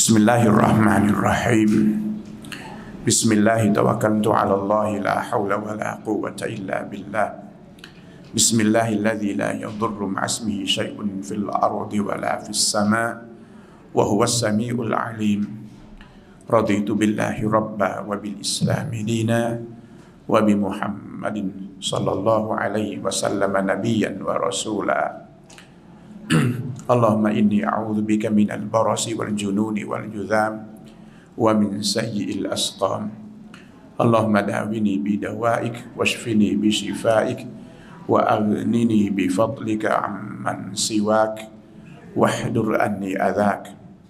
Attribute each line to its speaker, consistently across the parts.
Speaker 1: بسم الله الرحمن الرحيم بسم الله توكلت على الله لا حول ولا قوة إلا بالله بسم الله الذي لا يضر مع اسمه شيء في الأرض ولا في السماء وهو السميع العليم رضيت بالله ربا وبالإسلام دينا وبمحمد صلى الله عليه وسلم نبيا ورسولا اللهم إني أعوذ بك من البرص والجنون والجذام ومن سيء الأسقام اللهم داوني بدوائك واشفني بشفائك وأغنني بفضلك عمن سواك واحذر عني أذاك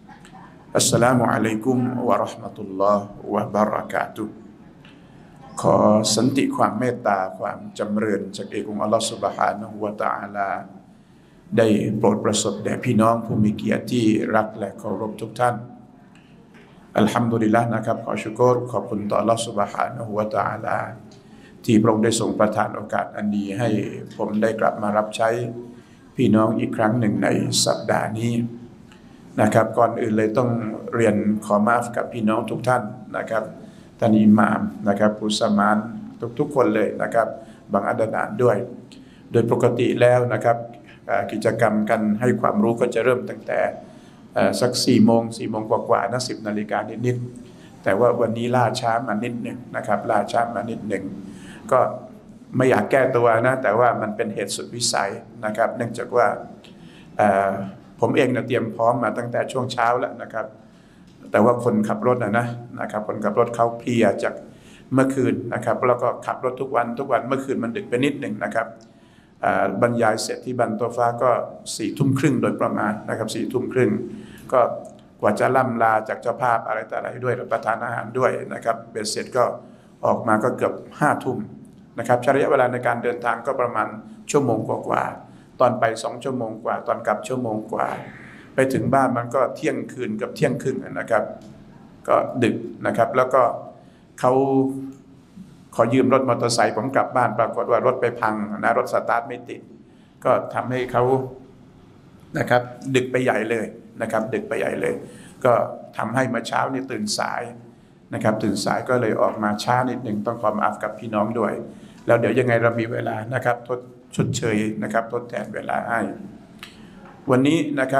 Speaker 1: السلام عليكم ورحمة الله وبركاتهขอสันติความเมตตาความจำเริญจากเอกองค์อัลลอฮฺซุบฮานะฮูวะตะอาลาได้โปรดประสบแด่พี่น้องผู้มีเกียรติที่รักและเคารพทุกท่านอัลฮัมดุลิลละห์นะครับขอชุกรขอบคุณต่ออัลลอฮฺซุบฮานะฮูวะตะอาลาที่พระองค์ได้ทรงประทานโอกาสอันดีให้ผมได้กลับมารับใช้พี่น้องอีกครั้งหนึ่งในสัปดาห์นี้นะครับก่อนอื่นเลยต้องเรียนขอมาฟกับพี่น้องทุกท่านนะครับท่านอิหม่ามนะครับผู้สมานทุกๆคนเลยนะครับบางอัดานด้วยโดยปกติแล้วนะครับกิจกรรมกันให้ความรู้ก็จะเริ่มตั้งแต่สัก4 โมงกว่าๆนะ10 นาฬิกานิดๆแต่ว่าวันนี้ล่าช้ามานิดหนึ่งนะครับล่าช้ามานิดหนึ่งก็ไม่อยากแก้ตัวนะแต่ว่ามันเป็นเหตุสุดวิสัยนะครับเนื่องจากว่าผมเองเตรียมพร้อมมาตั้งแต่ช่วงเช้าแล้วนะครับแต่ว่าคนขับรถนะครับคนขับรถเขาเพลียจากเมื่อคืนนะครับแล้วก็ขับรถทุกวันเมื่อคืนมันดึกไปนิดหนึ่งนะครับบรรยายเสร็จที่บันโตฟ้าก็4 ทุ่มครึ่งโดยประมาณนะครับ4 ทุ่มครึ่งก็กว่าจะล่ำลาจากเจ้าภาพอะไรแต่อะไรด้วยรับประทานอาหารด้วยนะครับเบ็ดเสร็จก็ออกมาก็เกือบ5 ทุ่มนะครับใช้ระยะเวลาในการเดินทางก็ประมาณชั่วโมงกว่าตอนไป2 ชั่วโมงกว่าตอนกลับ1 ชั่วโมงกว่าไปถึงบ้านมันก็เที่ยงคืนกับเที่ยงครึ่งนะครับก็ดึกนะครับแล้วก็เขาขอยืมรถมอเตอร์ไซค์ผมกลับบ้านปรากฏว่ารถไปพังนะรถสตาร์ทไม่ติดก็ทำให้เขานะครับดึกไปใหญ่เลยนะครับดึกไปใหญ่เลยก็ทำให้เมื่อเช้านี่ตื่นสายนะครับตื่นสายก็เลยออกมาช้านิดหนึ่งต้องขอมาอัฟกับพี่น้องด้วยแล้วเดี๋ยวยังไงเรามีเวลานะครับทดชดเชยนะครับทดแทนเวลาให้วันนี้นะครับ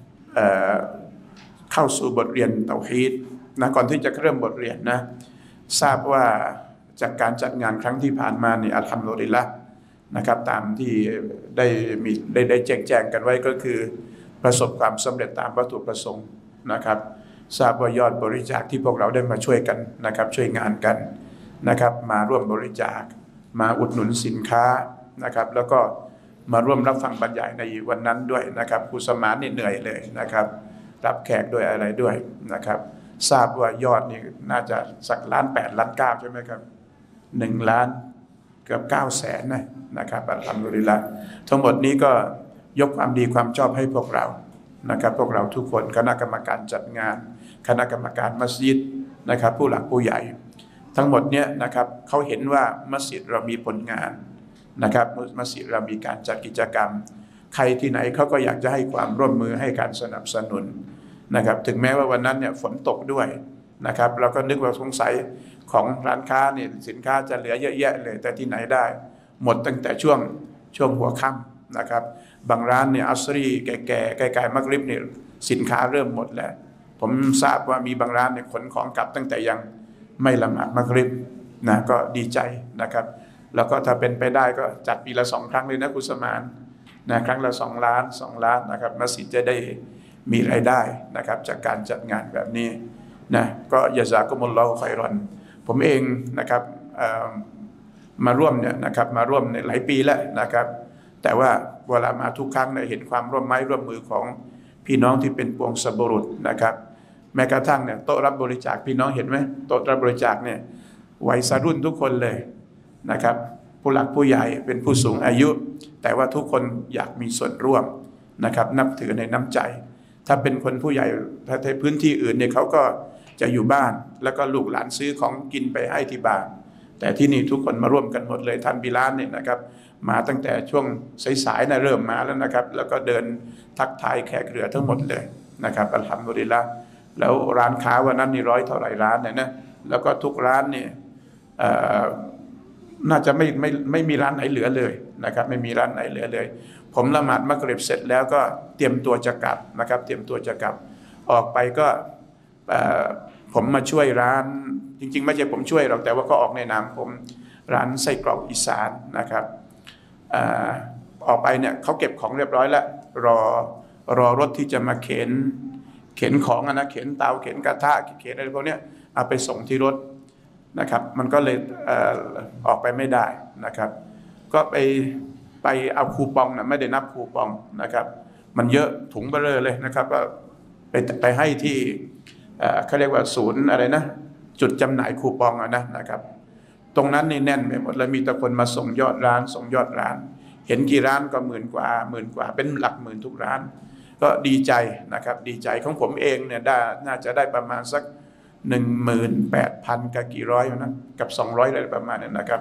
Speaker 1: เข้าสู่บทเรียนเตาฮีดนะก่อนที่จะเริ่มบทเรียนนะทราบว่าจากการจัดงานครั้งที่ผ่านมานี่อัลฮัมดุลิลละห์นะครับตามที่ได้แจ้งกันไว้ก็คือประสบความสำเร็จตามวัตถุประสงค์นะครับทราบว่ายอดบริจาคที่พวกเราได้มาช่วยกันนะครับช่วยงานกันนะครับมาร่วมบริจาคมาอุดหนุนสินค้านะครับแล้วก็มาร่วมรับฟังบรรยายในวันนั้นด้วยนะครับครูสมานนี่เหนื่อยเลยนะครับรับแขกด้วยอะไรด้วยนะครับทราบว่ายอดนี่น่าจะสัก1.8 ล้าน 9ใช่ไหมครับ1 ล้านเกือบ900,000นะครับอัลฮัมดุลิลละห์ทั้งหมดนี้ก็ยกความดีความชอบให้พวกเรานะครับพวกเราทุกคนคณะกรรมการจัดงานคณะกรรมการมัสยิดนะครับผู้หลักผู้ใหญ่ทั้งหมดเนี้ยนะครับเขาเห็นว่ามัสยิดเรามีผลงานนะครับมัสยิดเรามีการจัดกิจกรรมใครที่ไหนเขาก็อยากจะให้ความร่วมมือให้การสนับสนุนนะครับถึงแม้ว่าวันนั้นเนี่ยฝนตกด้วยนะครับเราก็นึกว่าสงสัยของร้านค้าเนี่ยสินค้าจะเหลือเยอะแยะเลยแต่ที่ไหนได้หมดตั้งแต่ช่วงหัวค่ำนะครับบางร้านเนี่ยอัสรีแก่ๆใกล้ๆมักริบเนี่ยสินค้าเริ่มหมดแล้วผมทราบว่ามีบางร้านเนี่ยขนของกลับตั้งแต่ยังไม่ละหมาดมักริบนะก็ดีใจนะครับแล้วก็ถ้าเป็นไปได้ก็จัดปีละ 2 ครั้งเลยนะกุสมานนะครั้งละ2 ล้านนะครับมัสยิดจะได้มีรายได้นะครับจากการจัดงานแบบนี้นะก็ยะซากุมุลลอฮุค็อยรอนผมเองนะครับมาร่วมเนี่ยนะครับมาร่วมในหลายปีแล้วนะครับแต่ว่าเวลามาทุกครั้งเนี่ยเห็นความร่วมไม้ร่วมมือของพี่น้องที่เป็นปวงสบุรุษนะครับแม้กระทั่งเนี่ยโต๊ะรับบริจาคพี่น้องเห็นไหมโต๊ะรับบริจาคเนี่ยวัยรุ่นทุกคนเลยนะครับผู้หลักผู้ใหญ่เป็นผู้สูงอายุแต่ว่าทุกคนอยากมีส่วนร่วมนะครับนับถือในน้ำใจถ้าเป็นคนผู้ใหญ่ในพื้นที่อื่นเนี่ยเขาก็จะอยู่บ้านแล้วก็ลูกหลานซื้อของกินไปให้ที่บ้านแต่ที่นี่ทุกคนมาร่วมกันหมดเลยท่านบิลาลเนี่ยนะครับมาตั้งแต่ช่วงสายๆนะเริ่มมาแล้วนะครับแล้วก็เดินทักทายแขกเรือทั้งหมดเลยนะครับอัลฮัมดุลิลละห์แล้วร้านค้าวันนั้นนี่100 เท่าไหร่ร้านเนี่ยนะแล้วก็ทุกร้านเนี่ยน่าจะไม่มีร้านไหนเหลือเลยนะครับไม่มีร้านไหนเหลือเลยผมละหมาดมักริบเสร็จแล้วก็เตรียมตัวจะกลับนะครับเตรียมตัวจะกลับออกไปก็ผมมาช่วยร้านจริงๆไม่ใช่ผมช่วยหรอกแต่ว่าก็ออกในนามผมร้านไส้กรอกอีสานนะครับออกไปเนี่ยเขาเก็บของเรียบร้อยแล้วรอรถที่จะมาเข็นของนะเข็นเตาเข็นกระทะเข็นอะไรพวกนี้เอาไปส่งที่รถนะครับมันก็เลยออกไปไม่ได้นะครับก็ไปเอาคูปองนะไม่ได้นับคูปองนะครับมันเยอะถุงเบ้อเลยนะครับก็ไปให้ที่เขาเรียกว่าศูนย์อะไรนะจุดจำหน่ายคูปองนะครับตรงนั้นนี่แน่นไปหมดแล้วมีแต่คนมาส่งยอดร้านเห็นกี่ร้านก็หมื่นกว่าเป็นหลักหมื่นทุกร้านก็ดีใจนะครับดีใจของผมเองเนี่ยน่าจะได้ประมาณสัก18,000 กับกี่ร้อยนะกับ200อะไรประมาณนี้นะครับ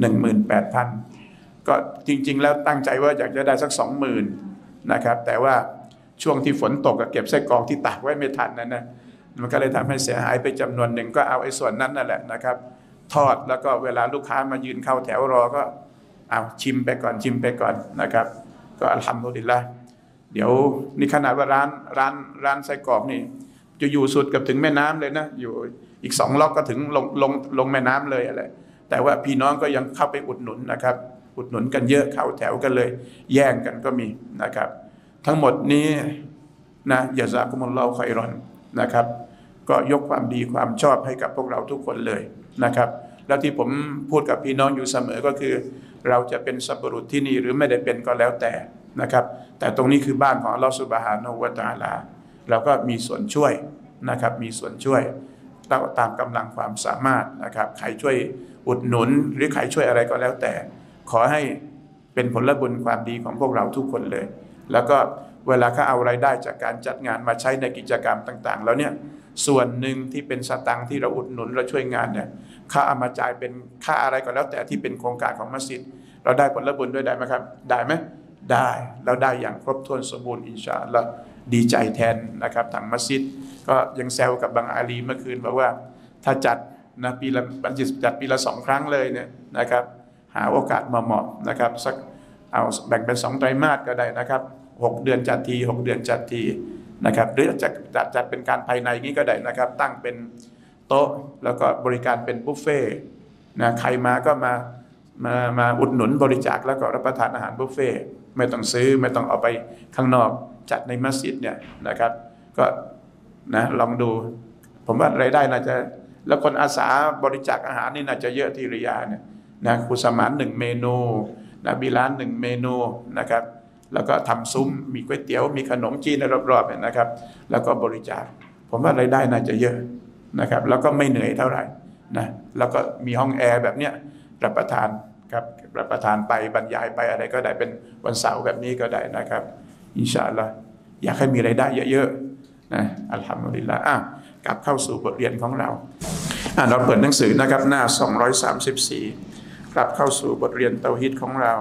Speaker 1: 18,000ก็จริงๆแล้วตั้งใจว่าอยากจะได้สัก20,000นะครับแต่ว่าช่วงที่ฝนตกก็เก็บไส้กรอกที่ตากไว้ไม่ทันนะมันก็เลยทำให้เสียหายไปจำนวนหนึ่งก็เอาไอ้ส่วนนั้นนั่นแหละนะครับทอดแล้วก็เวลาลูกค้ามายืนเข้าแถวรอก็เอาชิมไปก่อนนะครับก็อัลฮัมดุลิลละห์เดี๋ยวนี่ขนาดว่าร้านไส้กรอกนี่จะอยู่สุดกับถึงแม่น้ำเลยนะอยู่อีก2 ล็อกก็ถึงลงแม่น้ำเลยอะไรแต่ว่าพี่น้องก็ยังเข้าไปอุดหนุนนะครับอุดหนุนกันเยอะเข้าแถวกันเลยแย่งกันก็มีนะครับทั้งหมดนี้นะยะซากุมุลลอฮุค็อยรอนนะครับก็ยกความดีความชอบให้กับพวกเราทุกคนเลยนะครับแล้วที่ผมพูดกับพี่น้องอยู่เสมอก็คือเราจะเป็นสัพปะรุษที่นี่หรือไม่ได้เป็นก็แล้วแต่นะครับแต่ตรงนี้คือบ้านของอัลเลาะห์ซุบฮานะฮูวะตะอาลาเราก็มีส่วนช่วยนะครับมีส่วนช่วยตามกำลังความสามารถนะครับใครช่วยอุดหนุนหรือใครช่วยอะไรก็แล้วแต่ขอให้เป็นผลบุญความดีของพวกเราทุกคนเลยแล้วก็เวลาเขาเอารายได้จากการจัดงานมาใช้ในกิจกรรมต่างๆแล้วเนี่ยส่วนหนึ่งที่เป็นสตังค์ที่เราอุดหนุนเราช่วยงานเนี่ยค่าเอามาจ่ายเป็นค่าอะไรก็แล้วแต่ที่เป็นโครงการของมัสยิดเราได้ผลบุญด้วยได้ไหมครับได้ไหมได้เราได้อย่างครบถ้วนสมบูรณ์อินชาอัลลอฮ์ดีใจแทนนะครับทางมัสยิดก็ยังแซวกับบางอาลีเมื่อคืนบอกว่าถ้าจัดนะปีละบัญชีจัดปีละ2 ครั้งเลยเนี่ยนะครับหาโอกาสเหมาะๆนะครับสักเอาแบ่งเป็น2 ไตรมาสก็ได้นะครับ6 เดือนจัดที6 เดือนจัดทีนะครับหรือจะจัดเป็นการภายในนี้ก็ได้นะครับตั้งเป็นโต๊ะแล้วก็บริการเป็นบุฟเฟ่นะใครมาก็มาอุดหนุนบริจาคแล้วก็รับประทานอาหารบุฟเฟ่ไม่ต้องซื้อไม่ต้องเอาไปข้างนอกจัดในมัสยิดเนี่ยนะครับก็นะลองดูผมว่ารายได้น่าจะแล้วคนอาสาบริจาคอาหารนี่น่าจะเยอะที่ริยาเนี่ยนะคุสมาน1 เมนูนะบิลาน1 เมนูนะครับแล้วก็ทำซุ้มมีก๋วยเตี๋ยวมีขนมจีนรอบๆเนี่ยนะครับแล้วก็บริจาคผมว่ารายได้น่าจะเยอะนะครับแล้วก็ไม่เหนื่อยเท่าไหร่นะแล้วก็มีห้องแอร์แบบเนี้ยรับประทานครับรับประทานไปบรรยายไปอะไรก็ได้เป็นวันเสาร์แบบนี้ก็ได้นะครับอินชาอัลลอฮ์อยากให้มีรายได้เยอะๆนะอัลฮัมดุลิลละห์กลับเข้าสู่บทเรียนของเราเราเปิดหนังสือนะครับหน้า234กลับเข้าสู่บทเรียนเตาฮีดของเรา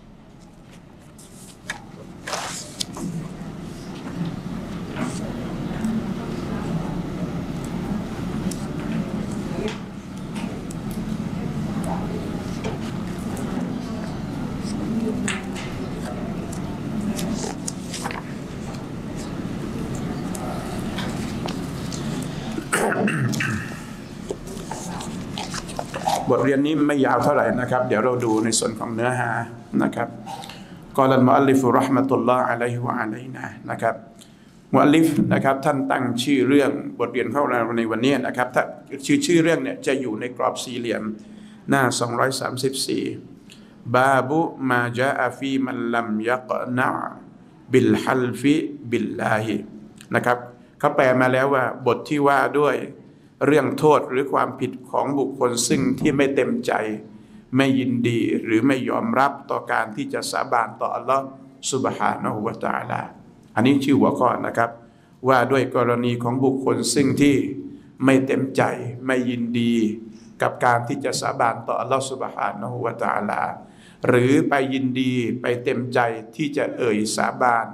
Speaker 1: บทเรียนนี้ไม่ยาวเท่าไหร่นะครับเดี๋ยวเราดูในส่วนของเนื้อหานะครับกอลัลมุอัลลิฟุเราะห์มะตุลลอฮ์อะลัยฮิวะอะลัยนานะครับมุอัลลิฟนะครับท่านตั้งชื่อเรื่องบทเรียนของเราในวันนี้นะครับถ้าชื่อเรื่องเนี่ยจะอยู่ในกรอบสี่เหลี่ยมหน้า234บาบุมาจาอะฟีมันลัมยักนะบิลฮัลฟิบิลลาฮินะครับเขาแปลมาแล้วว่าบทที่ว่าด้วยเรื่องโทษหรือความผิดของบุคคลซึ่งที่ไม่เต็มใจไม่ยินดีหรือไม่ยอมรับต่อการที่จะสาบานต่ออัลลอฮ์ซุบฮานะฮูวะตะอาลาอันนี้ชื่อหัวข้อนะครับว่าด้วยกรณีของบุคคลซึ่งที่ไม่เต็มใจไม่ยินดีกับการที่จะสาบานต่ออัลลอฮ์ซุบฮานะฮูวะตะอาลาหรือไปยินดีไปเต็มใจที่จะเอ่ยสาบาน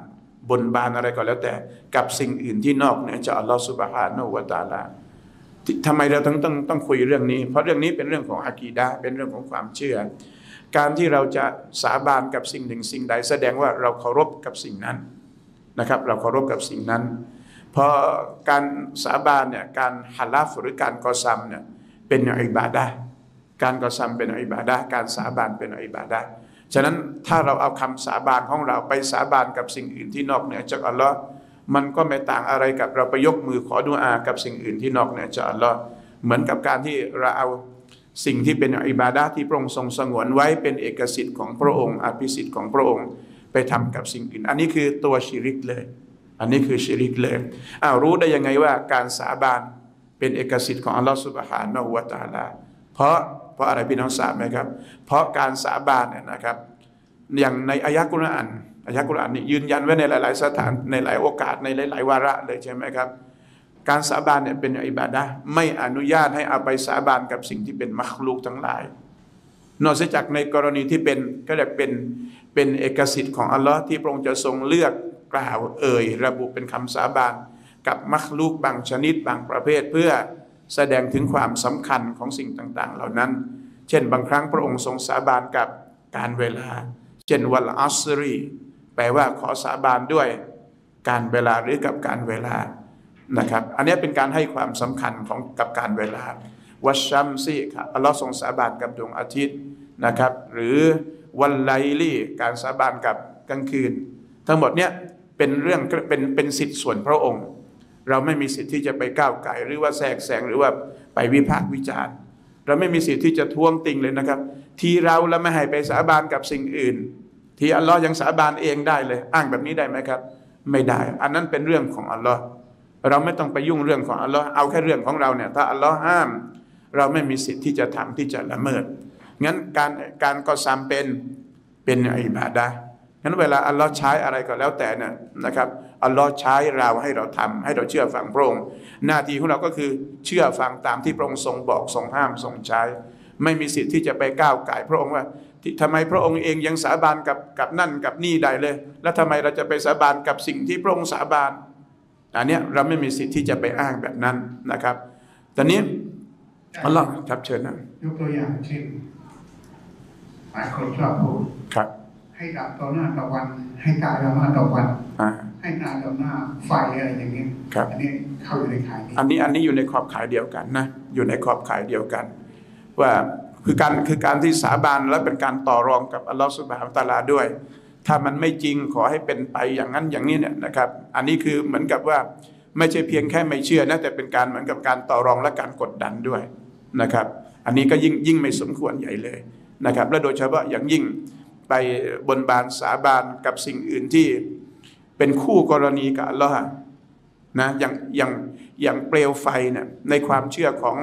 Speaker 1: บนบานอะไรก็แล้วแต่กับสิ่งอื่นที่นอกเหนือจากอัลลอฮฺซุบฮานะฮูวะตะอาลาทำไมเราต้องคุยเรื่องนี้เพราะเรื่องนี้เป็นเรื่องของอะกีดะห์เป็นเรื่องของความเชื่อการที่เราจะสาบานกับสิ่งหนึ่งสิ่งใดแสดงว่าเราเคารพกับสิ่งนั้นนะครับเราเคารพกับสิ่งนั้นเพราะการสาบานเนี่ยการฮาลาฟหรือการกอซัมเนี่ยเป็นอิบาดะห์การกอซัมเป็นอิบาดะห์การสาบานเป็นอิบาดะห์ฉะนั้นถ้าเราเอาคำสาบานของเราไปสาบานกับสิ่งอื่นที่นอกเหนือจากอัลลอฮ์มันก็ไม่ต่างอะไรกับเราไปยกมือขอดุอากับสิ่งอื่นที่นอกเหนือจากอัลลอฮ์เหมือนกับการที่เราเอาสิ่งที่เป็นอิบาดะห์ที่พระองค์ทรงสงวนไว้เป็นเอกสิทธิ์ของพระองค์อภิสิทธิ์ของพระองค์ไปทำกับสิ่งอื่นอันนี้คือตัวชิริกเลยอันนี้คือชิริกเลยรู้ได้ยังไงว่าการสาบานเป็นเอกสิทธิ์ของอัลลอฮฺซุบฮานะฮูวะตะอาลาเพราะอะไรพี่น้องทราบไหมครับเพราะการสาบานเนี่ยนะครับอย่างในอายะกุรอานนี่ยืนยันไว้ในหลายๆสถานในหลายโอกาสในหลายๆวาระเลยใช่ไหมครับการสาบานเนี่ยเป็นอิบาดะห์ไม่อนุญาตให้เอาไปสาบานกับสิ่งที่เป็นมัคลูกทั้งหลายนอกจากในกรณีที่เป็นก็เรียกเป็นเอกสิทธิ์ของอัลลอฮ์ที่พระองค์จะทรงเลือกกล่าวระบุเป็นคำสาบานกับมัคลูกบางชนิดบางประเภทเพื่อแสดงถึงความสำคัญของสิ่งต่างๆเหล่านั้นเช่นบางครั้งพระองค์ทรงสาบานกับการเวลาเช่นวัลอัสรีแปลว่าขอสาบานด้วยการเวลาหรือกับการเวลานะครับอันนี้เป็นการให้ความสำคัญของกับการเวลาวัชชัมซีครับอัลลอฮ์ทรงสาบานกับดวงอาทิตย์นะครับหรือวันไลลีการสาบานกับกลางคืนทั้งหมดเนี้ยเป็นเรื่องเป็นสิทธิส่วนพระองค์เราไม่มีสิทธิ์ที่จะไปก้าวไก่หรือว่าแทรกแซงหรือว่าไปวิพากษ์วิจารณ์เราไม่มีสิทธิ์ที่จะท้วงติงเลยนะครับที่เราไม่ให้ไปสาบานกับสิ่งอื่นที่อัลลอฮ์ยังสาบานเองได้เลยอ้างแบบนี้ได้ไหมครับไม่ได้อันนั้นเป็นเรื่องของอัลลอฮ์เราไม่ต้องไปยุ่งเรื่องของอัลลอฮ์เอาแค่เรื่องของเราเนี่ยถ้าอัลลอฮ์ห้ามเราไม่มีสิทธิ์ที่จะทำที่จะละเมิดงั้นการกอซัมเป็นอิบาดะห์งั้นเวลาอัลลอฮ์ใช้อะไรก็แล้วแต่เนี่ยนะครับอัลลอฮ์ใช้เราให้เราทำให้เราเชื่อฟังพระองค์หน้าที่ของเราก็คือเชื่อฟังตามที่พระองค์ทรงบอกทรงห้ามทรงใช้ไม่มีสิทธิ์ที่จะไปก้าวไก่พระองค์ว่าทำไมพระองค์เองยังสาบานกับนั่นกับนี่ได้เลยแล้วทำไมเราจะไปสาบานกับสิ่งที่พระองค์สาบานอันนี้เราไม่มีสิทธิ์ที่จะไปอ้างแบบนั้นนะครับตอนนี้อัลลอฮ์ครับเชิญนะ
Speaker 2: ยกตัวอย่างเช่นหลายคนชอบพูด
Speaker 1: ครับ
Speaker 2: ให้ดับต่อหน้าตะวันให้ตายต่อหน้าตะวันให้ตายต่อหน้าไฟอะไรอย่างนี้อันนี้เข้าอยู่ในข่ายนี้
Speaker 1: อันนี้อยู่ในขอบข่ายเดียวกันนะอยู่ในขอบข่ายเดียวกันว่าคือการที่สาบานและเป็นการต่อรองกับอัลลอฮฺซุบฮานะฮูวะตะอาลาด้วยถ้ามันไม่จริงขอให้เป็นไปอย่างนั้นอย่างนี้เนี่ยนะครับอันนี้คือเหมือนกับว่าไม่ใช่เพียงแค่ไม่เชื่อนะแต่เป็นการเหมือนกับการต่อรองและการกดดันด้วยนะครับอันนี้ก็ยิ่งไม่สมควรใหญ่เลยนะครับและโดยเฉพาะอย่างยิ่งไปบนบานสาบานกับสิ่งอื่นที่เป็นคู่กรณีกับอัลลอฮ์นะอย่างเปลวไฟเนี่ยในความเชื่อของ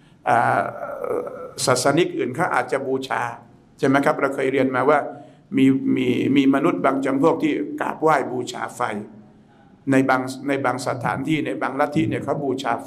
Speaker 1: ศาสนิกอื่นเขาอาจจะบูชาใช่ไหมครับเราเคยเรียนมาว่ามีมนุษย์บางจำพวกที่กราบไหว้บูชาไฟในบางสถานที่ในบางลัทธิเนี่ยเขาบูชาไฟ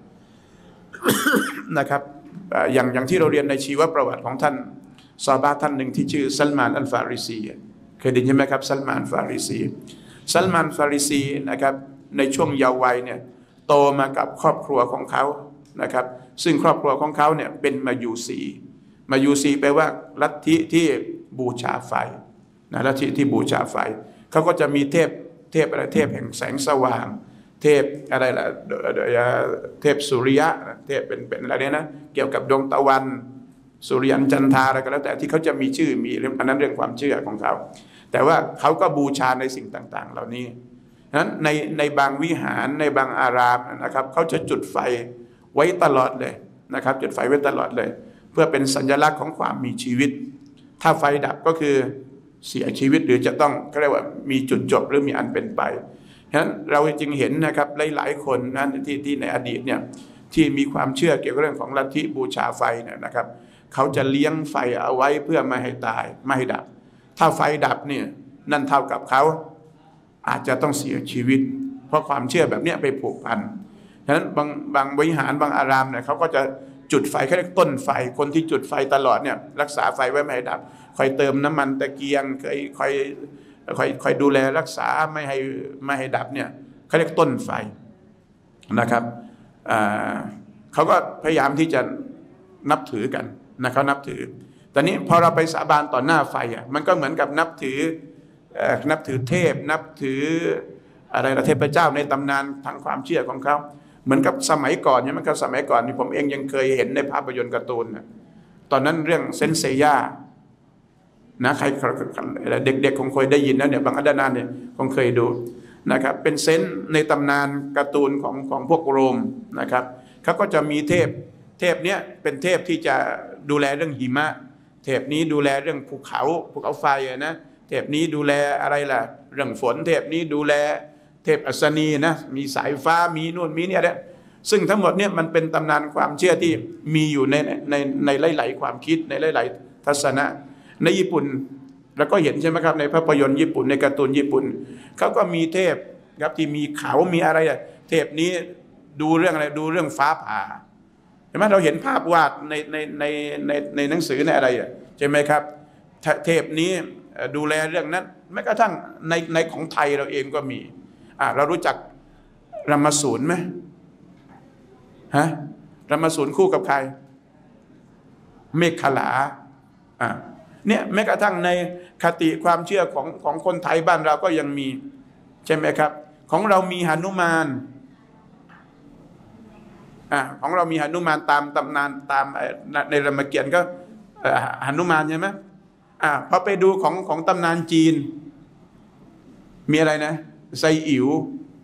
Speaker 1: นะครับอย่างที่เราเรียนในชีวประวัติของท่านซอฮาบะห์ท่านหนึ่งที่ชื่อซัลมานอัลฟาริซีเคยได้ยินไหมครับซัลมานฟาริซีนะครับในช่วงเยาว์วัยเนี่ยโตมากับครอบครัวของเขานะครับซึ่งครอบครัวของเขาเนี่ยเป็นมายูซีแปลว่าลัทธิที่บูชาไฟนะลัทธิที่บูชาไฟเขาก็จะมีเทพอะไรเทพแห่งแสงสว่างเทพอะไรล่ะเทพสุริยะเทพเป็นอะไรเนี่ยนะเกี่ยวกับดวงตะวันสุริยันจันทราอะไรก็แล้วแต่ที่เขาจะมีชื่อมีอันนั้นเรื่องความเชื่อของเขาแต่ว่าเขาก็บูชาในสิ่งต่างๆเหล่านี้นั้นในบางวิหารในบางอารามนะครับเขาจะจุดไฟไว้ตลอดเลยนะครับจุดไฟไว้ตลอดเลยเพื่อเป็นสัญลักษณ์ของความมีชีวิตถ้าไฟดับก็คือเสียชีวิตหรือจะต้องเขาเรียกว่ามีจุดจบหรือมีอันเป็นไปฉะนั้นเราจึงเห็นนะครับหลายๆคนนั้นที่ในอดีตเนี่ยที่มีความเชื่อเกี่ยวกับเรื่องของลัทธิบูชาไฟเนี่ยนะครับเขาจะเลี้ยงไฟเอาไว้เพื่อไม่ให้ตายไม่ให้ดับถ้าไฟดับเนี่ยนั่นเท่ากับเขาอาจจะต้องเสียชีวิตเพราะความเชื่อแบบนี้ไปผูกพันฉะนั้นบางวิหารบางอารามเนี่ยเขาก็จะจุดไฟเขาเรียกต้นไฟคนที่จุดไฟตลอดเนี่ยรักษาไฟไว้ไม่ให้ดับคอยเติมน้ำมันตะเกียงคอยคอยดูแลรักษาไม่ให้ดับเนี่ยเขาเรียกต้นไฟนะครับเขาก็พยายามที่จะนับถือกันนะเขานับถือแต่นี้พอเราไปสาบานต่อหน้าไฟมันก็เหมือนกับนับถือเทพนับถืออะไรเทพเจ้าในตำนานทางความเชื่อของเขาเหมือนกับสมัยก่อนเนี่ยมันก็สมัยก่อนนี่ผมเองยังเคยเห็นในภาพยนตร์การ์ตูนตอนนั้นเรื่องเซนเซย่านะใครเด็กๆคงเคยได้ยินนะเนี่ยบางอันดานเนี่ยคงเคยดูนะครับเป็นเซนในตำนานการ์ตูนของพวกโรมนะครับเขาก็จะมีเทพเนี้ยเป็นเทพที่จะดูแลเรื่องหิมะเทพนี้ดูแลเรื่องภูเขาไฟนะเทพนี้ดูแลอะไรล่ะเรื่องฝนเทพนี้ดูแลเทพอัศนีนะมีสายฟ้ามีนู่นมีเนี่ยนะซึ่งทั้งหมดเนี่ยมันเป็นตำนานความเชื่อที่มีอยู่ในหลายๆความคิดในหลายๆทัศนะในญี่ปุ่นเราก็เห็นใช่ไหมครับในภาพยนตร์ญี่ปุ่นในการ์ตูนญี่ปุ่นเขาก็มีเทพครับที่มีเขามีอะไรเทพนี้ดูเรื่องอะไรดูเรื่องฟ้าผ่าเห็นไหมเราเห็นภาพวาดในหนังสือในอะไรใช่ไหมครับเทพนี้ดูแลเรื่องนั้นแม้กระทั่งในของไทยเราเองก็มีเรารู้จักรามสูรไหมฮะรามสูรคู่กับใครเมฆขลาเนี่ยแม้กระทั่งในคติความเชื่อของคนไทยบ้านเราก็ยังมีใช่ไหมครับของเรามีหนุมานของเรามีหนุมานตามตำนานตามในรามเกียรติ์ก็หนุมานใช่ไหมพอไปดูของตำนานจีนมีอะไรนะไซอิ๋ว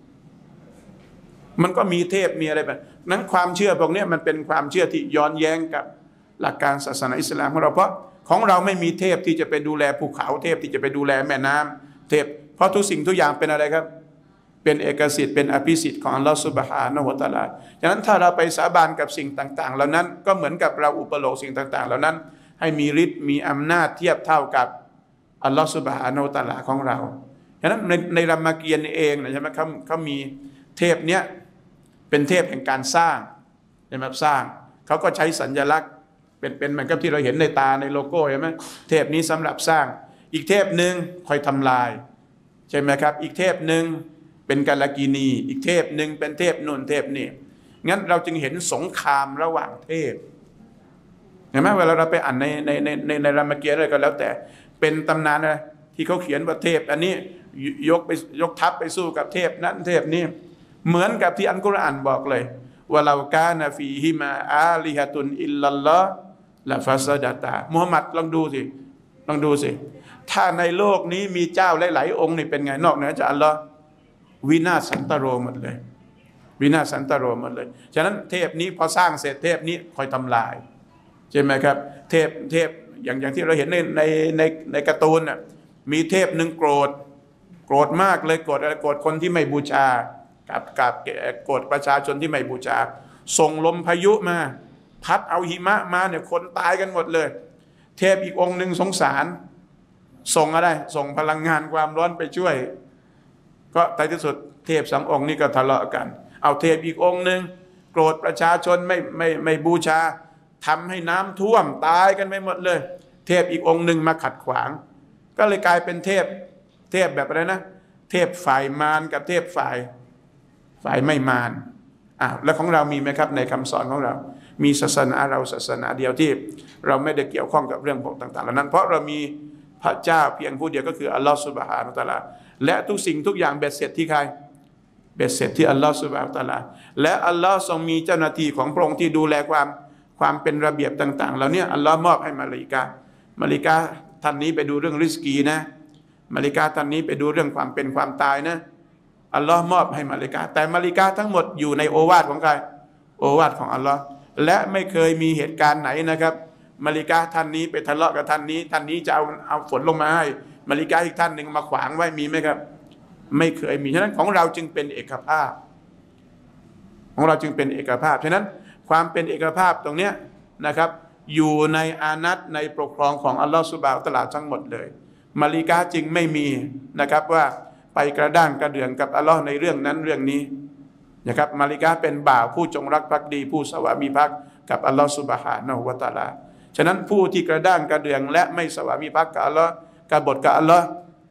Speaker 1: มันก็มีเทพมีอะไรแบบนั้นความเชื่อพวกนี้มันเป็นความเชื่อที่ย้อนแย้งกับหลักการศาสนาอิสลามของเราเพราะของเราไม่มีเทพที่จะไปดูแลภูเขาเทพที่จะไปดูแลแม่น้ำเทพเพราะทุกสิ่งทุกอย่างเป็นอะไรครับเป็นเอกสิทธิ์เป็นอภิสิทธิ์ของอัลลอฮฺซุบฮานะฮูวะตะอาลาฉะนั้นถ้าเราไปสาบานกับสิ่งต่างๆเหล่านั้นก็เหมือนกับเราอุปโลกสิ่งต่างๆเหล่านั้นให้มีฤทธิ์มีอำนาจเทียบเท่ากับอัลลอฮฺซุบฮานะฮูวะตะอาลาของเราฉะนั้นในรามเกียรติ์เองนะใช่ไหมเขามีเทพเนี้ยเป็นเทพแห่งการสร้างใช่ไหมสร้างเขาก็ใช้สัญลักษณ์เป็นเหมือนกับที่เราเห็นในตาในโลโก้ใช่ไหมเทพนี้สำหรับสร้างอีกเทพหนึ่งคอยทำลายใช่ไหมครับอีกเทพหนึ่งเป็นกาลกินีอีกเทพหนึ่งเป็นเทพนุ่นเทพนี่งั้นเราจึงเห็นสงครามระหว่างเทพเห็นไหมเวลาเราไปอ่านในรามเกียรติ์อะไรก็แล้วแต่เป็นตำนานนะที่เขาเขียนว่าเทพอันนี้ยกทัพไปสู้กับเทพนั้นเทพนี้เหมือนกับที่อัลกุรอานบอกเลยว่าเรากานะฟีฮิมาอาลิฮะตุนอิลลัลลอฮ์ละฟาซาดะตามุฮัมมัดลองดูสิถ้าในโลกนี้มีเจ้าหลายๆองค์นี่เป็นไงนอกเหนือจากอัลลอฮ์วินาศสันตโรหมดเลยวินาศสันตโรหมดเลยฉะนั้นเทพนี้พอสร้างเสร็จเทพนี้คอยทำลายใช่ไหมครับเทพอย่างที่เราเห็นในการ์ตูนน่ะมีเทพหนึ่งโกรธมากเลยโกรธอะไรโกรธคนที่ไม่บูชากับโกรธประชาชนที่ไม่บูชาส่งลมพายุมาพัดเอาหิมะมาเนี่ยคนตายกันหมดเลยเทพอีกองค์หนึ่งสงสารส่งอะไรส่งพลังงานความร้อนไปช่วยก็ในที่สุดเทพสององค์นี้ก็ทะเลาะกันเอาเทพอีกองค์หนึ่งโกรธประชาชนไม่บูชาทำให้น้ำท่วมตายกันไปหมดเลยเทพอีกองค์หนึ่งมาขัดขวางก็เลยกลายเป็นเทพแบบอะไรนะเทพฝ่ายมารกับเทพฝ่ายไม่มารแล้วของเรามีไหมครับในคำสอนของเรามีศาสนาเราศาสนาเดียวที่เราไม่ได้เกี่ยวข้องกับเรื่องพวกต่างๆเหล่านั้นเพราะเรามีพระเจ้าเพียงผู้เดียวก็คืออัลลอฮฺซุบฮานะฮูวะตะอาลาและทุกสิ่งทุกอย่างเบ็ดเสร็จที่ใครเบ็ดเสร็จที่อัลลอฮฺซุบฮานะฮูวะตะอาลาและอัลลอฮฺทรงมีเจ้าหน้าที่ของพระองค์ที่ดูแลความเป็นระเบียบต่างๆเหล่านี้อัลลอฮฺมอบให้มาลาอิกะห์ท่านนี้ไปดูเรื่องริสกีนะมาลาอิกะห์ท่านนี้ไปดูเรื่องความเป็นความตายนะอัลลอฮ์มอบให้มาลาอิกะห์แต่มาลาอิกะห์ทั้งหมดอยู่ในโอวาทของใครโอวาทของอัลลอฮ์และไม่เคยมีเหตุการณ์ไหนนะครับมาลาอิกะห์ท่านนี้ไปทะเลาะกับท่านนี้จะเอาฝนลงมาให้มาลาอิกะห์อีกท่านหนึ่งมาขวางไว้มีไหมครับไม่เคยมีฉะนั้นของเราจึงเป็นเอกภาพฉะนั้นความเป็นเอกภาพตรงเนี้ยนะครับอยู่ในอานัตในปกครองของอัลลอฮ์ซุบฮานะฮูวะตะอาลาทั้งหมดเลยมาลาอิกะห์จึงไม่มีนะครับว่าไปกระด้างกระเดื่องกับอัลลอฮ์ในเรื่องนั้นเรื่องนี้นะครับมาลาอิกะห์เป็นบ่าวผู้จงรักภักดีผู้สวามีภักดิ์กับอัลลอฮ์ซุบฮานะฮูวะตะอาลาฉะนั้นผู้ที่กระด้างกระเดื่องและไม่สวามีภักดิ์กับอัลลอฮ์กบฏกับอัลลอฮ์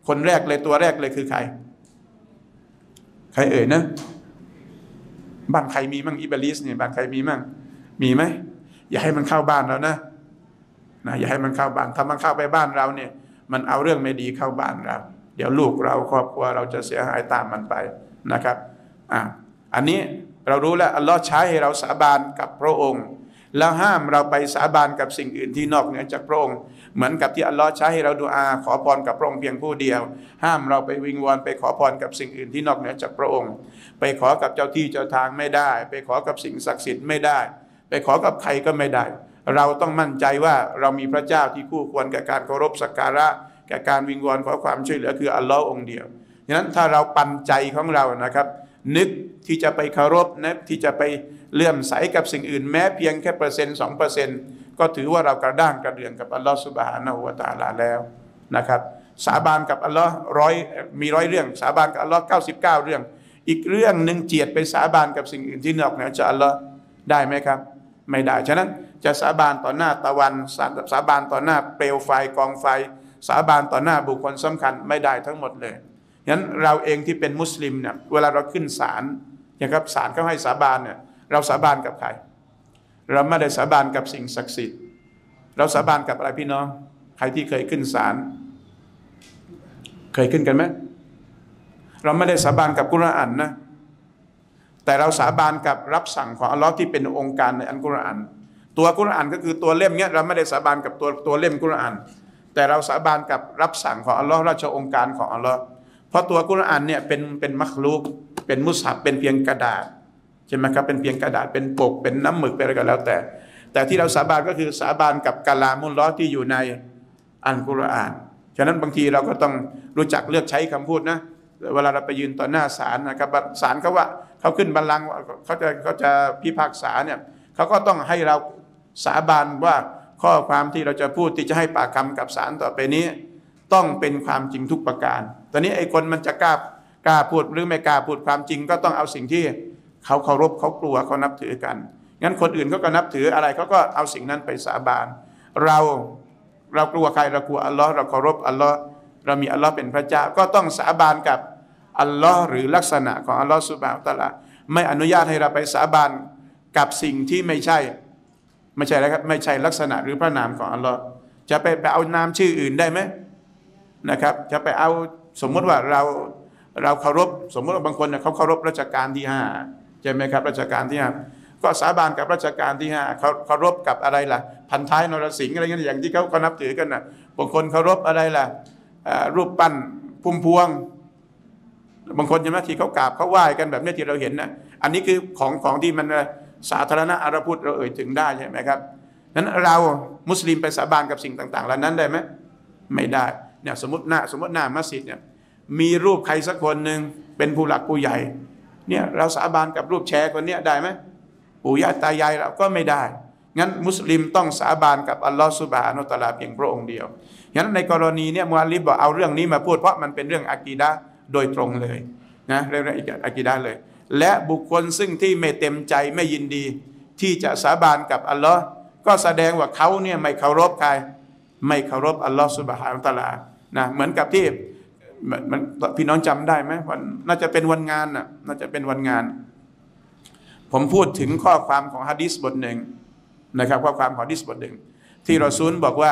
Speaker 1: คนแรกเลยตัวแรกเลยคือใครเอ่ยนะบ้านใครมีมั่งอิบลิสเนี่ยบ้านใครมีมั่งมีไหมอย่าให้มันเข้าบ้านเรานะอย่าให้มันเข้าบ้านถ้ามันเข้าไปบ้านเราเนี่ยมันเอาเรื่องไม่ดีเข้าบ้านเราเดี๋ยวลูกเราครอบครัวเราจะเสียหายตามมันไปนะครับอันนี้เรารู้แล้วอัลลอฮ์ใช้ให้เราสาบานกับพระองค์แล้วห้ามเราไปสาบานกับสิ่งอื่นที่นอกเหนือจากพระองค์เหมือนกับที่อัลลอฮ์ใช้ให้เราดุอาขอพรกับพระองค์เพียงผู้เดียวห้ามเราไปวิงวอนไปขอพรกับสิ่งอื่นที่นอกเหนือจากพระองค์ไปขอกับเจ้าที่เจ้าทางไม่ได้ไปขอกับสิ่งศักดิ์สิทธิ์ไม่ได้ไปขอกับใครก็ไม่ได้เราต้องมั่นใจว่าเรามีพระเจ้าที่คู่ควรแก่การเคารพสักการะแก่การวิงวอนขอความช่วยเหลือคืออัลลอฮ์องเดียวฉะนั้นถ้าเราปันใจของเรานะครับนึกที่จะไปเคารพนึกที่จะไปเลื่อมใสกับสิ่งอื่นแม้เพียงแค่1%-2%ก็ถือว่าเรากระด้างกระเดืองกับอัลลอฮ์ซุบฮานะฮูวะตะอาลาแล้วนะครับสาบานกับอัลลอฮ์มี100 เรื่องสาบานกับอัลลอฮ์99 เรื่องอีกเรื่องหนึ่งเจียดไปสาบานกับสิ่งอื่นที่นอกเหนือจากอัลลอฮ์ได้ไหมครับไม่ได้ฉะนั้นจะสาบานต่อหน้าตะวันสาบานต่อหน้าเปลวไฟกองไฟสาบานต่อหน้าบุคคลสำคัญไม่ได้ทั้งหมดเลยฉะนั้นเราเองที่เป็นมุสลิมเนี่ยเวลาเราขึ้นศาลนะครับศาลเขาให้สาบานเนี่ยเราสาบานกับใครเราไม่ได้สาบานกับสิ่งศักดิ์สิทธิ์เราสาบานกับอะไรพี่น้องใครที่เคยขึ้นศาลเคยขึ้นกันไหมเราไม่ได้สาบานกับกุรอานนะแต่เราสาบานกับรับสั่งของอัลลอฮ์ที่เป็นองค์การในอัลกุรอานตัวกุรอานก็คือตัวเล่มเนี้ยเราไม่ได้สาบานกับตัวเล่มกุรอานแต่เราสาบานกับรับสั่งของอัลลอฮ์ราชองค์การของอัลลอฮ์เพราะตัวกุรอานเนี่ยเป็นมักลุกเป็นมุสฮับเป็นเพียงกระดาษใช่ไหมครับเป็นเพียงกระดาษเป็นปกเป็นน้ำหมึกเป็นอะไรก็แล้วแต่ที่เราสาบานก็คือสาบานกับกะลามุลลอฮ์ที่อยู่ในอัลกุรอานฉะนั้นบางทีเราก็ต้องรู้จักเลือกใช้คำพูดนะเวลาเราไปยืนต่อหน้าศาลนะครับศาลเขาว่าเขาขึ้นบัลลังก์เขาจะพิพากษาเนี่ยเขาก็ต้องให้เราสาบานว่าข้อความที่เราจะพูดที่จะให้ปากคำกับศาลต่อไปนี้ต้องเป็นความจริงทุกประการตอนนี้ไอ้คนมันจะกล้าพูดหรือไม่กล้าพูดความจริงก็ต้องเอาสิ่งที่เขาเคารพเขากลัวเขานับถือกันงั้นคนอื่นเขาก็นับถืออะไรเขาก็เอาสิ่งนั้นไปสาบานเรากลัวใครเรากลัวอัลลอฮ์เราเคารพอัลลอฮ์เรามีอัลลอฮ์เป็นพระเจ้าก็ต้องสาบานกับอัลลอฮ์หรือลักษณะของอัลลอฮ์ซุบฮานะฮูวะตะอาลาไม่อนุญาตให้เราไปสาบานกับสิ่งที่ไม่ใช่แล้วครับไม่ใช่ลักษณะหรือพระนามของอัลลอฮ์จะไปเอานามชื่ออื่นได้ไหมนะครับจะไปเอาสมมติว่าเราเคารพสมมติว่าบางคนเนี่ยเขาเคารพรัชกาลที่5ใช่ไหมครับรัชกาลที่5ก็สาบานกับรัชกาลที่5เขาเคารพกับอะไรล่ะพันท้ายนรสิงห์อะไรเงี้ยอย่างที่เขานับถือกันนะบางคนเคารพอะไรล่ะรูปปั้นพุ่มพวงบางคนใช่ไหมที่เขากราบเขาไหว้กันแบบนี้ที่เราเห็นนะอันนี้คือของที่มันสาธารณะอารพูดเราเอ่ยถึงได้ใช่ไหมครับนั้นเรามุสลิมไปสาบานกับสิ่งต่างๆเหล่านั้นได้ไหมไม่ได้เนี่ยสมมติหน้ามัสยิดเนี่ยมีรูปใครสักคนหนึ่งเป็นผู้หลักผู้ใหญ่เนี่ยเราสาบานกับรูปแชร์คนเนี้ยได้ไหมปู่ย่าตายายเราก็ไม่ได้งั้นมุสลิมต้องสาบานกับอัลลอฮฺซุบฮานะฮูวะตะอาลาเพียงพระองค์เดียวงั้นในกรณีเนี่ยมุอัลลิฟบอกเอาเรื่องนี้มาพูดเพราะมันเป็นเรื่องอะกีดะห์โดยตรงเลยนะเรื่องอะกีดะห์เลยและบุคคลซึ่งที่ไม่เต็มใจไม่ยินดีที่จะสาบานกับอัลลอฮ์ก็แสดงว่าเขาเนี่ยไม่เคารพใครไม่เคารพอัลลอฮ์ซุบฮานะฮูวะตะอาลานะเหมือนกับที่มันพี่น้องจำได้ไหมวันน่าจะเป็นวันงานน่าจะเป็นวันงานผมพูดถึงข้อความของหะดีษบทหนึ่งนะครับข้อความของหะดีษบทหนึ่งที่รอซูลบอกว่า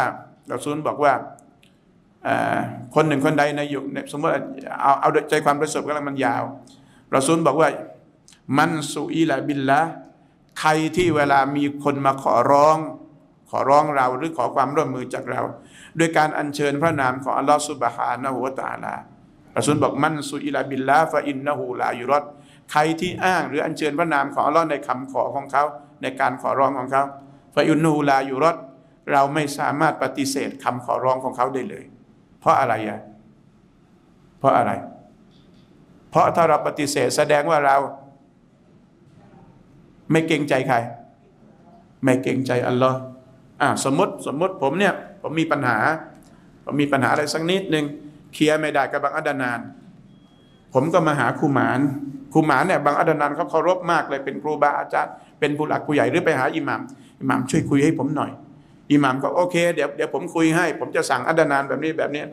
Speaker 1: คนหนึ่งคนใดในยุคสมมติเอาใจความประสบกำลังมันยาวรอซูลบอกว่ามันสุอิลาบิลละใครที่เวลามีคนมาขอร้องเราหรือขอความร่วมมือจากเราโดยการอัญเชิญพระนามของอัลลอฮฺซุบฮานะฮูวะตะอาลารอซูลบอกมันสุอิลาบิลละฟะอินนะฮูลายุรอดใครที่อ้างหรืออัญเชิญพระนามของอัลลอฮ์ในคำขอของเขาในการขอร้องของเขาฟะอินนะฮูลายุรอดเราไม่สามารถปฏิเสธคำขอร้องของเขาได้เลยเพราะอะไรเพราะอะไรเพราะถ้าเราปฏิเสธแสดงว่าเราไม่เกรงใจใครไม่เกรงใจอัลลอฮ์สมมติผมเนี่ยผมมีปัญหาอะไรสักนิดหนึ่งเคลียร์ไม่ได้กับบางอัดนานผมก็มาหาครูหมานเนี่ยบางอัดนานเขาเคารพมากเลยเป็นครูบาอาจารย์เป็นผู้หลักผู้ใหญ่หรือไปหาอิหม่ามช่วยคุยให้ผมหน่อยอิหม่ามก็โอเคเดี๋ยวผมคุยให้ผมจะสั่งอัดนานแบบนี้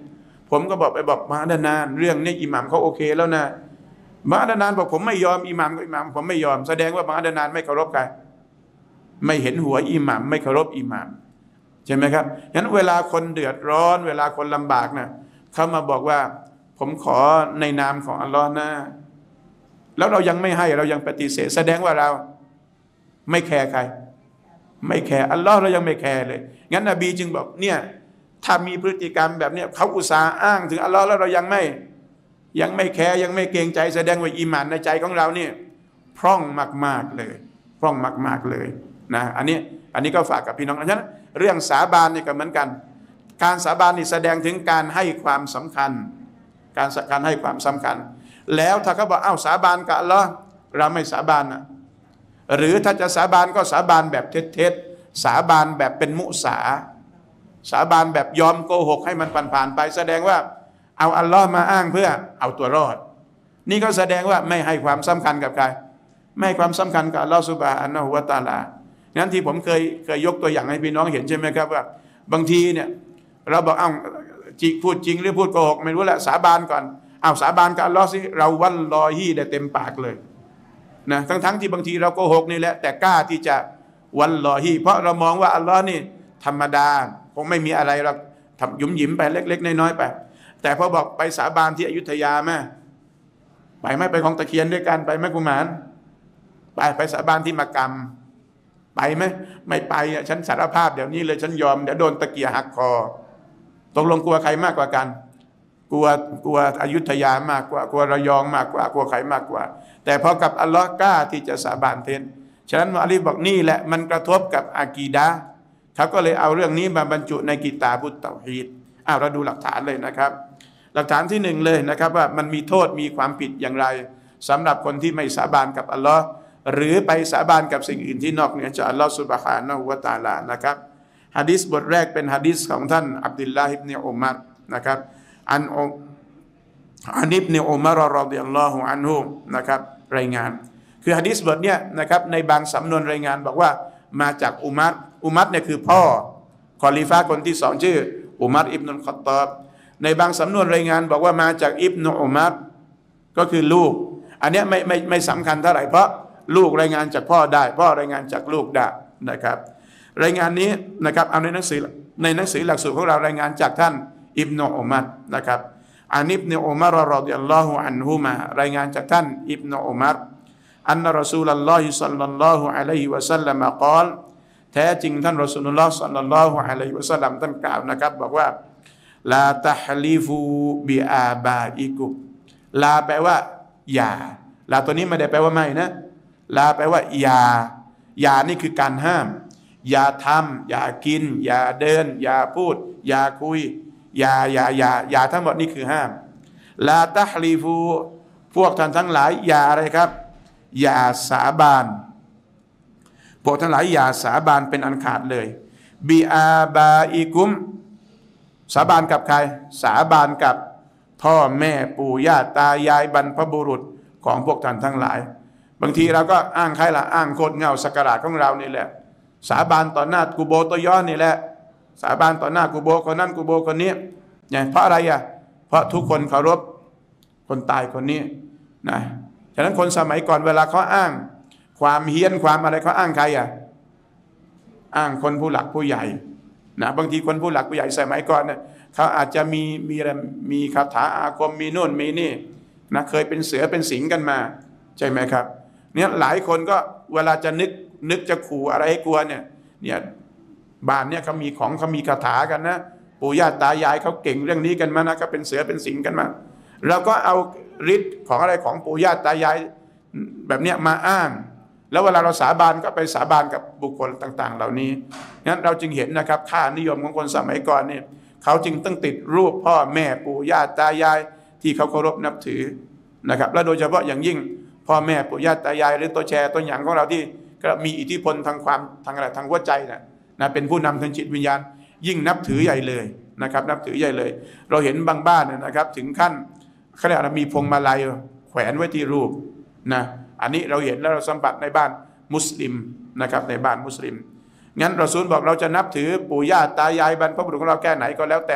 Speaker 1: ผมก็บอกไปบอกมาดานานเรื่องนี้อิหม่ามเขาโอเคแล้วนะมาดานานบอกผมไม่ยอมอิหม่ามก็อิหม่ามผมไม่ยอมแสดงว่ามาดานานไม่เคารพใครไม่เห็นหัวอิหม่ามไม่เคารพอิหม่ามใช่ไหมครับฉะนั้นเวลาคนเดือดร้อนเวลาคนลำบากนะเขามาบอกว่าผมขอในนามของอัลลอฮ์นะแล้วเรายังไม่ให้เรายังปฏิเสธแสดงว่าเราไม่แคร์ใครไม่แคร์อัลลอฮ์เรายังไม่แคร์เลยงั้นนบีจึงบอกเนี่ยถ้ามีพฤติกรรมแบบนี้เขาอุตส่าห์อ้างถึงอัลลอฮ์แล้วเรายังไม่แคร์ยังไม่เกรงใจแสดงว่าอีหม่านในใจของเราเนี่ยพร่องมากๆเลยพร่องมากๆเลยนะอันนี้ก็ฝากกับพี่น้องฉะนั้นเรื่องสาบานนี่ก็เหมือนกันการสาบานนี่แสดงถึงการให้ความสำคัญการให้ความสำคัญแล้วถ้าเขาบอกอ้าวสาบานกับอัลลอฮ์เราไม่สาบานนะหรือถ้าจะสาบานก็สาบานแบบเท็จสาบานแบบเป็นมุสาสาบานแบบยอมโกหกให้มันผ่านไปแสดงว่าเอาอัลลอฮ์มาอ้างเพื่อเอาตัวรอดนี่ก็แสดงว่าไม่ให้ความสำคัญกับใครไม่ให้ความสำคัญกับอัลลอฮ์ซุบฮานะฮูวะตะอาลานั้นที่ผมเคยยกตัวอย่างให้พี่น้องเห็นใช่ไหมครับว่าบางทีเนี่ยเราบอกเอาพูดจริงหรือพูดโกหกไม่รู้แหละสาบานก่อนเอาสาบานกับอัลลอฮ์สิเราวัลลอฮีได้เต็มปากเลยนะทั้งที่บางทีเราโกหกนี่แหละแต่กล้าที่จะวัลลอฮีเพราะเรามองว่าอัลลอฮ์นี่ธรรมดาคงไม่มีอะไรเราทำยุ่มหยิมไปเล็กๆน้อยๆไปแต่พอบอกไปสาบานที่อยุธยาแม่ไปไม่ไปของตะเคียนด้วยกันไปไหมกุมารไปสาบานที่มักกะไปไหมไม่ไปฉันสารภาพเดี๋ยวนี้เลยฉันยอมเดี๋ยวโดนตะเกียหักคอตกลงกลัวใครมากกว่ากันกลัวอยุธยามากกว่ากลัวระยองมากกว่ากลัวใครมากกว่าแต่พอกับอัลลอฮ์กล้าที่จะสาบานเทนฉะนั้นมุอัลลิฟบอกนี่แหละมันกระทบกับอากีดะห์เขาก็เลยเอาเรื่องนี้มาบรรจุในกิตาบุตเตาฮีดเราดูหลักฐานเลยนะครับหลักฐานที่หนึ่งเลยนะครับว่ามันมีโทษมีความผิดอย่างไรสำหรับคนที่ไม่สาบานกับอัลลอฮ์หรือไปสาบานกับสิ่งอื่นที่นอกเหนือจากอัลลอฮ์ซุบฮานะฮูวะตะอาลานะครับหะดีษบทแรกเป็นหะดีษของท่านอับดุลลาฮ์อิบนุอุมัรนะครับอันอิบนุอุมัรรอฎิยัลลอฮุอันฮุนะครับรายงานคือหะดีษบทเนี้ยนะครับในบางสำนวนรายงานบอกว่ามาจากอุมัรเนี่ยคือพ่อคอลิฟะห์คนที่สองชื่ออุมัรอิบนุลค็อฏฏอบในบางสำนวนรายงานบอกว่ามาจากอิบนุอุมัรก็คือลูกอันเนี้ยไม่สำคัญเท่าไหร่เพราะลูกรายงานจากพ่อได้พ่อรายงานจากลูกได้นะครับรายงานนี้นะครับเอาในหนังสือหลักสูตรของเรารายงานจากท่านอิบนุอุมัรนะครับอันอิบนุอุมัรรอฎิยัลลอฮุอันฮุมารายงานจากท่านอิบนุอุมัรอันนะรอซูลุลลอฮิศ็อลลัลลอฮุอะลัยฮิวะซัลลัมกล่าวแท้จริงท่านรอซูลุลลอฮ์ศ็อลลัลลอฮุอะลัยฮิวะซัลลัมท่านกล่าวนะครับบอกว่าลาตะฮลีฟูบิอาบาอิกุมลาแปลว่าอย่าลาตัวนี้ไม่ได้แปลว่าไม่นะลาแปลว่าอย่านี่คือการห้ามอย่าทำอย่ากินอย่าเดินอย่าพูดอย่าคุยอย่าทั้งหมดนี่คือห้ามลาตะฮลีฟูพวกท่านทั้งหลายอย่าอะไรครับอย่าสาบานพวกทั้งหลายอย่าสาบานเป็นอันขาดเลยบิอาบาอิกุมสาบานกับใครสาบานกับพ่อแม่ปู่ย่าตายายบรรพบุรุษของพวกท่านทั้งหลายบางทีเราก็อ้างใครล่ะอ้างโคตรเงาสักการะของเรานี่แหละสาบานต่อหน้ากูโบตัวย้อนนี่แหละสาบานต่อหน้ากูโบคนนั้นกูโบคนนี้เนี่ยเพราะอะไรอ่ะเพราะทุกคนเคารพคนตายคนนี้นะฉะนั้นคนสมัยก่อนเวลาเขาอ้างความเฮี้ยนความอะไรเขาอ้างใครอ่ะอ้างคนผู้หลักผู้ใหญ่นะบางทีคนผู้หลักผู้ใหญ่สมัยก่อนเนี่ยเขาอาจจะมีคาถาอาคมมีโน่นมีนี่นะเคยเป็นเสือเป็นสิงกันมาใช่ไหมครับเนี่ยหลายคนก็เวลาจะนึกจะขู่อะไรให้กลัวเนี่ยบ้านเนี่ยเขามีคาถากันนะปู่ย่าตายายเขาเก่งเรื่องนี้กันมานะก็เป็นเสือเป็นสิงกันมาเราก็เอาฤทธิ์ของอะไรของปู่ย่าตายายแบบเนี้ยมาอ้างแล้วเวลาเราสาบานก็ไปสาบานกับบุคคลต่างๆเหล่านี้งั้นเราจึงเห็นนะครับค่านิยมของคนสมัยก่อนเนี่ยเขาจึงต้องติดรูปพ่อแม่ปู่ย่าตายายที่เขาเคารพนับถือนะครับและโดยเฉพาะอย่างยิ่งพ่อแม่ปู่ย่าตายายหรือตัวแชร์ตัวอย่างของเราที่ก็มีอิทธิพลทางความทางอะไรทางหัวใจนะเป็นผู้นำทางจิตวิญญาณยิ่งนับถือใหญ่เลยนะครับนับถือใหญ่เลยเราเห็นบางบ้านนะครับถึงขั้นเขาเรียกมีพวงมาลัยแขวนไว้ที่รูปนะอันนี้เราเห็นแล้วเราสัมผัสในบ้านมุสลิมนะครับในบ้านมุสลิมงั้นรอซูลบอกเราจะนับถือปู่ย่าตายายบรรพบุรุษของเราแค่ไหนก็แล้วแต่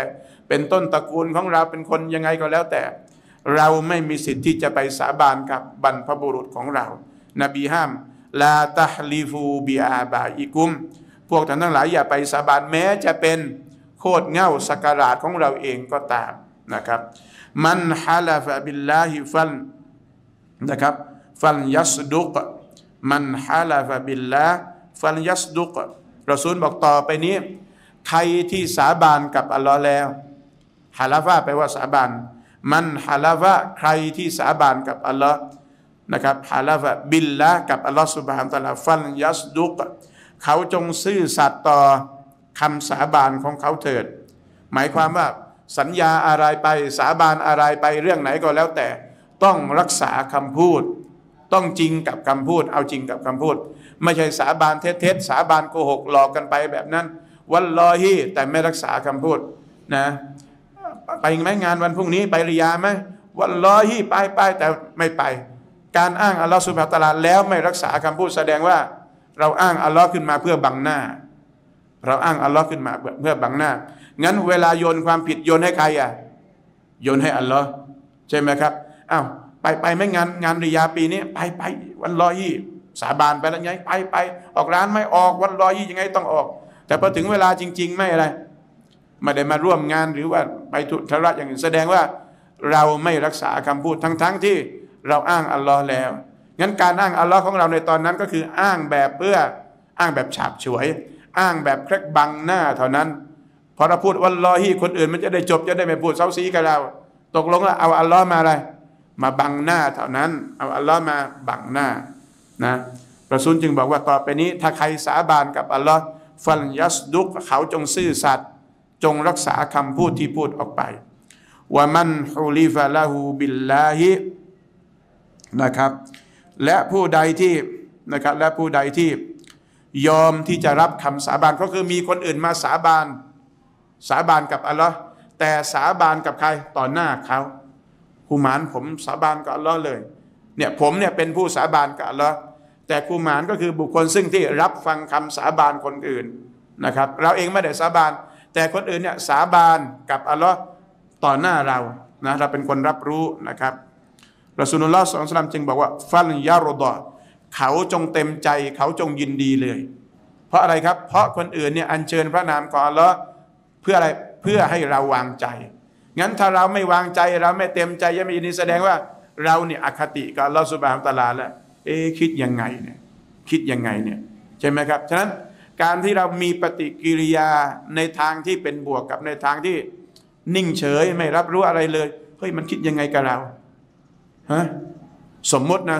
Speaker 1: เป็นต้นตระกูลของเราเป็นคนยังไงก็แล้วแต่เราไม่มีสิทธิ์ที่จะไปสาบานกับบรรพบุรุษของเรานบีห้ามลาตะฮลีฟูบิอาบาอิกุมพวกท่านทั้งหลายอย่าไปสาบานแม้จะเป็นโคตรเง่าสักการะของเราเองก็ตามนะครับมันฮาลาฟะบิลลาฮิฟันนะครับฟันยัสดุกมันฮาลาฟะบิลลาฟันยัสดุกรอซูลบอกต่อไปนี้ใครที่สาบานกับอัลลอฮ์แล้วฮาลาฟะแปลว่าสาบานมันฮาลาฟะใครที่สาบานกับอัลลอฮ์นะครับฮาลาฟะบิลละกับอัลลอฮ์ซุบฮานะฮูวะตะอาลาฟันยัสดุกเขาจงซื่อสัตย์ต่อคำสาบานของเขาเถิดหมายความว่าสัญญาอะไรไปสาบานอะไรไปเรื่องไหนก็แล้วแต่ต้องรักษาคำพูดต้องจริงกับคำพูดเอาจริงกับคำพูดไม่ใช่สาบานเท็จๆสาบานโกหกหลอกกันไปแบบนั้นวัลลอฮีแต่ไม่รักษาคำพูดนะไปไหมงานวันพรุ่งนี้ไปริยาไหมวัลลอฮีไปแต่ไม่ไปการอ้างอัลลอฮฺซุบฮานะฮูวะตะอาลาแล้วไม่รักษาคำพูดแสดงว่าเราอ้างอัลลอฮ์ขึ้นมาเพื่อบังหน้าเราอ้างอัลลอฮ์ขึ้นมาเพื่อบังหน้างั้นเวลาโยนความผิดโยนให้ใครโยนให้อัลลอฮ์ใช่ไหมครับอ้าวไปไม่งานริยาปีนี้ไปวันรอยี่สาบานไปแล้วไงไปออกร้านไม่ออกวันรอยี่ยังไงต้องออกแต่พอถึงเวลาจริงๆไม่อะไรไม่ได้มาร่วมงานหรือว่าไปธุระอย่างอื่นแสดงว่าเราไม่รักษาคำพูดทั้งที่เราอ้างอัลลอฮ์แล้วงั้นการอ้างอัลลอฮ์ของเราในตอนนั้นก็คืออ้างแบบเพื่ออ้างแบบฉาบฉวยอ้างแบบแคลกบังหน้าเท่านั้นพอเราพูดวัลลอฮีคนอื่นมันจะได้จบจะได้ไม่พูดเซาซีกับเราตกลงแล้วเอาอัลลอฮ์มาอะไรมาบังหน้าเท่านั้นเอาอัลลอฮ์มาบังหน้านะรอซูลจึงบอกว่าต่อไปนี้ถ้าใครสาบานกับอัลลอฮ์ฟัลยัสดุกเขาจงซื่อสัตย์จงรักษาคำพูดที่พูดออกไปวะมันฮุลิฟะละฮูบิลลาฮินะครับและผู้ใดที่นะครับและผู้ใดที่ยอมที่จะรับคำสาบานก็คือมีคนอื่นมาสาบานกับอัลลอฮ์แต่สาบานกับใครต่อหน้าเขากุมารผมสาบานกับอัลลอฮ์เลยเนี่ยผมเนี่ยเป็นผู้สาบานกับอัลลอฮ์แต่กุมารก็คือบุคคลซึ่งที่รับฟังคำสาบานคนอื่นนะครับเราเองไม่ได้สาบานแต่คนอื่นเนี่ยสาบานกับอัลลอฮ์ต่อหน้าเรานะเราเป็นคนรับรู้นะครับรอซูลุลลอฮ์ศ็อลลัลลอฮุอะลัยฮิวะซัลลัมจึงบอกว่าฟัลยารฎอเขาจงเต็มใจเขาจงยินดีเลยเพราะอะไรครับเพราะคนอื่นเนี่ยอัญเชิญพระนามของอัลลอฮ์เพื่ออะไรเพื่อให้เราวางใจงั้นถ้าเราไม่วางใจเราไม่เต็มใจยังไม่ยินดีแสดงว่าเราเนี่ยอคติกับอัลลอฮ์ซุบฮานะฮูวะตะอาลาแล้วคิดยังไงเนี่ยใช่ไหมครับฉะนั้นการที่เรามีปฏิกิริยาในทางที่เป็นบวกกับในทางที่นิ่งเฉยไม่รับรู้อะไรเลยเฮ้ยมันคิดยังไงกับเราฮะสมมติ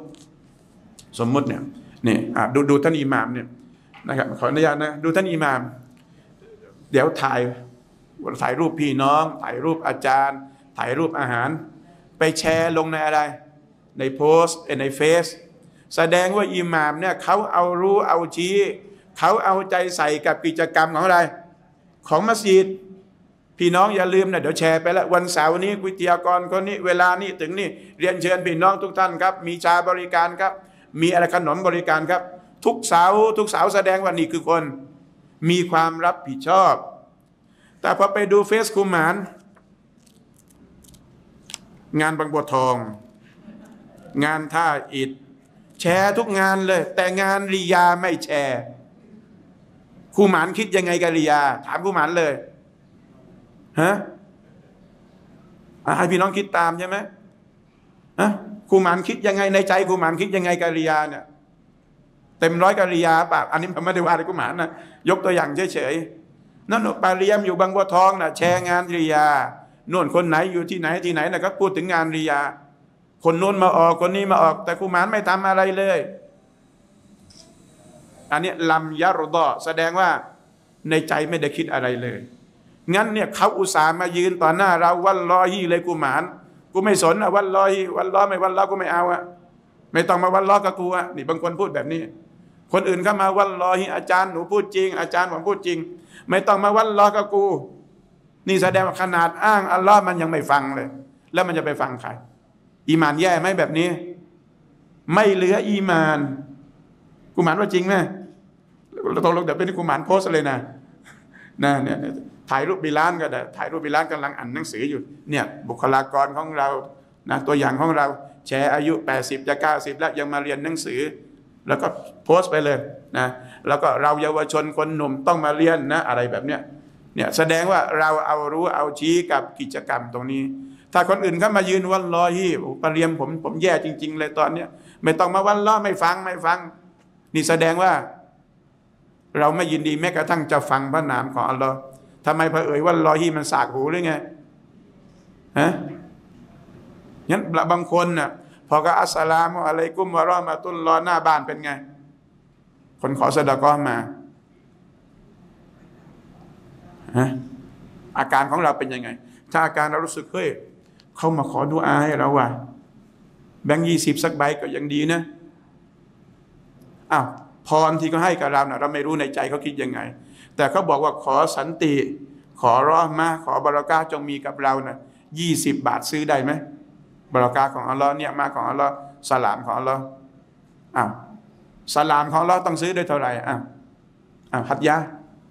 Speaker 1: เนี่ยนี่ดูท่านอิหม่ามเนี่ยนะครับขออนุญาตนะดูท่านอิหม่ามเดี๋ยวถ่ายรูปพี่น้องถ่ายรูปอาจารย์ถ่ายรูปอาหารไปแชร์ลงในอะไรในโพสต์ในเฟซแสดงว่าอิหม่ามเนี่ยเขาเอารู้เอาชี้เขาเอาใจใส่กับกิจกรรมของอะไรของมัสยิดพี่น้องอย่าลืมนะเดี๋ยวแชร์ไปแล้ววันเสาร์นี้วิทยากรคนนี้เวลานี้ถึงนี่เรียนเชิญพี่น้องทุกท่านครับมีชาบริการครับมีอะไรขนมบริการครับทุกเสาร์แสดงว่านี่คือคนมีความรับผิดชอบแต่พอไปดูเฟซกุมารงานบางบัวทองงานท่าอิฐแชร์ทุกงานเลยแต่งานริยาไม่แชร์กุมารคิดยังไงกับริยาถามกุมารเลยฮะให้พี่น้องคิดตามใช่ไหมกุมารคิดยังไงในใจกุมารคิดยังไงกับริยาเนี่ยเต็มร้อยกับริยาป่ะอันนี้ผมไม่ได้ว่าอะไรกุมารนะยกตัวอย่างเฉยๆนั่นปาเรียมอยู่บางบัวทองนะแชร์งานริยาโน่นคนไหนอยู่ที่ไหนนะครับพูดถึงงานริยาคนโน้นมาออกคนนี้มาออกแต่กุมารไม่ทำอะไรเลยอันนี้ลัมยารฎอแสดงว่าในใจไม่ได้คิดอะไรเลยงั้นเนี่ยเขาอุตส่าห์มายืนต่อหน้าเราวัลลอฮีเลยกุมารกูไม่สนวัลลอฮีวัลลอไม่วัลลอกูไม่เอาไม่ต้องมาวัลลอกับกูนี่บางคนพูดแบบนี้คนอื่นเข้ามาวัลลอฮีอาจารย์หนูพูดจริงอาจารย์ผมพูดจริงไม่ต้องมาวัลลอกับกูนี่แสดงว่าขนาดอ้างอัลลอฮ์มันยังไม่ฟังเลยแล้วมันจะไปฟังใครอีมานแย่ไหมแบบนี้ไม่เหลืออีมานกุมารว่าจริงไหมเราตกลงเดี๋ยวเป็นกุมารโพสเลยนะเนี่ยถ่ายรูปบิลาลก็ได้ถ่ายรูปบิลาลกำลังอ่านหนังสืออยู่เนี่ยบุคลากรของเรานะตัวอย่างของเราแชร์อายุ80จะ90แล้วยังมาเรียนหนังสือแล้วก็โพสต์ไปเลยนะแล้วก็เราเยาวชนคนหนุ่มต้องมาเรียนนะอะไรแบบเนี้ยเนี่ยแสดงว่าเราเอารู้เอาชี้กับกิจกรรมตรงนี้ถ้าคนอื่นเขามายืนวัลลอฮีปะเรียมผมแย่จริงๆเลยตอนเนี้ยไม่ต้องมาวัลลอไม่ฟังนี่แสดงว่าเราไม่ยินดีแม้กระทั่งจะฟังพระนามของอัลลอฮ์ทำไมพระเอ่ยวัลลอฮีมันสากหูหรือไงฮะงั้นบางคนน่ะพอก็อัสสลามุอะลัยกุมวะเราะมะตุลลอฮ์หน้าบ้านเป็นไงคนขอซะดะกอฮ์มาฮะอาการของเราเป็นยังไงถ้าอาการเรารู้สึกเฮ้ยเขามาขอดุอาให้เราว่ะแบงค์20สักใบก็ยังดีนะอ้าวพรที่เขาให้กับเราเราไม่รู้ในใจเขาคิดยังไงแต่เขาบอกว่าขอสันติขอเราะห์มะห์ขอบารอกาฮ์จงมีกับเรานะ20 บาทซื้อได้ไหมบารอกาฮ์ของอัลลอฮ์เนี่ยมาของอัลลอฮ์สลามของอัลลอฮ์อ้าวสลามของอัลลอฮ์ต้องซื้อด้วยเท่าไหร่อ้าวฮัดยะ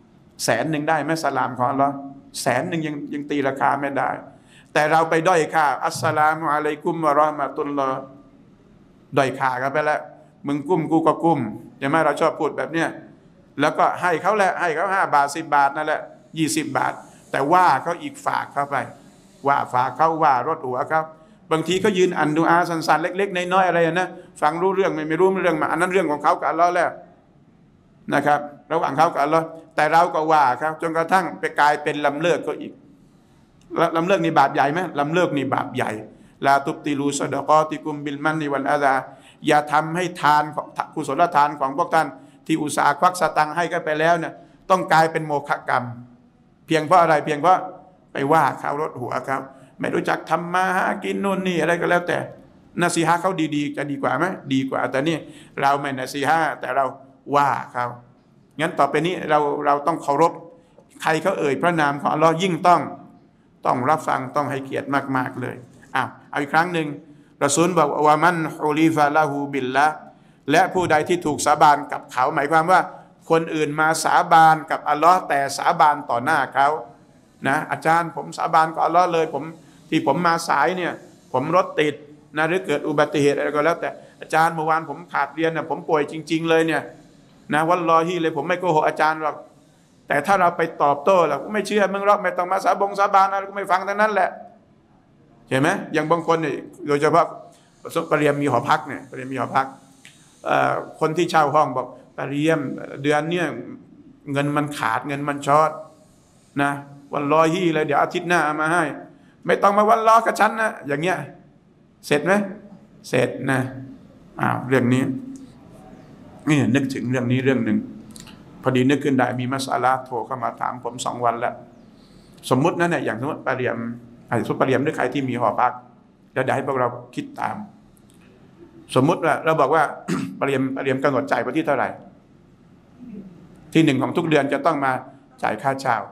Speaker 1: 100,000ได้ไหมสลามของอัลลอฮ์100,000ยังตีราคาไม่ได้แต่เราไปด้อยค่าอัสสลามุอะลัยกุมวะเราะห์มะตุลลอฮ์ด้อยค่ากันไปแล้วมึงกุ้มกูก็กุ้มใช่ไหมเราชอบพูดแบบเนี้ยแล้วก็ให้เขาแหละให้เขา5 บาท10 บาทนั่นแหละ20 บาทแต่ว่าเขาอีกฝากเข้าไปว่าฝากเขาว่ารถหัวเขาบางทีเขายืนอ่านดุอาสั้นๆเล็กๆน้อยๆอะไรนะฟังรู้เรื่องไม่รู้เรื่องมาอันนั้นเรื่องของเขากับอัลเลาะห์แล้วนะครับระหว่างเขากับอัลเลาะห์แต่เราก็ว่าเขาจนกระทั่งไปกลายเป็นลำเลิกเขาอีกลำเลิกนี่บาปใหญ่ไหมลำเลิกนี่บาปใหญ่ลาตุบติลูซะดะกอติกุมบิลมันนิวัลอาซาอย่าทำให้ทานกุศลทานของพวกท่านที่อุตสาห์ควักสตังค์ให้กันไปแล้วเนี่ยต้องกลายเป็นโมฆะกรรมเพียงเพราะอะไรเพียงเพราะไปว่าเขารถหัวเขาไม่รู้จักทำมาหากินนู่นนี่อะไรก็แล้วแต่นาซีฮะเขาดีๆจะดีกว่าไหมดีกว่าแต่นี่เราไม่นาซีฮะแต่เราว่าเขางั้นต่อไปนี้เราต้องเคารพใครเขาเอ่ยพระนามของอัลลอฮ์ยิ่งต้องรับฟังต้องให้เกียรติมากๆเลยเอาอีกครั้งหนึ่งรอซูลบอกว่ามันฮุลิฟะละฮูบิลละและผู้ใดที่ถูกสาบานกับเขาหมายความว่าคนอื่นมาสาบานกับอัลลอฮ์แต่สาบานต่อหน้าเขานะอาจารย์ผมสาบานกับอัลลอฮ์เลยผมมาสายเนี่ยผมรถติดนะหรือเกิดอุบัติเหตุอะไรก็แล้วแต่อาจารย์เมื่อวานผมขาดเรียนนะผมป่วยจริงๆเลยเนี่ยนะวัลลอฮีเลยผมไม่โกหกอาจารย์หรอกแต่ถ้าเราไปตอบโต้เราไม่เชื่อมึงหรอกไม่ต้องมาสาบานอะไรก็ไม่ฟังทั้งนั้นแหละเห็นไหมอย่างบางคนเนี่ยโดยเฉพาะปริยมมีหอพักเนี่ยปริยมมีหอพักคนที่เช่าห้องบอกปริยมเดือนเนี่ยเงินมันขาดเงินมันช็อตนะวัลลอฮีเลยเดี๋ยวอาทิตย์หน้าเอามาให้ไม่ต้องมาวัลลอกับฉันนะอย่างเงี้ยเสร็จไหมเสร็จนะเรื่องนี้นี่นึกถึงเรื่องนี้เรื่องหนึ่งพอดีนึกขึ้นได้มีมัสอาลาโทรเข้ามาถามผม2 วันแล้วสมมุตินั่นเนี่ยอย่างสมมติปริยมปริยมหรือใครที่มีหอพักแล้วเดี๋ยวให้พวกเราคิดตามสมมุติว่าเราบอกว่า ปริยมกำหนดจ่ายวันที่เท่าไหร่ที่1ของทุกเดือนจะต้องมาจ่ายค่าเช่า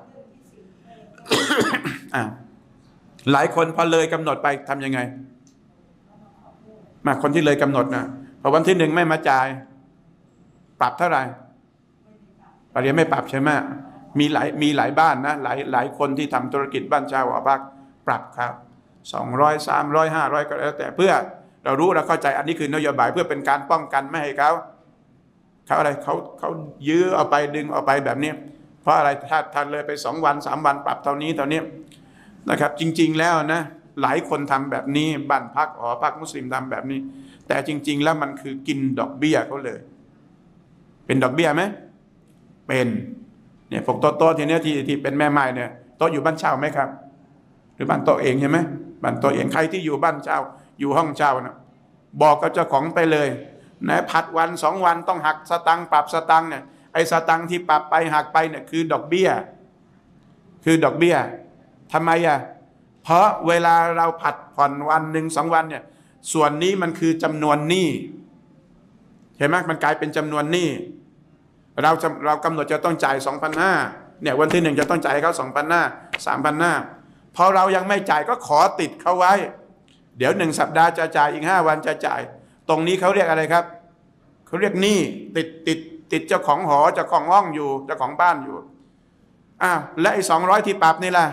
Speaker 1: หลายคนพอเลยกำหนดไปทำยังไงมาคนที่เลยกำหนดนะพอวันที่1ไม่มาจ่ายปรับเท่าไหร่ปริยมไม่ปรับใช่ไหมมีหลายบ้านนะหลายคนที่ทำธุรกิจบ้านเช่าหอพักปรับครับ200 300 500ก็แล้วแต่เพื่อเรารู้เราเข้าใจอันนี้คือนโยบายเพื่อเป็นการป้องกันไม่ให้เขาอะไรเขายื้อเอาไปดึงเอาไปแบบนี้เพราะอะไรถ้าเลยไป2 วัน3 วันปรับเท่านี้นะครับจริงๆแล้วนะหลายคนทำแบบนี้บ้านพักหอพักมุสลิมทำแบบนี้แต่จริงๆแล้วมันคือกินดอกเบี้ยเขาเลยเป็นดอกเบี้ยไหมเป็นเนี่ยพวกโต๊ะทีนี้ที่เป็นแม่ไม้เนี่ยโต๊ะอยู่บ้านเช่าไหมครับหรือบ้านโต๊ะเองใช่ไหมบ้านโต๊ะเองใครที่อยู่บ้านเช่าอยู่ห้องเช่านะบอกกับเจ้าของไปเลยนะผัดวัน2 วันต้องหักสตังค์ปรับสตังค์เนี่ยไอ้สตังค์ที่ปรับไปหักไปเนี่ยคือดอกเบี้ยทำไมเพราะเวลาเราผัดผ่อนวัน1 2 วันเนี่ยส่วนนี้มันคือจำนวนหนี้เห็นไหมมันกลายเป็นจำนวนหนี้เรากำหนดจะต้องจ่าย 2,500 เนี่ยวันที่1จะต้องจ่ายเขา 2,500 3,500 พอเรายังไม่จ่ายก็ขอติดเขาไว้เดี๋ยว1 สัปดาห์จะจ่ายอีก5 วันจะจ่ายตรงนี้เขาเรียกอะไรครับเขาเรียกหนี้ติดเจ้าของหอเจ้าของห้องอยู่เจ้าของบ้านอยู่และไอ้200ที่ปรับนี่ล่ะ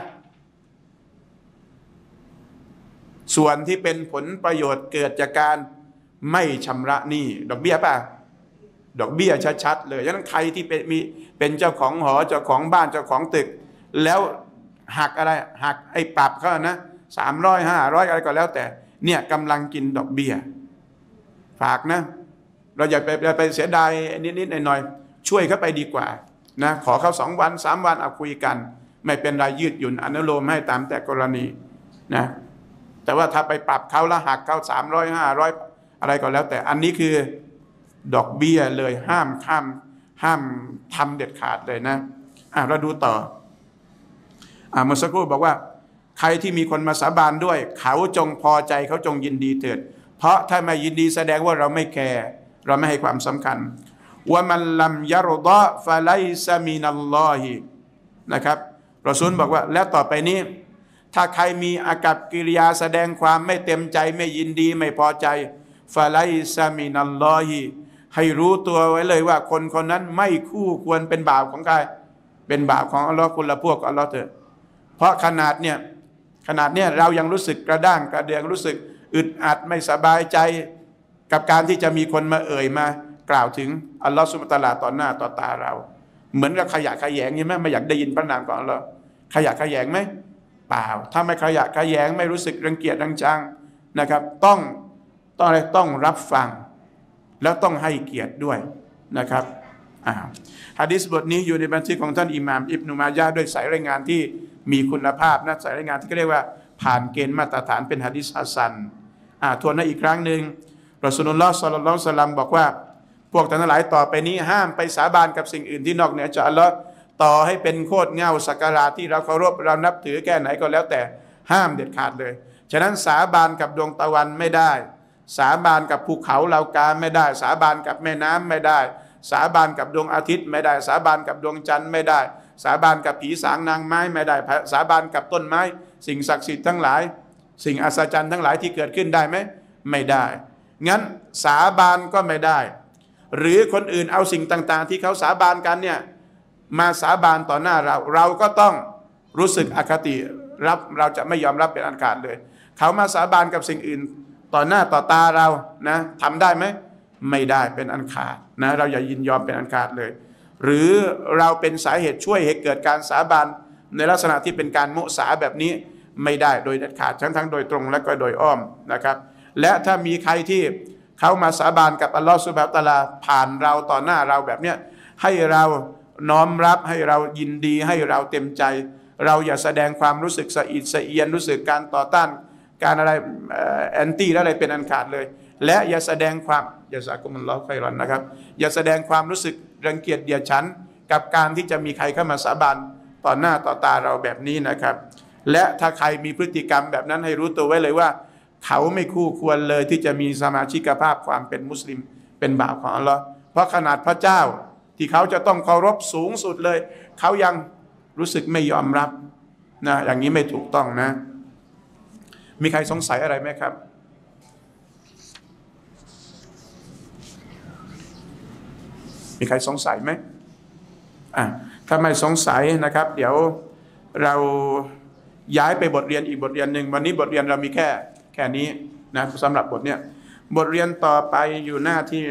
Speaker 1: ส่วนที่เป็นผลประโยชน์เกิดจากการไม่ชำระหนี้ดอกเบี้ยป่ะดอกเบี้ยชัดๆเลยฉะนั้นใครที่เป็นเจ้าของหอเจ้าของบ้านเจ้าของตึกแล้วหักอะไรหักไอ้ปรับเขานะ300 500อะไรก็แล้วแต่เนี่ยกำลังกินดอกเบี้ยฝากนะเราอย่าไปเสียดายนิดๆหน่อยๆช่วยเขาไปดีกว่านะขอเขา2 วัน 3 วันเอาคุยกันไม่เป็นไรยืดหยุ่นอนุโลมให้ตามแต่กรณีนะแต่ว่าถ้าไปปรับเขาแล้วหักเขา300 500อะไรก็แล้วแต่อันนี้คือดอกเบี้ยเลยห้ามทำเด็ดขาดเลยนะเราดูต่อเมื่อสักครู่บอกว่าใครที่มีคนมาสาบานด้วยเขาจงพอใจเขาจงยินดีเถิดเพราะถ้าไม่ยินดีแสดงว่าเราไม่แคร์เราไม่ให้ความสำคัญว่ามันลัมยารฎอฟะไลซะมินัลลอฮินะครับรอซูลบอกว่าแล้วต่อไปนี้ถ้าใครมีอากัปกิริยาแสดงความไม่เต็มใจไม่ยินดีไม่พอใจฟะไลซะมินัลลอฮิให้รู้ตัวไว้เลยว่าคนคนนั้นไม่คู่ควรเป็นบ่าวของใครเป็นบ่าวของอัลลอฮ์คนละพวกอัลลอฮ์เถอะเพราะขนาดเนี่ยเรายังรู้สึกกระด้างกระเดืองรู้สึกอึดอัดไม่สบายใจกับการที่จะมีคนมามากล่าวถึงอัลลอฮ์ซุบฮานะฮูวะตะอาลาต่อหน้าต่อตาเราเหมือนกับขยะขยงใช่ไหมไม่อยากได้ยินพระนามของอัลลอฮ์ขยะขยงไหมเปล่าถ้าไม่ขยะขยงไม่รู้สึกรังเกียจรังชังนะครับต้องอะไรต้องรับฟังแล้วต้องให้เกียรติด้วยนะครับหะดีษบทนี้อยู่ในบันทึกของท่านอิหม่ามอิบนุมาญะห์ด้วยสายรายงานที่มีคุณภาพนะสายรายงานที่เรียกว่าผ่านเกณฑ์มาตรฐานเป็นหะดีษฮัสซันทวนให้อีกครั้งหนึ่งรอซูลุลลอฮ์ ศ็อลลัลลอฮุอะลัยฮิวะซัลลัมบอกว่าพวกท่านทั้งหลายต่อไปนี้ห้ามไปสาบานกับสิ่งอื่นที่นอกเหนือจากอัลลอฮ์ต่อให้เป็นโคตรเงาสักการะที่เราเคารพเรานับถือแค่ไหนก็แล้วแต่ห้ามเด็ดขาดเลยฉะนั้นสาบานกับดวงตะวันไม่ได้สาบานกับภูเขาเหล่ากาไม่ได้สาบานกับแม่น้ำไม่ได้สาบานกับดวงอาทิตย์ไม่ได้สาบานกับดวงจันทร์ไม่ได้สาบานกับผีสางนางไม้ไม่ได้สาบานกับต้นไม้สิ่งศักดิ์สิทธิ์ทั้งหลายสิ่งอัศจรรย์ทั้งหลายที่เกิดขึ้นได้ไหมไม่ได้งั้นสาบานก็ไม่ได้หรือคนอื่นเอาสิ่งต่างๆที่เขาสาบานกันเนี่ยมาสาบานต่อหน้าเราก็ต้องรู้สึกอคติเราจะไม่ยอมรับเป็นอันขาดเลยเขามาสาบานกับสิ่งอื่นต่อหน้าต่อตาเรานะทำได้ไหมไม่ได้เป็นอันขาดนะเราอย่ายินยอมเป็นอันขาดเลยหรือเราเป็นสาเหตุช่วยให้เกิดการสาบานในลักษณะที่เป็นการมุสาแบบนี้ไม่ได้โดยเด็ดขาดทั้งโดยตรงและก็โดยอ้อมนะครับและถ้ามีใครที่เขามาสาบานกับอัลลอฮฺซุบฮานะฮูวะตะอาลาผ่านเราต่อหน้าเราแบบเนี้ยให้เราน้อมรับให้เรายินดีให้เราเต็มใจเราอย่าแสดงความรู้สึกสะอิดสะเอียนรู้สึกการต่อต้านการอะไรแอนตี้อะไรเป็นอันขาดเลยและอย่าแสดงความอย่าสากุมุลลอฮ์ไครอนนะครับอย่าแสดงความรู้สึกรังเกียจเดียดฉันกับการที่จะมีใครเข้ามาสาบานต่อหน้าต่อตาเราแบบนี้นะครับและถ้าใครมีพฤติกรรมแบบนั้นให้รู้ตัวไว้เลยว่าเขาไม่คู่ควรเลยที่จะมีสมาชิกภาพความเป็นมุสลิมเป็นบ่าวของอัลลอฮ์เพราะขนาดพระเจ้าที่เขาจะต้องเคารพสูงสุดเลยเขายังรู้สึกไม่ยอมรับนะอย่างนี้ไม่ถูกต้องนะมีใครสงสัยอะไรไหมครับมีใครสงสัยไหมถ้าไม่สงสัยนะครับเดี๋ยวเราย้ายไปบทเรียนอีกบทเรียนหนึ่งวันนี้บทเรียนเรามีแค่นี้นะสำหรับบทเนี้ยบทเรียนต่อไปอยู่หน้าที่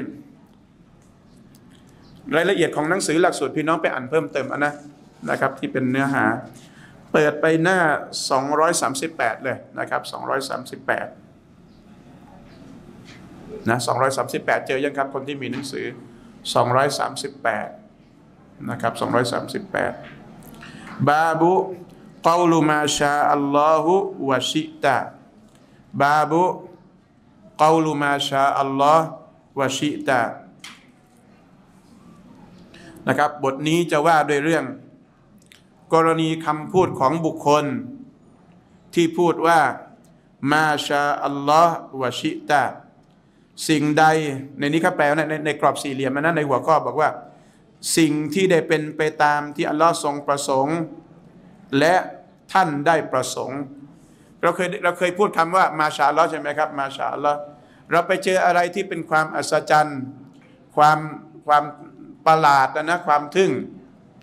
Speaker 1: รายละเอียดของหนังสือหลักสูตรพี่น้องไปอ่านเพิ่มเติมนะครับที่เป็นเนื้อหาเปิดไปหน้า238เลยนะครับ238นะ238เจอยังครับคนที่มีหนังสือ238นะครับ238บาบุกอลุมาชาอัลลอฮุวะชิตะบาบุกอลุมาชาอัลลอฮุวะชิตะนะครับบทนี้จะว่าด้วยเรื่องกรณีคำพูดของบุคคลที่พูดว่ามาชาอัลลอฮ์วะชิตะสิ่งใดในนี้เขาแปลในกรอบสี่เหลี่ยมนั้นในหัวข้อบอกว่าสิ่งที่ได้เป็นไปตามที่อัลลอฮ์ทรงประสงค์และท่านได้ประสงค์เราเคยพูดคำว่ามาชาอัลลอฮ์ใช่ไหมครับมาชาอัลลอฮ์เราไปเจออะไรที่เป็นความอัศจรรย์ความประหลาดนะความทึ่ง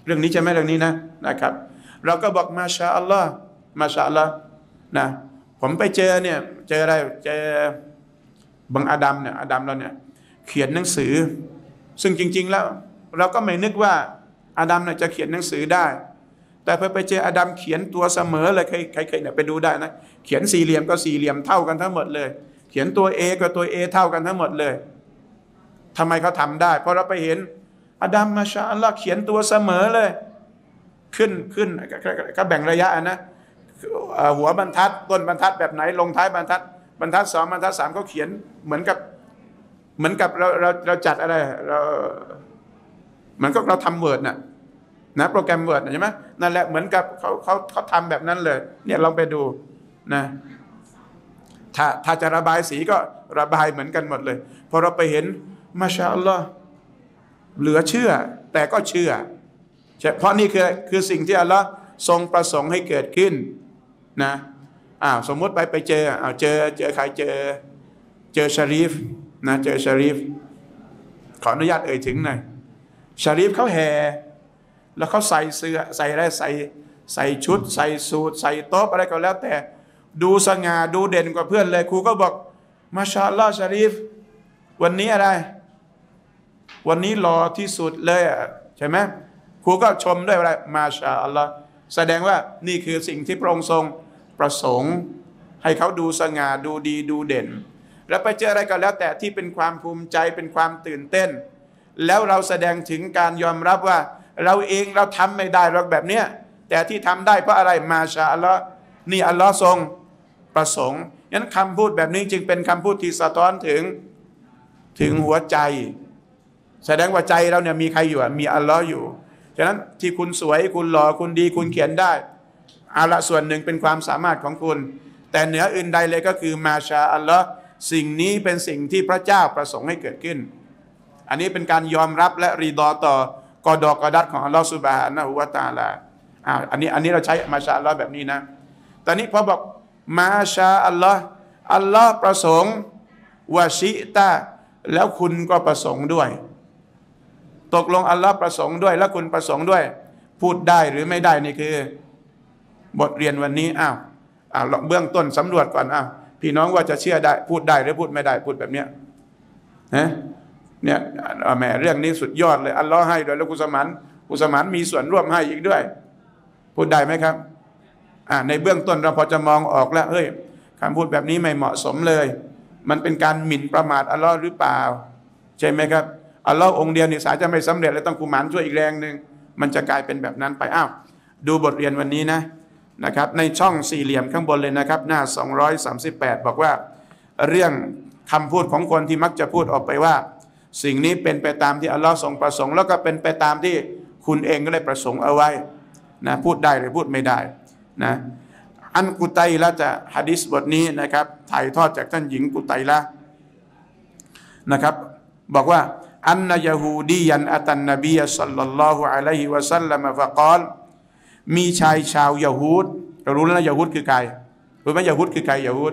Speaker 1: เรื่องนี้ใช่ไหมเรื่องนี้นะครับเราก็บอกมาชาอัลลอฮ์มาชาอัลลอฮ์นะผมไปเจอเนี่ยเจออะไรเจอบังอาดัมเนี่ยอาดัมเราเนี่ยเขียนหนังสือซึ่งจริงๆแล้วเราก็ไม่นึกว่าอาดัมเนี่ยจะเขียนหนังสือได้แต่พอไปเจออาดัมเขียนตัวเสมอเลยใครเนี่ยไปดูได้นะเขียนสี่เหลี่ยมก็สี่เหลี่ยมเท่ากันทั้งหมดเลยเขียนตัว A ก็ตัว A เท่ากันทั้งหมดเลยทำไมเขาทำได้เพราะเราไปเห็นอาดัมมาชาอัลลอฮ์เขียนตัวเสมอเลยขึ้นก็แบ่งระยะนะหัวบรรทัดต้นบรรทัดแบบไหนลงท้ายบรรทัดสองบรรทัดสามเขาเขียนเหมือนกับเราจัดอะไรเราเหมือนกับเราทำเวิร์ดนะโปรแกรมเวิร์ดใช่ไหมนั่นแหละเหมือนกับเขาทำแบบนั้นเลยเนี่ยลองไปดูนะถ้าจะระบายสีก็ระบายเหมือนกันหมดเลยพอเราไปเห็นมาชาอัลลอฮ์เหลือเชื่อแต่ก็เชื่อเพราะนี่คือสิ่งที่อัลลอฮ์ทรงประสงค์ให้เกิดขึ้นนะสมมติไปเจอใครเจอชารีฟนะเจอชารีฟขออนุญาตเอ่ยถึงหน่อยชารีฟเขาแห่แล้วเขาใส่เสื้อใส่อะไรใส่ชุดใส่สูทใส่โต๊ะอะไรก็แล้วแต่ดูสง่าดูเด่นกว่าเพื่อนเลยครูก็บอกมาชาอัลลอฮ์ชารีฟวันนี้อะไรวันนี้หล่อที่สุดเลยใช่ไหมครูก็ชมด้วยอะไรมาชาอัลลอฮ์แสดงว่านี่คือสิ่งที่พระองค์ทรงประสงค์ให้เขาดูสง่าดูดีดูเด่นแล้วไปเจออะไรก็แล้วแต่ที่เป็นความภูมิใจเป็นความตื่นเต้นแล้วเราแสดงถึงการยอมรับว่าเราเองเราทำไม่ได้หรอกแบบเนี้ยแต่ที่ทำได้เพราะอะไรมาชาอัลลอฮ์นี่อัลลอฮ์ทรงประสงค์งั้นคำพูดแบบนี้จึงเป็นคำพูดที่สะท้อนถึงหัวใจแสดงว่าใจเราเนี่ยมีใครอยู่มีอัลลอฮ์อยู่ฉะนั้นที่คุณสวยคุณหล่อคุณดีคุณเขียนได้เอาละส่วนหนึ่งเป็นความสามารถของคุณแต่เหนืออื่นใดเลยก็คือมาชาอัลลอฮ์สิ่งนี้เป็นสิ่งที่พระเจ้าประสงค์ให้เกิดขึ้นอันนี้เป็นการยอมรับและรีดอต่อกอดอกอดัดของอัลลอฮ์ซุบฮานะฮูวะตะอาลาอันนี้เราใช้มาชาอัลลอฮ์แบบนี้นะตอนนี้พอบอกมาชาอัลลอฮ์ประสงค์วะชิตะแล้วคุณก็ประสงค์ด้วยตกลงอัลลอฮ์ประสงค์ด้วยแล้วคุณประสงค์ด้วยพูดได้หรือไม่ได้นี่คือบทเรียนวันนี้เบื้องต้นสำรวจก่อนพี่น้องว่าจะเชื่อได้พูดได้หรือพูดไม่ได้พูดแบบเนี้ยเนี่ยแหมเรื่องนี้สุดยอดเลยอัลลอฮ์ให้ด้วยแล้วกุสมานมีส่วนร่วมให้อีกด้วยพูดได้ไหมครับในเบื้องต้นเราพอจะมองออกแล้วคำพูดแบบนี้ไม่เหมาะสมเลยมันเป็นการหมิ่นประมาทอัลลอฮ์หรือเปล่าใช่ไหมครับอัลลอฮ์องค์เดียวนี่สายจะไม่สำเร็จเลยต้องกุมารช่วยอีกแรงหนึ่งมันจะกลายเป็นแบบนั้นไปดูบทเรียนวันนี้นะครับในช่องสี่เหลี่ยมข้างบนเลยนะครับหน้า238บอกว่าเรื่องคำพูดของคนที่มักจะพูดออกไปว่าสิ่งนี้เป็นไปตามที่อัลลอฮ์ทรงประสงค์แล้วก็เป็นไปตามที่คุณเองก็ได้ประสงค์เอาไว้นะพูดได้หรือพูดไม่ได้นะอันกุตัยละจะหะดีษบทนี้นะครับถ่ายทอดจากท่านหญิงกุตัยละนะครับบอกว่าอันนยะฮูดียันอัตันนบีศ็อลลัลลอฮุอะลัยฮิวะซัลลัมฟะกอลมีชายชาวยะฮูดเรารู้แล้วนะยะฮูดคือใครรู้ไหมยะฮูดคือใครยะฮูด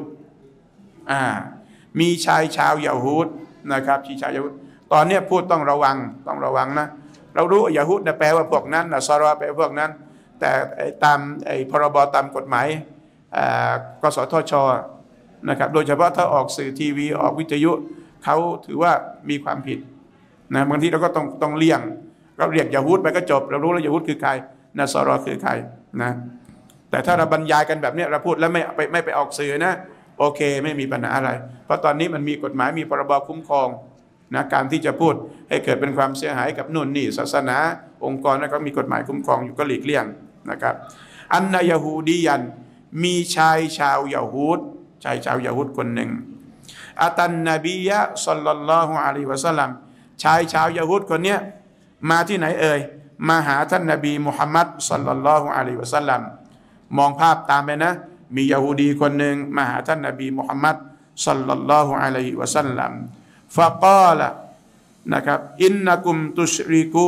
Speaker 1: มีชายชาวยะฮูดนะครับชายยะฮูดตอนนี้พูดต้องระวังนะเรารู้ยะฮูดแปลว่าพวกนั้นนะซอรอแปลว่าพวกนั้นแต่ตามพรบตามกฎหมายกสทช.นะครับโดยเฉพาะถ้าออกสื่อทีวีออกวิทยุเขาถือว่ามีความผิดนะบางทีเราก็ต้องเลี่ยงเราเรียกยะฮูดไปก็จบเรารู้แล้วยะฮูดคือใครนะซอรอคือใครนะแต่ถ้าเราบรรยายกันแบบนี้เราพูดแล้วไม่ไปออกสื่อนะโอเคไม่มีปัญหาอะไรเพราะตอนนี้มันมีกฎหมายมีพรบคุ้มครองนะการที่จะพูดให้เกิดเป็นความเสียหายกับนู่นนี่ศาสนาองค์กรนั้นก็มีกฎหมายคุ้มครองอยู่ก็หลีกเลี่ยงนะครับอันนายะฮูดียันมีชายชาวยะฮูดชายชาวยะฮูดคนหนึ่งอัตันนบียะศ็อลลัลลอฮุอะลัยฮิวะซัลลัมชายชาวยะฮูดคนนี้มาที่ไหนมาหาท่านนบีมุฮัมมัดศ็อลลัลลอฮุอะลัยฮิวะซัลลัมมองภาพตามไปนะมียะฮูดีคนหนึ่งมาหาท่านนบีมุฮัมมัดศ็อลลัลลอฮุอะลัยฮิวะซัลลัมฟะกาละนะครับอินนะกุมตุชริกู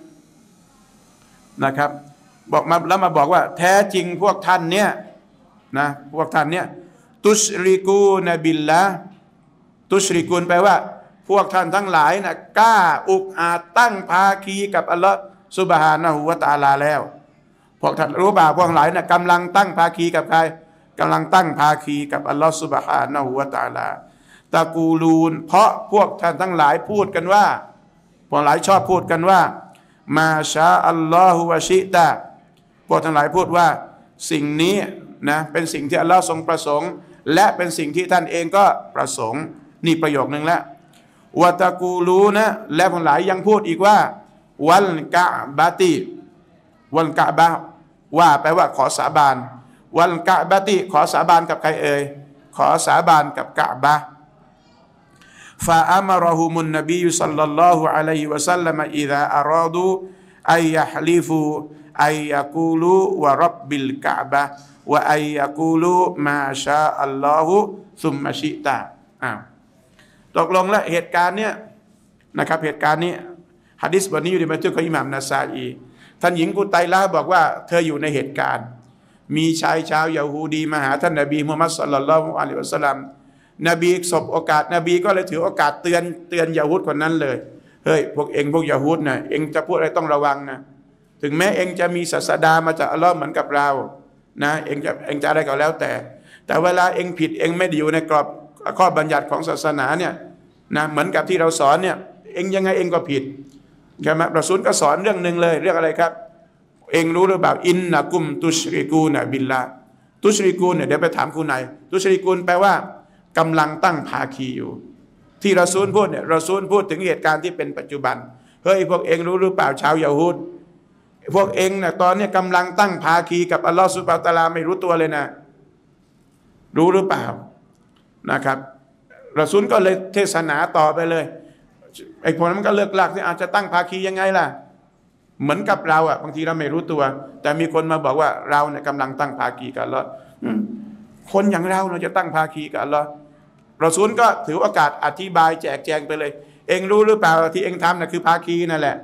Speaker 1: นะครับบอกมาแล้วมาบอกว่าแท้จริงพวกท่านเนี่ยนะพวกท่านเนี่ยตุชริกูนบิลละตุชริกูนแปลว่าพวกท่านทั้งหลายนะกล้าอุกอาจตั้งภาคีกับอัลลอฮ์ซุบฮานะฮูวะตะอาลาแล้วพวกท่านรู้ป่าวพวกหลายนะกำลังตั้งภาคีกับใครกำลังตั้งภาคีกับอัลลอฮฺซุบฮานะฮูวะตะอาลาตะกูลูนเพราะพวกท่านทั้งหลายพูดกันว่าพวกหลายชอบพูดกันว่ามาชาอัลลอฮฺวะชิตะพวกทั้งหลายพูดว่าสิ่งนี้นะเป็นสิ่งที่อัลลอฮ์ทรงประสงค์และเป็นสิ่งที่ท่านเองก็ประสงค์นี่ประโยคนึงแล้ววะตะกูลูนะและพวกหลายยังพูดอีกว่าวัลกะบะติวัลกะบะว่าแปลว่าขอสาบานวัลกะบะติขอสาบานกับใครเอ่ยขอสาบานกับกะบะฟาอัมรอฮุมุนนบีศ็อลลัลลอฮุอะลัยฮิวะซัลลัมอิซาอะรอดูอัยยะฮลิฟูอัยยะกูลูวะร็อบบิลกะบะวะอัยยะกูลูมาชาอัลลอฮุซุมมะชิตะตกลงแล้วเหตุการณ์เนี้ยนะครับเหตุการณ์นี้หะดีษบทนี้อยู่ในบันทึกของอิหม่ามนาซาอีท่านหญิงกุตัยละบอกว่าเธออยู่ในเหตุการณ์มีชายชาวยะฮูดีมาหาท่านนบีมุฮัมมัดศ็อลลัลลอฮุอะลัยฮิวะซัลลัมนบีสบโอกาสนบีก็เลยถือโอกาสเตือนยะฮูดคนนั้นเลยเฮ้ยพวกเองพวกยะฮูดนะเองจะพูดอะไรต้องระวังนะถึงแม้เองจะมีศาสดามาจากอัลลอฮ์เหมือนกับเรานะเองจะอะไรก็แล้วแต่เวลาเองผิดเองไม่ได้อยู่ในกรอบข้อบัญญัติของศาสนาเนี่ยนะเหมือนกับที่เราสอนเนี่ยเองยังไงเองก็ผิดใช่ไหมรอซูลก็สอนเรื่องหนึ่งเลยเรื่องอะไรครับเองรู้หรือเปล่าอินนะกุมตุชริกูนะบิลลาตุชริกูนเนี่ยเดี๋ยวไปถามคุณนายตุชริกูนแปลว่ากำลังตั้งภาคีอยู่ที่รอซูลพูดเนี่ยรอซูลพูดถึงเหตุการณ์ที่เป็นปัจจุบันเฮ้ยพวกเองรู้หรือเปล่าชาวยะฮูดพวกเองเนี่ยตอนนี้กำลังตั้งภาคีกับอัลลอฮฺซุบฮานะฮูวะตะอาลาไม่รู้ตัวเลยนะรู้หรือเปล่านะครับรอซูลก็เลยเทศนาต่อไปเลยไอ้พวกนั้นมันก็เลิกลักที่อาจจะตั้งภาคียังไงล่ะเหมือนกับเราอ่ะบางทีเราไม่รู้ตัวแต่มีคนมาบอกว่าเราเนี่ยกำลังตั้งภาคีกับอัลลอฮ์คนอย่างเราจะตั้งภาคีกับอัลลอฮ์รอซูลก็ถือโอกาสอธิบายแจกแจงไปเลยเองรู้หรือเปล่าที่เองทำน่ะคือภาคีนั่นแหละ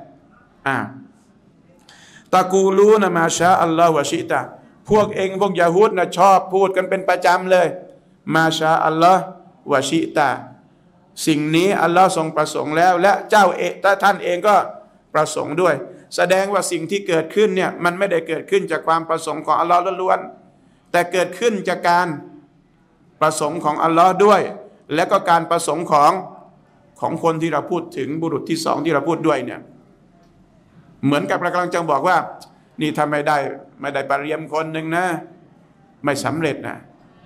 Speaker 1: ตะกูลูนะมาชาอัลลอฮ์วะชิตะพวกเองพวกยะฮูดนะชอบพูดกันเป็นประจำเลยมาชาอัลลอฮ์วะชิตะสิ่งนี้อัลลอฮ์ทรงประสงค์แล้วและเจ้าท่านเองก็ประสงค์ด้วยแสดงว่าสิ่งที่เกิดขึ้นเนี่ยมันไม่ได้เกิดขึ้นจากความประสงค์ของอัลลอฮ์ล้วนๆแต่เกิดขึ้นจากการประสงค์ของอัลลอฮ์ด้วยและก็การประสงค์ของคนที่เราพูดถึงบุรุษที่สองที่เราพูดด้วยเนี่ยเหมือนกับเรากำลังจะบอกว่านี่ถ้าไม่ได้ปรริยมคนหนึ่งนะไม่สำเร็จนะ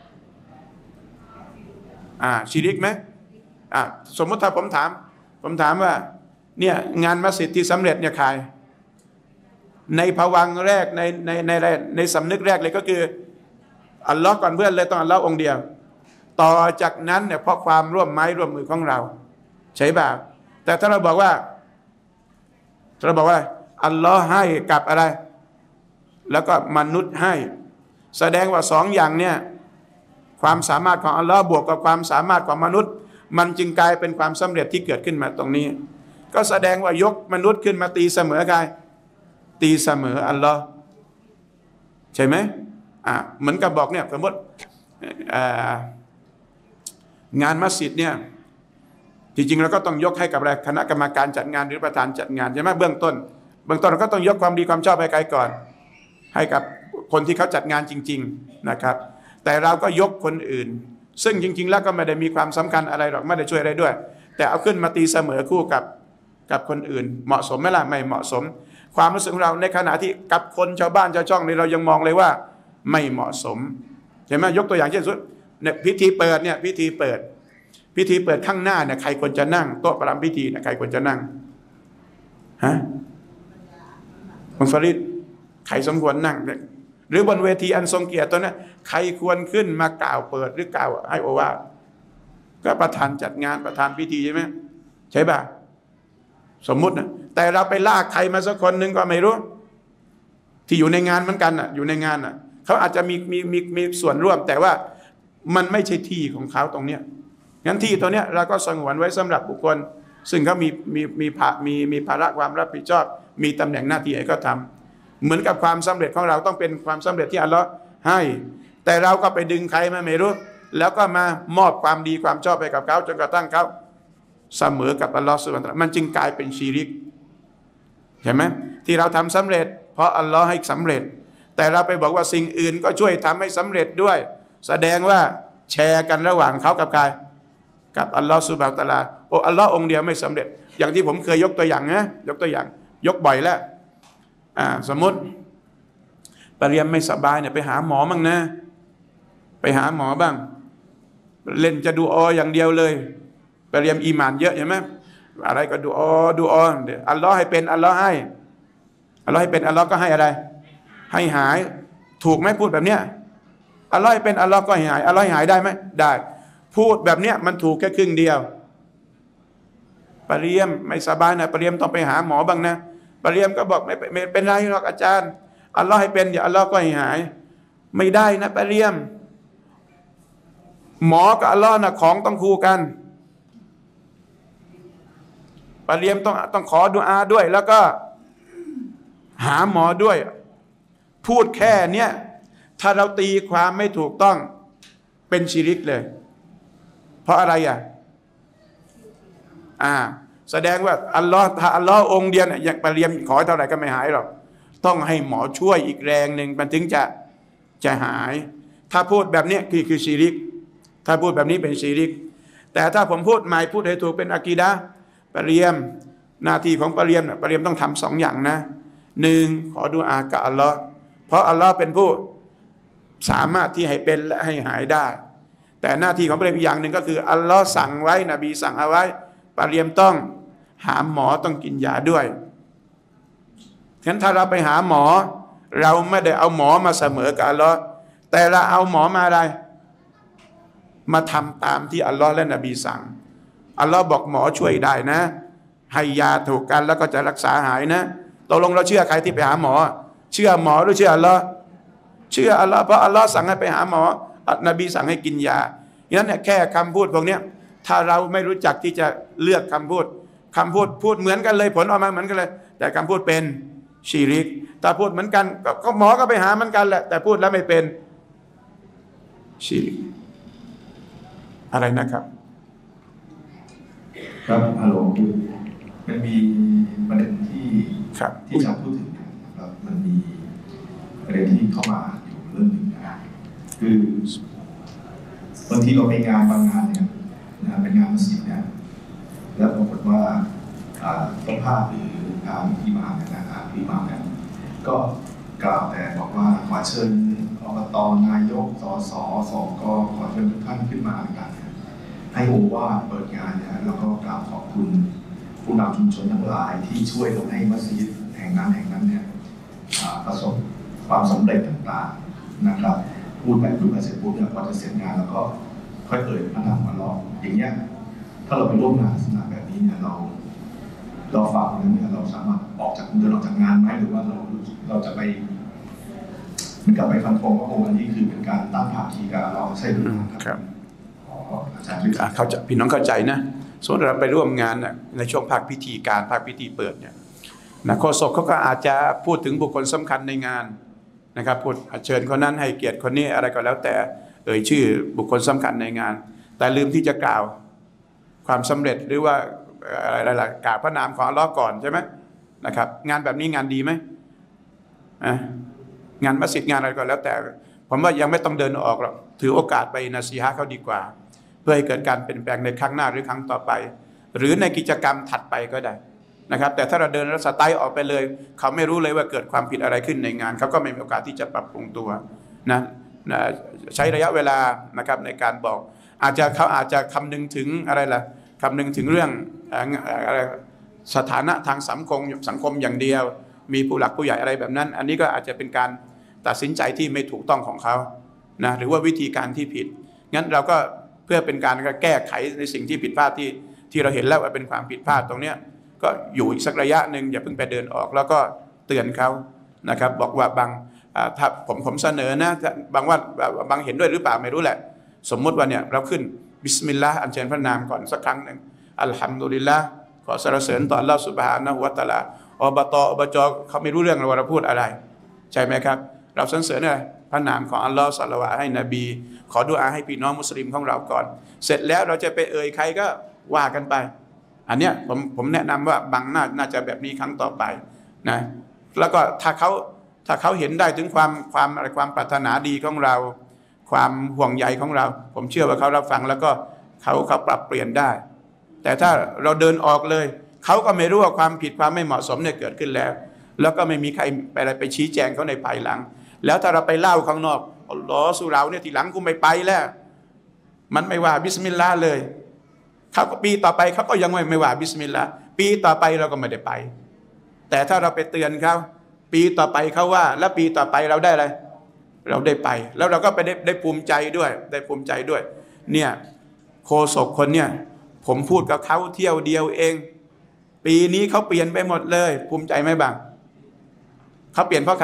Speaker 1: ชิริกไหมสมมติถ้าผมถามว่าเนี่ยงานมัสยิดที่สำเร็จเนี่ยใครในภวังค์แรกในสำนึกแรกเลยก็คืออัลลอฮ์ก่อนเพื่อนเลยต้องอัลลอฮ์องเดียวต่อจากนั้นเนี่ยเพราะความร่วมไม้ร่วมมือของเราใช่ป่ะแต่ถ้าเราบอกว่าอัลลอฮ์ให้กับอะไรแล้วก็มนุษย์ให้แสดงว่าสองอย่างเนี่ยความสามารถของอัลลอฮ์บวกกับความสามารถของมนุษย์มันจึงกลายเป็นความสำเร็จที่เกิดขึ้นมาตรงนี้ก็แสดงว่ายกมนุษย์ขึ้นมาตีเสมอใครตีเสมออัลลอฮ์ใช่ไหมเหมือนกับบอกเนี่ยสมมติงานมัสยิดเนี่ยจริงๆเราก็ต้องยกให้กับอะไรคณะกรรมการจัดงานหรือประธานจัดงานใช่ไหมเบื้องต้นเราก็ต้องยกความดีความชอบให้ใครก่อนให้กับคนที่เขาจัดงานจริงๆนะครับแต่เราก็ยกคนอื่นซึ่งจริงๆแล้วก็ไม่ได้มีความสำคัญอะไรหรอกไม่ได้ช่วยอะไรด้วยแต่เอาขึ้นมาตีเสมอคู่กับคนอื่นเหมาะสมไหมล่ะไม่เหมาะสมความรู้สึกของเราในขณะที่กับคนชาวบ้านชาวช่องนี่เรายังมองเลยว่าไม่เหมาะสมใช่ไหมยกตัวอย่างเช่นเนี่ยพิธีเปิดเนี่ยพิธีเปิดข้างหน้าเนี่ยใครควรจะนั่งโต๊ะประรำพิธีเนี่ยใครควรจะนั่งคุณฟาริดใครสมควรนั่งหรือบนเวทีอันทรงเกียรติตัวนั้นใครควรขึ้นมากล่าวเปิดหรือกล่าวให้โอวาทก็ประธานจัดงานประธานพิธีใช่ไหมใช่ป่ะสมมุตินะแต่เราไปลากใครมาสักคนหนึ่งก็ไม่รู้ที่อยู่ในงานเหมือนกันอยู่ในงานเขาอาจจะมีส่วนร่วมแต่ว่ามันไม่ใช่ที่ของเขาตรงเนี้ยงั้นที่ตัวเนี้ยเราก็สงวนไว้สำหรับบุคคลซึ่งเขามีภาระความรับผิดชอบมีตำแหน่งหน้าที่ให้เขาทำเหมือนกับความสำเร็จของเราต้องเป็นความสำเร็จที่อัลลอฮ์ให้แต่เราก็ไปดึงใครมาไม่รู้แล้วก็มามอบความดีความชอบให้กับเขาจนกระทั่งเขาเสมอกับอัลลอฮ์ซุบฮานะฮูวะตะอาลามันจึงกลายเป็นชีริกใช่ไหมที่เราทำสำเร็จเพราะอัลลอฮ์ให้สำเร็จแต่เราไปบอกว่าสิ่งอื่นก็ช่วยทำให้สำเร็จด้วยแสดงว่าแชร์กันระหว่างเขากับใครกับอัลลอฮ์ซุบฮานะฮูวะตะอาลาโอ้อัลลอฮ์องค์เดียวไม่สำเร็จอย่างที่ผมเคยยกตัวอย่างนะยกตัวอย่างยกบ่อยแล้วสมมติปะเรียมไม่สบายเนี่ยไปหาหมอบ้างนะไปหาหมอบ้างเล่นจะดูออย่างเดียวเลยปะเรียมอีหม่านเยอะใช่ไหมอะไรก็ดูออัลลอฮ์ให้เป็นอัลลอฮ์ให้อัลลอฮ์ให้เป็นอัลลอฮ์ก็ให้อะไรให้หายถูกไหมพูดแบบเนี้ยอัลลอฮ์ให้เป็นอัลลอฮ์ก็ให้หายอัลลอฮ์ให้หายได้ไหมได้พูดแบบเนี้ยมันถูกแค่ครึ่งเดียวปะเรียมไม่สบายนะปะเรียมต้องไปหาหมอบ้างนะปะเรียมก็บอกไม่เป็นไรหรอกอาจารย์อัลลอฮ์ให้เป็นเดี๋ยวอัลลอฮ์ก็ให้หายไม่ได้นะปะเรียมหมอกับอัลลอฮ์นะของต้องคู่กันปะเรียมต้องขอดุอาด้วยแล้วก็หาหมอด้วยพูดแค่เนี้ยถ้าเราตีความไม่ถูกต้องเป็นชิริกเลยเพราะอะไรแสดงว่าอัลลอฮ์ถ้าอัลลอฮ์องค์เดียวเนี่ยอย่างปะเรียมขอเท่าไหร่ก็ไม่หายหรอกต้องให้หมอช่วยอีกแรงหนึ่งมันถึงจะหายถ้าพูดแบบนี้คือชิริกถ้าพูดแบบนี้เป็นชิริกแต่ถ้าผมพูดหมายพูดให้ถูกเป็นอะกีดะห์ปะเรียมหน้าที่ของปะเรียมเนี่ยปะเรียมต้องทำ2อย่างนะ1ขอดุอากับอัลลอฮ์เพราะอัลลอฮ์เป็นผู้สามารถที่ให้เป็นและให้หายได้แต่หน้าที่ของปะเรียมอีกอย่างหนึ่งก็คืออัลลอฮ์สั่งไว้นบีสั่งเอาไว้ปะเรียมต้องหาหมอต้องกินยาด้วยฉะนั้นถ้าเราไปหาหมอเราไม่ได้เอาหมอมาเสมอกับอัลลอฮ์แต่เราเอาหมอมาอะไรมาทำตามที่อัลลอฮ์และนบีสั่งอัลลอฮ์บอกหมอช่วยได้นะให้ยาถูกกันแล้วก็จะรักษาหายนะตกลงเราเชื่อใครที่ไปหาหมอเชื่อหมอหรือเชื่ออัลลอฮ์เชื่ออัลลอฮ์เพราะอัลลอฮ์สั่งให้ไปหาหมอนบีสั่งให้กินยาฉะนั้นเนี่ยแค่คำพูดพวกนี้ถ้าเราไม่รู้จักที่จะเลือกคำพูดพูดเหมือนกันเลยผลออกมาเหมือนกันเลยแต่คำพูดเป็นชิริกถ้าพูดเหมือนกันก็หมอก็ไปหาเหมือนกันแหละแต่พูดแล้วไม่เป็นชิริกอะไรนะครับ
Speaker 3: ครับฮัลโหลมันมีประเด็นที่จะพูดถึงนะครับมันมีประเด็นที่เข้ามาอยู่เรื่องหนึ่งนะคือบางทีเราไปงานบางงานเนี่ยนะเป็นงานมัสยิดเนี่ยแล้วปรากฏว่าต้นภาพหรืออิหม่ามนะครับอิหม่ามเนี่ยก็กล่าวแต่บอกว่าขอเชิญอบต.นายกสส.สก.ขอเชิญทุกท่านขึ้นมากันให้โอวาทเปิดงานเนี่ยแล้วก็กล่าวขอบคุณผู้นำชุมชนทั้งหลายที่ช่วยทำให้มัสยิดแห่งนั้นเนี่ยประสบความสำเร็จต่างๆนะครับพูดแบบเสร็จปุ๊บเนี่ยพอจะเสร็จงานแล้วก็ค่อยเอ่ยพระนามอัลเลาะห์อย่างเงี้ยถ้าเราไปร่วมงานลักษณะแบบนี้เนี่ยเราฟังแล้วเนี่ยเราสามารถเดินออกจากงานไหมหรือว่าเราจะไปมันกลับไปฟันธงว่าอันนี้คือเป็นการตั้งภาคีกับเราใช่หรือเปล่าครับอาจารย์
Speaker 1: เขาจะพี่น้องเข้าใจนะส่วนเราไปร่วมงานในช่วงภาคพิธีการภาคพิธีเปิดเนี่ยนะโฆษกเขาก็อาจจะพูดถึงบุคคลสำคัญในงานนะครับพูดเชิญคนนั้นให้เกียรติคนนี้อะไรก็แล้วแต่ชื่อบุคคลสำคัญในงานแต่ลืมที่จะกล่าวความสำเร็จหรือว่าอะไรล่ะกล่าวพระนามของอัลเลาะห์ก่อนใช่ไหมนะครับงานแบบนี้งานดีไหมงานมัสยิดงานอะไรก็แล้วแต่ผมว่ายังไม่ต้องเดินออกหรอกถือโอกาสไปนาซีฮะเขาดีกว่าเพื่อให้เกิดการเปลี่ยนแปลงในครั้งหน้าหรือครั้งต่อไปหรือในกิจกรรมถัดไปก็ได้นะครับแต่ถ้าเราเดินแล้วสไตล์ออกไปเลยเขาไม่รู้เลยว่าเกิดความผิดอะไรขึ้นในงานเขาก็ไม่มีโอกาสที่จะปรับปรุงตัวนะใช้ระยะเวลานะครับในการบอกเขาอาจจะคำนึงถึงอะไรล่ะคำนึงถึงเรื่องสถานะทางสังคมอย่างเดียวมีผู้หลักผู้ใหญ่อะไรแบบนั้นอันนี้ก็อาจจะเป็นการตัดสินใจที่ไม่ถูกต้องของเขานะหรือว่าวิธีการที่ผิดงั้นเราก็เพื่อเป็นการแก้ไขในสิ่งที่ผิดพลาดที่เราเห็นแล้วว่าเป็นความผิดพลาดตรงนี้ก็อยู่อีกสักระยะหนึ่งอย่าเพิ่งไปเดินออกแล้วก็เตือนเขานะครับบอกว่าถ้าผมเสนอนะบางเห็นด้วยหรือเปล่าไม่รู้แหละสมมติว่าเนี่ยเราขึ้นบิสมิลลาห์อัญเชิญพระนามก่อนสักครั้งหนึ่งอัลฮัมดุลิลละห์ขอสรรเสริญต่ออัลเลาะห์ซุบฮานะฮูวะตะอาลาอบจเขาไม่รู้เรื่องเราพูดอะไรใช่ไหมครับเราสรรเสริญอะไรพระนามของอัลลอฮ์ศ็อลลัลลอฮุอะลัยฮิให้นบีขอดุอาให้พี่น้องมุสลิมของเราก่อนเสร็จแล้วเราจะไปใครก็ว่ากันไปอันเนี้ยผมแนะนำว่าบางน่าจะแบบนี้ครั้งต่อไปนะแล้วก็ถ้าเขาเห็นได้ถึงความปรารถนาดีของเราความห่วงใยของเราผมเชื่อว่าเขารับฟังแล้วก็เขาปรับเปลี่ยนได้แต่ถ้าเราเดินออกเลยเขาก็ไม่รู้ว่าความผิดความไม่เหมาะสมเนี่ยเกิดขึ้นแล้วก็ไม่มีใครไปชี้แจงเขาในภายหลังแล้วถ้าเราไปเล่าข้างนอกอัลลอฮฺสุเราเนี่ยทีหลังกูไม่ไปแล้วมันไม่ว่าบิสมิลลาห์เลยเขาก็ปีต่อไปเขาก็ยังไม่ว่าบิสมิลลาห์ปีต่อไปเราก็ไม่ได้ไปแต่ถ้าเราไปเตือนเขาปีต่อไปเขาว่าแล้วปีต่อไปเราได้อะไรเราได้ไปแล้วเราก็ไปได้ภูมิใจด้วยเนี่ยโฆษกคนเนี่ยผมพูดกับเขาเที่ยวเดียวเองปีนี้เขาเปลี่ยนไปหมดเลยภูมิใจไหมบ้างเขาเปลี่ยนเพราะใคร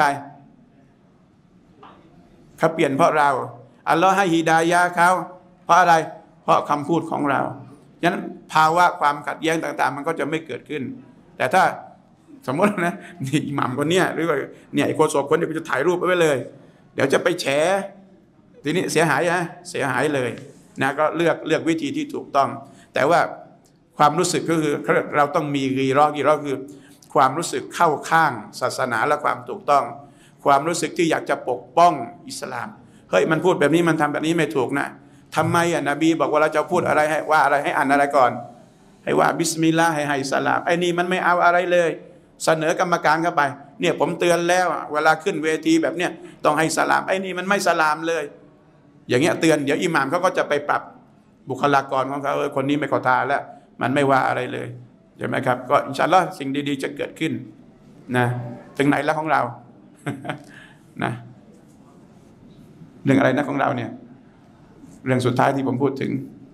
Speaker 1: เขาเปลี่ยนเพราะเราอัลลอฮ์ให้ฮิดายะห์เขาเพราะอะไรเพราะคำพูดของเราฉะนั้นภาวะความขัดแย้งต่างๆมันก็จะไม่เกิดขึ้นแต่ถ้าสมมตินะนี่อิหม่ามคนเนี้ยหรือว่าเนี่ยไอ้โฆษกคนนี้ก็จะถ่ายรูปไว้เลยเดี๋ยวจะไปแฉทีนี้เสียหายเลยนะก็เลือกวิธีที่ถูกต้องแต่ว่าความรู้สึกก็คือเราต้องมีกีรอคือความรู้สึกเข้าข้างศาสนาและความถูกต้องความรู้สึกที่อยากจะปกป้องอิสลามเฮ้ยมันพูดแบบนี้มันทำแบบนี้ไม่ถูกนะทำไมนบีบอกว่าเราจะพูดอะไรให้ว่าอะไรให้อ่านอะไรก่อนให้ว่าบิสมิลลาห์ให้สลามไอ้นี่มันไม่เอาอะไรเลยเสนอกรรมการเข้าไปเนี่ยผมเตือนแล้วเวลาขึ้นเวทีแบบเนี้ยต้องให้สลามไอ้นี่มันไม่สลามเลยอย่างเงี้ยเตือนเดี๋ยวอิหม่ามเขาก็จะไปปรับบุคลากรของเขาคนนี้ไม่ขอทานแล้วมันไม่ว่าอะไรเลยใช่ไหมครับก็อินชาอัลลอฮ์สิ่งดีๆจะเกิดขึ้นนะถึงไหนแล้วของเรา นะเรื่องอะไรนะของเราเนี่ยเรื่องสุดท้ายที่ผมพูดถึง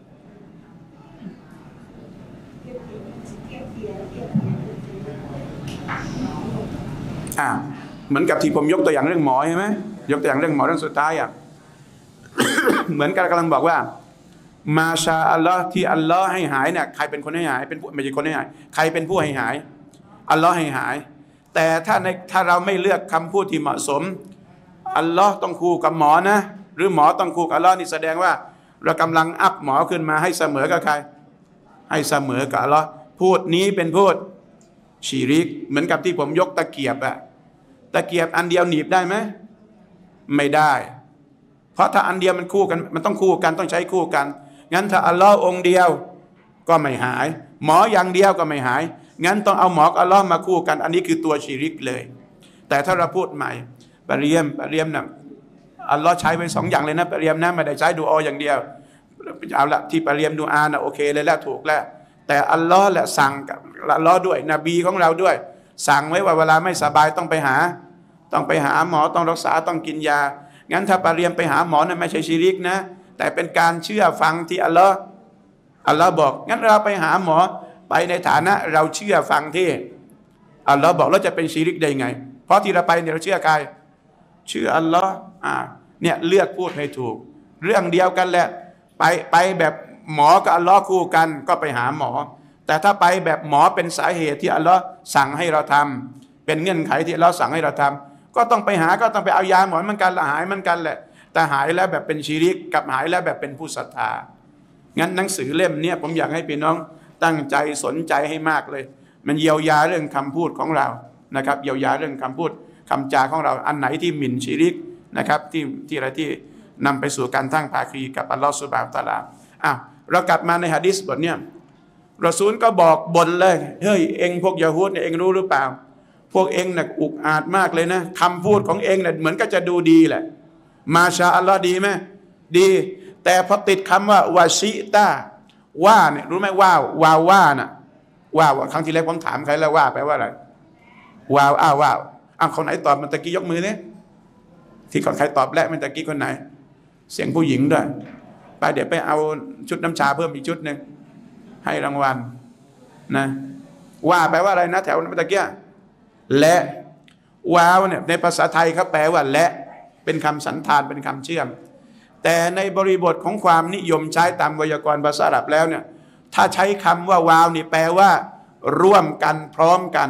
Speaker 1: เหมือนกับที่ผมยกตัวอย่างเรื่องหมอใช่ไหมยกตัวอย่างเรื่องหมอเรื่องสุดท้ายเหมือนกันกำลังบอกว่ามาชาอัลลอฮ์ที่อัลลอฮ์ให้หายเนี่ยใครเป็นคนให้หายเป็นผู้ไม่ใช่คนให้หายใครเป็นผู้ให้หายอัลลอฮ์ให้หายแต่ถ้าเราไม่เลือกคำพูดที่เหมาะสมอัลลอฮ์ต้องคู่กับหมอนะหรือหมอต้องคู่กับอัลลอฮ์นี่แสดงว่าเรากำลังอัพหมอขึ้นมาให้เสมอกับใครให้เสมอกับอัลลอฮ์พูดนี้เป็นพูดชิริกเหมือนกับที่ผมยกตะเกียบตะเกียบอันเดียวหนีบได้ไหมไม่ได้เพราะถ้าอันเดียวมันคู่กันมันต้องคู่กันต้องใช้คู่กันงั้นถ้าอัลลอฮ์องเดียวก็ไม่หายหมออย่างเดียวก็ไม่หายงั้นต้องเอาหมอกับอัลลอฮ์มาคู่กันอันนี้คือตัวชิริกเลยแต่ถ้าเราพูดใหม่ปะเรียมนะอัลลอฮ์ใช้ไว้2 อย่างเลยนะปะเรียมนะไม่ได้ใช้ดูอาอย่างเดียวเอาละที่ปะเรียมดูอานะโอเคเลยแล้วถูกแล้วแต่อัลลอฮ์แหละสั่งอัลลอฮ์ด้วยนบีของเราด้วยสั่งไว้ว่าเวลาไม่สบายต้องไปหาหมอต้องรักษาต้องกินยางั้นถ้าปะเรียมไปหาหมอนั้นไม่ใช่ชิริกนะแต่เป็นการเชื่อฟังที่อัลลอฮ์บอกงั้นเราไปหาหมอไปในฐานะเราเชื่อฟังที่อัลลอฮ์บอกแล้วจะเป็นชิริกได้ไงเพราะที่เราไปเนี่ยเราเชื่อใครเชื่ออัลลอฮ์เนี่ยเลือกพูดให้ถูกเรื่องเดียวกันแหละไปแบบหมอกับอัลลอฮ์คู่กันก็ไปหาหมอแต่ถ้าไปแบบหมอเป็นสาเหตุที่อัลลอฮ์สั่งให้เราทำเป็นเงื่อนไขที่อัลลอฮ์สั่งให้เราทำก็ต้องไปหาก็ต้องไปเอายาหมอเหมือนกันละหายเหมือนกันแหละแต่หายแล้วแบบเป็นชิริกกับหายแล้วแบบเป็นผู้ศรัทธางั้นหนังสือเล่มนี้ผมอยากให้พี่น้องตั้งใจสนใจให้มากเลยมันเยียวยาเรื่องคำพูดของเรานะครับเยียวยาเรื่องคำพูดคำจาของเราอันไหนที่หมิ่นชิริกนะครับที่อะไรที่นำไปสู่การตั้งภาคีกับอัลลอฮฺซุบฮานะฮูวะตะอาลาเรากลับมาในหะดีษบทเนี้ยรอซูลก็บอกบ่นเลยเฮ้ยเองพวกยะฮูดเนี่ยเองรู้หรือเปล่าพวกเองน่ะอุกอาจมากเลยนะคำพูดของเองเนี่ยเหมือนก็จะดูดีแหละมาชาอัลลอฮ์ดีไหมดีแต่พอติดคำว่าวาชิตาว่าเนี่ยรู้ไหมว่าน่ะว่าครั้งที่แล้วผมถามใครแล้วว่าแปลว่าอะไรว้าวคนไหนตอบมันตะกี้ยกมือเนี่ยที่ใครตอบแล้วมันตะกี้คนไหนเสียงผู้หญิงด้วยไปเดี๋ยวไปเอาชุดน้ำชาเพิ่มอีกชุดหนึ่งให้รางวัลนะว่าแปลว่าอะไรนะแถวตะกี้และว้าวเนี่ยในภาษาไทยเขาแปลว่าและเป็นคำสันธานเป็นคำเชื่อมแต่ในบริบทของความนิยมใช้ตามไวยากรณ์ภาษาอาหรับแล้วเนี่ยถ้าใช้คำว่าวาวนี่แปลว่าร่วมกันพร้อมกัน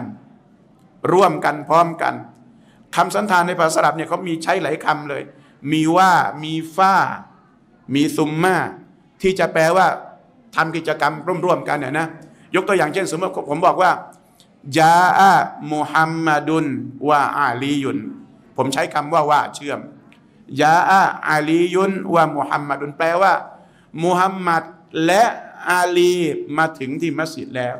Speaker 1: คำสันธานในภาษาอาหรับเนี่ยเขามีใช้หลายคำเลยมีว่ามีฟ้ามีซุมมาที่จะแปลว่าทำกิจกรรมร่วมกันเนี่ยนะยกตัวอย่างเช่นสมมติผมบอกว่าจาอะมุฮัมมัดุนวะอาลียุนผมใช้คำว่าเชื่อมยาอะอาลียุนวะมุฮัมมัดุนแปลว่ามุฮัมมัดและอาลีมาถึงที่มัสยิดแล้ว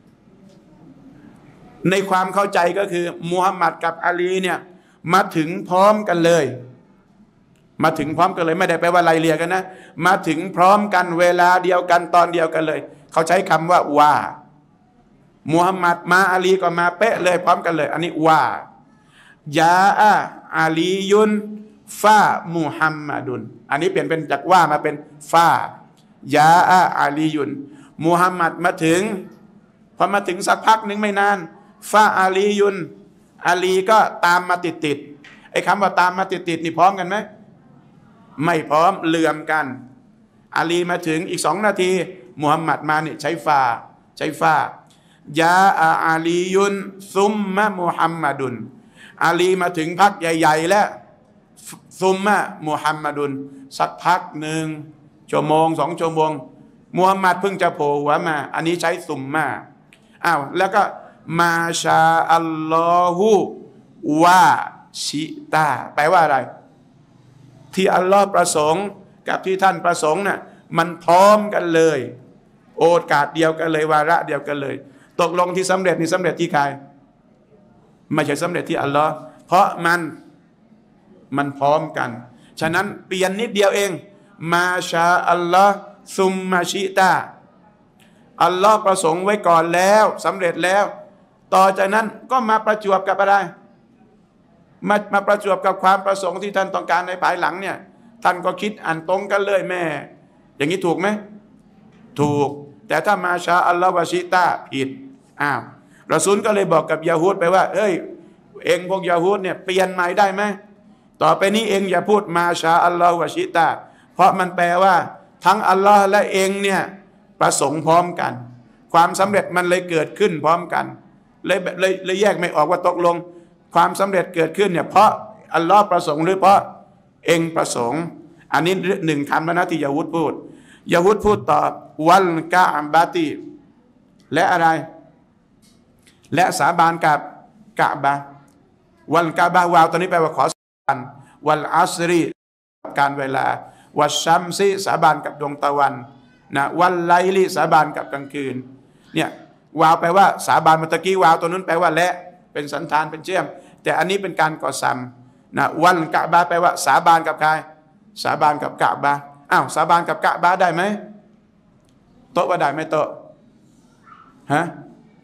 Speaker 1: ในความเข้าใจก็คือมุฮัมมัดกับอาลีเนี่ยมาถึงพร้อมกันเลยมาถึงพร้อมกันเลยไม่ได้แปลว่าไล่เลี่ยกันนะมาถึงพร้อมกันเวลาเดียวกันตอนเดียวกันเลยเขาใช้คำว่ามุฮัมมัดมาอาลีก็มาเป๊ะเลยพร้อมกันเลยอันนี้ว่ายาอะอาลียุนฟามุฮัมมัดุนอันนี้เปลี่ยนเป็นจากว่ามาเป็นฟายาอะอาลียุนมุฮัมมัดมาถึงพอมาถึงสักพักหนึ่งไม่นานฟาอาลียุนอาลีก็ตามมาติดไอ้คำว่าตามมาติดนี่พร้อมกันไหมไม่พร้อมเหลื่อมกันอาลีมาถึงอีก2 นาทีมุฮัมมัดมาเนี่ยใช้ฟายาอาลียุนซุมมะมุฮัมมัดุนอาลีมาถึงพักใหญ่ๆแล้วซุมมะมุฮัมมัดุนสักพักหนึ่งชั่วโมง2 ชั่วโมงมุฮัมมัดเพิ่งจะโผล่หัวมาอันนี้ใช้ซุมมะแล้วก็มาชาอัลลอฮุวะชิตาแปลว่าอะไรที่อัลลอฮ์ประสงค์กับที่ท่านประสงค์น่ะมันพร้อมกันเลยโอกาสเดียวกันเลยวาระเดียวกันเลยตกลงที่สำเร็จนี่สำเร็จที่ใครไม่ใช่สำเร็จที่อัลลอฮ์เพราะมันพร้อมกันฉะนั้นเปลี่ยนนิดเดียวเองมาชาอัลลอฮ์ซุมมาชิตาอัลลอฮ์ประสงค์ไว้ก่อนแล้วสำเร็จแล้วต่อจากนั้นก็มาประจวบกับอะไรมาประจวบกับความประสงค์ที่ท่านต้องการในภายหลังเนี่ยท่านก็คิดอ่านตรงกันเลยแม่อย่างนี้ถูกไหมถูกแต่ถ้ามาชาอัลลอฮ์วะชิตาผิดรอซูลก็เลยบอกกับยะฮูดไปว่าเอ้ยเองพวกยะฮูดเนี่ยเปลี่ยนใหม่ได้ไหมต่อไปนี้เองอย่าพูดมาชาอัลลอฮ์วะชิตาเพราะมันแปลว่าทั้งอัลลอฮ์และเองเนี่ยประสงค์พร้อมกันความสำเร็จมันเลยเกิดขึ้นพร้อมกันเลยแยกไม่ออกว่าตกลงความสำเร็จเกิดขึ้นเนี่ยเพราะอัลลอฮ์ประสงค์หรือเพราะเองประสงค์อันนี้1 คำแล้วนะที่ยะฮูดพูดยะฮูดพูดตอบวัลกะบาติและอะไรและสาบานกับกะบะวัลกะบะวาวตัวนี้แปลว่าขอสาบานวัลอัสรีการเวลาวัชชัมซีสาบานกับดวงตะวันนะวัลไลลีสาบานกับกลางคืนเนี่ยวาวแปลว่าสาบานเมื่อกี้วาวตัวนั้นแปลว่าและเป็นสันธานเป็นเชื่อมแต่อันนี้เป็นการก่อซ้ำนะวัลกะบะแปลว่าสาบานกับใครสาบานกับกะบะสาบานกับกะบะได้ไหมโต๊ะว่าได้ไหมโต๊ะฮะ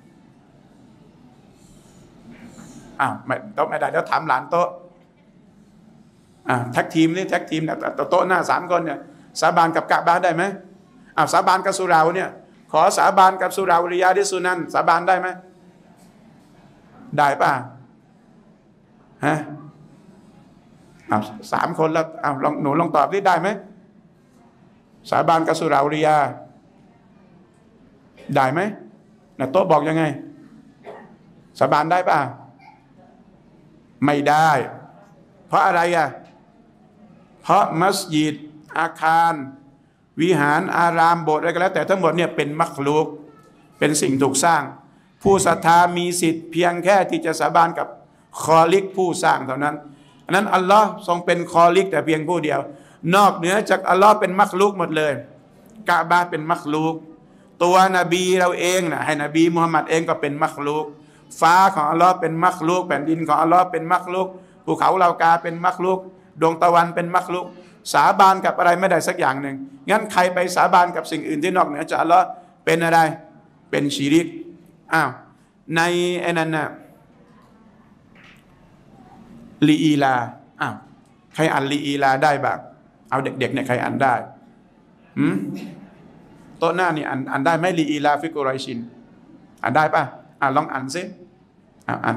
Speaker 1: ไม่โต๊ะไม่ได้เดี๋ยวถามหลานโต๊ะแท็กทีมนี่แท็กทีมเนี่ยโต๊ะหน้า3 คนเนี่ยสาบานกับกะบะได้ไหมสาบานกับสุราเนี่ยขอสาบานกับสุราริยาดิสุนันสาบานได้ไหมได้ป่ะฮะ3 คนแล้วหนูลองตอบดิได้ไหมสาบานกับสุราริยาได้ไหมนะโต๊ะบอกยังไงสาบานได้ป่ะไม่ได้เพราะอะไรเพราะมัสยิดอาคารวิหารอารามโบสถ์อะไรก็แล้วแต่ทั้งหมดเนี่ยเป็นมักลุกเป็นสิ่งถูกสร้างผู้ศรัทธามีสิทธิ์เพียงแค่ที่จะสาบานกับคอลิกผู้สร้างเท่านั้นอันนั้นอัลลอฮ์ทรงเป็นคอลิกแต่เพียงผู้เดียวนอกเหนือจากอัลลอฮ์เป็นมักลุกหมดเลยกะบะเป็นมักลุกตัวนบีเราเองนะให้นบีมุฮัมมัดเองก็เป็นมักลุกฟ้าของอัลลอฮ์เป็นมักลุกแผ่นดินของอัลลอฮ์เป็นมักลุกภูเขาเหล่ากาเป็นมักลุกดวงตะวันเป็นมักลุกสาบานกับอะไรไม่ได้สักอย่างหนึ่งงั้นใครไปสาบานกับสิ่งอื่นที่นอกเหนือจากอัลลอฮ์เป็นอะไรเป็นชิริกในไอ้นั่นน่ะลีอีลาใครอ่านลีอีลาได้บ้างเอาเด็กๆเนี่ยใครอ่านได้โต๊ะหน้านี่อ่านได้ไหมลีอีลาฟิกุไรชินอ่านได้ป่ะลองอ่านซิอ่าน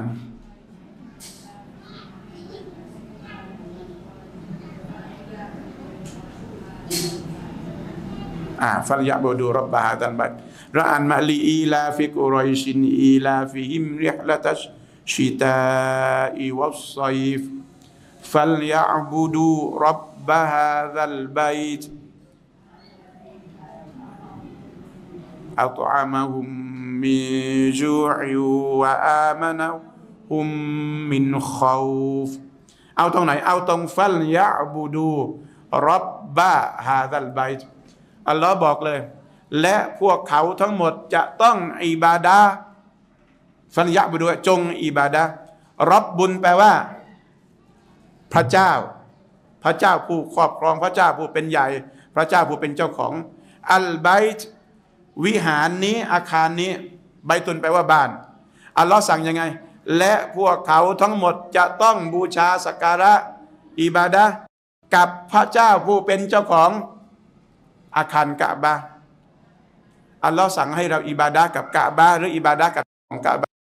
Speaker 1: ฟัลยะบูดูรับบะฮาตันบัดเราอ่านมาลีอีลาฟิกุไรชินอีลาฟิฮิมริฮละตัชชิตาอิวัศซัยฟฟัลยะบูดูรับบะฮาซัลบัยตอัตอะมะฮุมมิจูอิวะอามานะฮุมมินคอฟเอาตรงไหนเอาตรงฟัลยะบูดูรับบะฮาซัลบัยต์อัลลอฮ์บอกเลยและพวกเขาทั้งหมดจะต้องอิบาดะห์ฟัลยะบูดูจงอิบาดะห์รับบุญแปลว่าพระเจ้าพระเจ้าผู้ครอบครองพระเจ้าผู้เป็นใหญ่พระเจ้าผู้เป็นเจ้าของอัลบัยต์วิหารนี้อาคารนี้ไบตุนแปลว่าบ้านอัลลอฮ์สั่งยังไงและพวกเขาทั้งหมดจะต้องบูชาสักการะอิบาดะห์กับพระเจ้าผู้เป็นเจ้าของอาคารกะบะห์อัลลอฮ์สั่งให้เราอิบาดะห์กับกะบะห์หรืออิบาดะห์กับของกะบะห์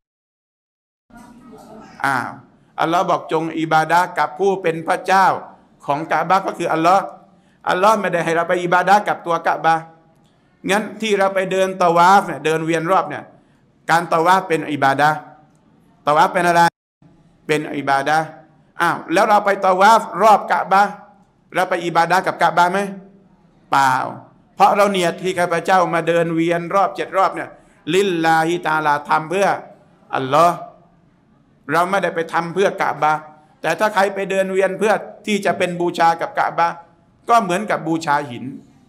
Speaker 1: อัลลอฮ์บอกจงอิบาดะห์กับผู้เป็นพระเจ้าของกะบะห์ก็คืออัลลอฮ์ไม่ได้ให้เราไปอิบาดะห์กับตัวกะบะห์งั้นที่เราไปเดินตะวาฟเนี่ยเดินเวียนรอบเนี่ยการตะวาฟเป็นอิบาดะห์ตะวาฟเป็นอะไรเป็นอิบาดะห์แล้วเราไปตะวาฟรอบกะบะห์เราไปอิบาดะห์กับกะบะห์ไหมเปล่าเพราะเราเนียดที่ข้าพเจ้ามาเดินเวียนรอบ7 รอบเนี่ยลิลลาฮิตะอาลาทำเพื่ออัลลอฮ์เราไม่ได้ไปทำเพื่อกะบะห์แต่ถ้าใครไปเดินเวียนเพื่อที่จะเป็นบูชากับกะบะห์ก็เหมือนกับบูชาหิน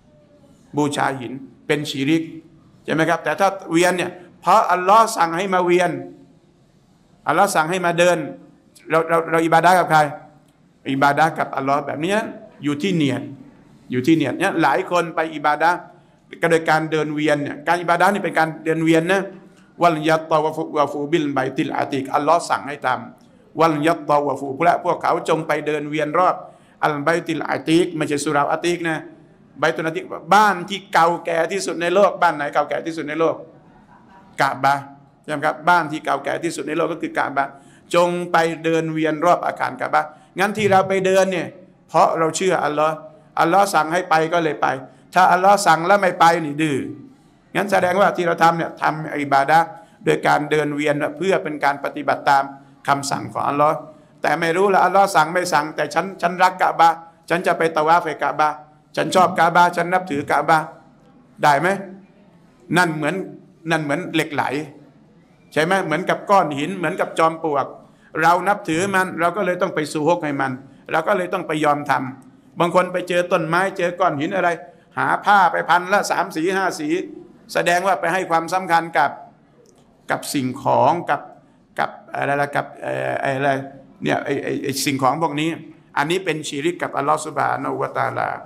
Speaker 1: เป็นชิริกใช่ไหมครับแต่ถ้าเวียนเนี่ยเพราะอัลลอฮ์สั่งให้มาเวียนอัลลอฮ์สั่งให้มาเดินเราอิบาดะห์กับใครอิบาดะห์กับอัลลอฮ์แบบนี้อยู่ที่เนียดเนี่ยหลายคนไปอิบาดะห์ก็โดยการเดินเวียนเนี่ยการอิบาดะห์นี่เป็นการเดินเวียนนะวัลยัตตอวะฟูบิลไบติลอาติกอัลลอฮ์สั่งให้ทำวัลยัตตอวะฟูพวกเขาจงไปเดินเวียนรอบอัลไบติลอาติกไม่ใช่สุราอาติกนะไบตุลอาติกบ้านที่เก่าแก่ที่สุดในโลกบ้านไหนเก่าแก่ที่สุดในโลกกะบะห์ใช่ไหมครับบ้านที่เก่าแก่ที่สุดในโลกก็คือกะบะห์จงไปเดินเวียนรอบอาคารกะบะห์งั้นที่เราไปเดินเนี่ยเพราะเราเชื่ออัลลอฮ์สั่งให้ไปก็เลยไปถ้าอัลลอฮ์สั่งแล้วไม่ไปนี่ดื้องั้นแสดงว่าที่เราทำเนี่ยทำอิบาดะห์โดยการเดินเวียนเพื่อเป็นการปฏิบัติตามคำสั่งของอัลลอฮ์แต่ไม่รู้ละอัลลอฮ์สั่งไม่สั่งแต่ฉันรักกะบะห์ฉันจะไปตะวาฟกะบะห์ฉันชอบกะบะห์ฉันนับถือกะบะห์ได้ไหมนั่นเหมือนเหล็กไหลใช่ไหมเหมือนกับก้อนหินเหมือนกับจอมปลวกเรานับถือมันเราก็เลยต้องไปซูฮกให้มันเราก็เลยต้องไปยอมทำบางคนไปเจอต้นไม้เจอก้อนหินอะไรหาผ้าไปพันละ3 สี 5 สีแสดงว่าไปให้ความสำคัญกับสิ่งของกับอะไรละกับอะไรเนี่ยไอ้สิ่งของพวกนี้อันนี้เป็นชิริกกับอัลลอฮฺซุบฮานะฮูวะตะอาลา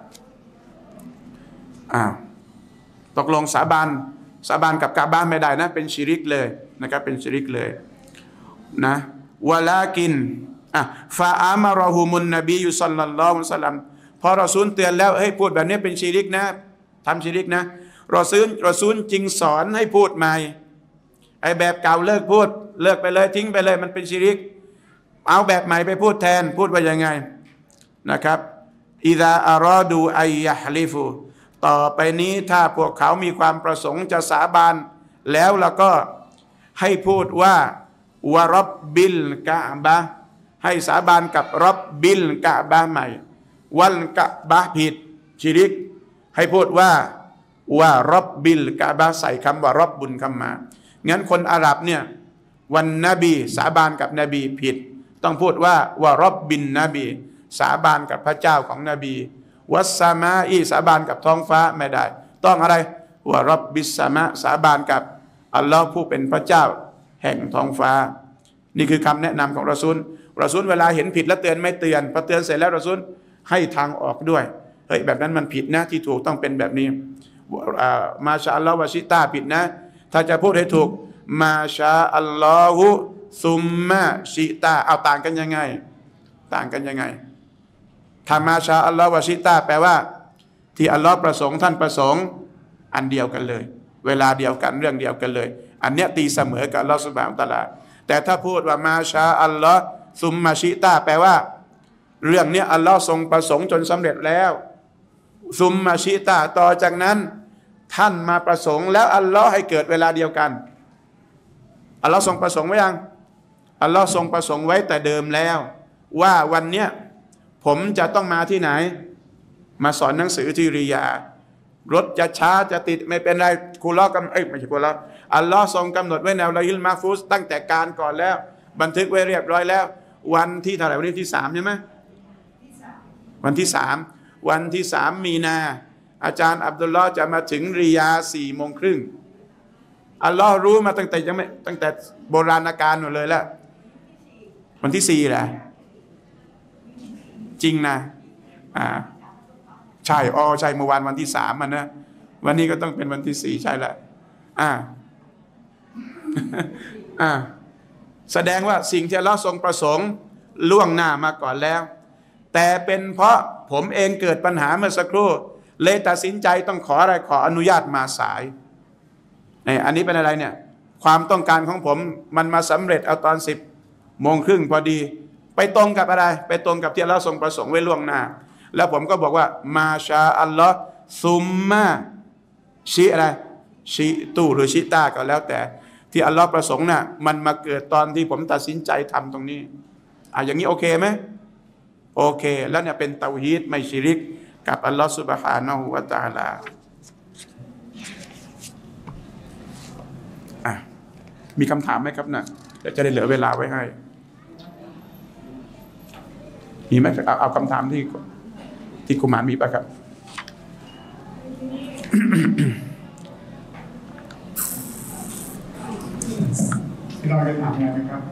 Speaker 1: ตกลงสาบานกับกะบะห์ไม่ได้นะเป็นชิริกเลยนะครับเป็นชิริกเลยนะวะลากินฟาอามะรอฮุมุนนบียุศ็อลลัลลอฮุอะลัยฮิวะซัลลัมพอรอซูลเตือนแล้วให้พูดแบบนี้เป็นชิริกนะทำชิริกนะรอซูลจึงสอนให้พูดใหม่ไอ้แบบเก่าเลิกพูดเลิกไปเลยทิ้งไปเลยมันเป็นชิริกเอาแบบใหม่ไปพูดแทนพูดว่ายังไงนะครับอิซาอารอดูอัยยะฮลิฟูต่อไปนี้ถ้าพวกเขามีความประสงค์จะสาบานแล้วก็ให้พูดว่าวะรับบิลกะบะห์ให้สาบานกับรับบิลกะบะห์ใหม่วัลกะบะห์ผิดชิริกให้พูดว่ารับบิลกะบะห์ใส่คำว่ารับบุญคำมางั้นคนอาหรับเนี่ยวันนบีสาบานกับนบีผิดต้องพูดว่ารับบินนบีสาบานกับพระเจ้าของนบีวัสสามาอีสาบานกับท้องฟ้าไม่ได้ต้องอะไรรับบิสสามะสาบานกับอัลลอฮ์ผู้เป็นพระเจ้าแห่งท้องฟ้านี่คือคำแนะนำของรอซูลเวลาเห็นผิดแล้วเตือนไม่เตือนพอเตือนเสร็จแล้วรอซูลให้ทางออกด้วยเฮ้ยแบบนั้นมันผิดนะที่ถูกต้องเป็นแบบนี้มาชาอัลลอฮ์วะชิตาผิดนะถ้าจะพูดให้ถูกมาชาอัลลอฮุซุมมะชิตาเอาต่างกันยังไงถ้ามาชาอัลลอฮ์วะชิตาแปลว่าที่อัลลอฮ์ประสงค์ท่านประสงค์อันเดียวกันเลยเวลาเดียวกันเรื่องเดียวกันเลยอันเนี้ยตีเสมอกับอัลลอฮ์ซุบฮานะฮูวะตะอาลาแต่ถ้าพูดว่ามาชาอัลลอฮ์ซุมมาชิตาแปลว่าเรื่องนี้อัลลอฮ์ทรงประสงค์จนสำเร็จแล้วซุมมาชิตาต่อจากนั้นท่านมาประสงค์แล้วอัลลอฮ์ให้เกิดเวลาเดียวกันอัลลอฮ์ทรงประสงค์ไว้ยังอัลลอฮ์ทรงประสงค์ไว้แต่เดิมแล้วว่าวันเนี้ยผมจะต้องมาที่ไหนมาสอนหนังสือที่ริยารถจะช้าจะติดไม่เป็นไรกุลอกำไม่ใช่กุลออัลลอฮ์ทรงกำหนดไว้ในอัลลอฮิลมาฟูสตั้งแต่การก่อนแล้วบันทึกไว้เรียบร้อยแล้ววันที่เท่าไหร่วันที่3ใช่ไหมวันที่3มีนาอาจารย์อับดุลลอฮ์จะมาถึงริยาด 4 โมงครึ่งอัลลอฮ์รู้มาตั้งแต่โบราณกาลหมดเลยแล้ววันที่4แหละจริงนะใช่ใช่เมื่อวานวันที่3มันนะวันนี้ก็ต้องเป็นวันที่4ใช่ละแสดงว่าสิ่งที่อัลเลาะห์ทรงประสงค์ล่วงหน้ามาก่อนแล้วแต่เป็นเพราะผมเองเกิดปัญหาเมื่อสักครู่เลยตัดสินใจต้องขออนุญาตมาสายอันนี้เป็นอะไรเนี่ยความต้องการของผมมันมาสำเร็จเอาตอน10 โมงครึ่งพอดีไปตรงกับอะไรไปตรงกับที่อัลเลาะห์ทรงประสงค์ไว้ล่วงหน้าแล้วผมก็บอกว่ามาชาอัลลอฮ์ซุมมาชิอะไรชิตูหรือชิตาก็แล้วแต่ที่อัลลอฮ์ประสงค์น่ะมันมาเกิดตอนที่ผมตัดสินใจทำตรงนี้อย่างนี้โอเคไหมโอเคแล้วเนี่ยเป็นเตาฮีดไม่ชิริกกับอัลลอฮ์ซุบฮานะฮูวะตะอาลามีคำถามไหมครับน่ะเดี๋ยวจะได้เหลือเวลาไว้ให้มีไหมเอาคำถามที่กุมารมีป่ะครับ
Speaker 2: ที่เราจะถามอะไรครับ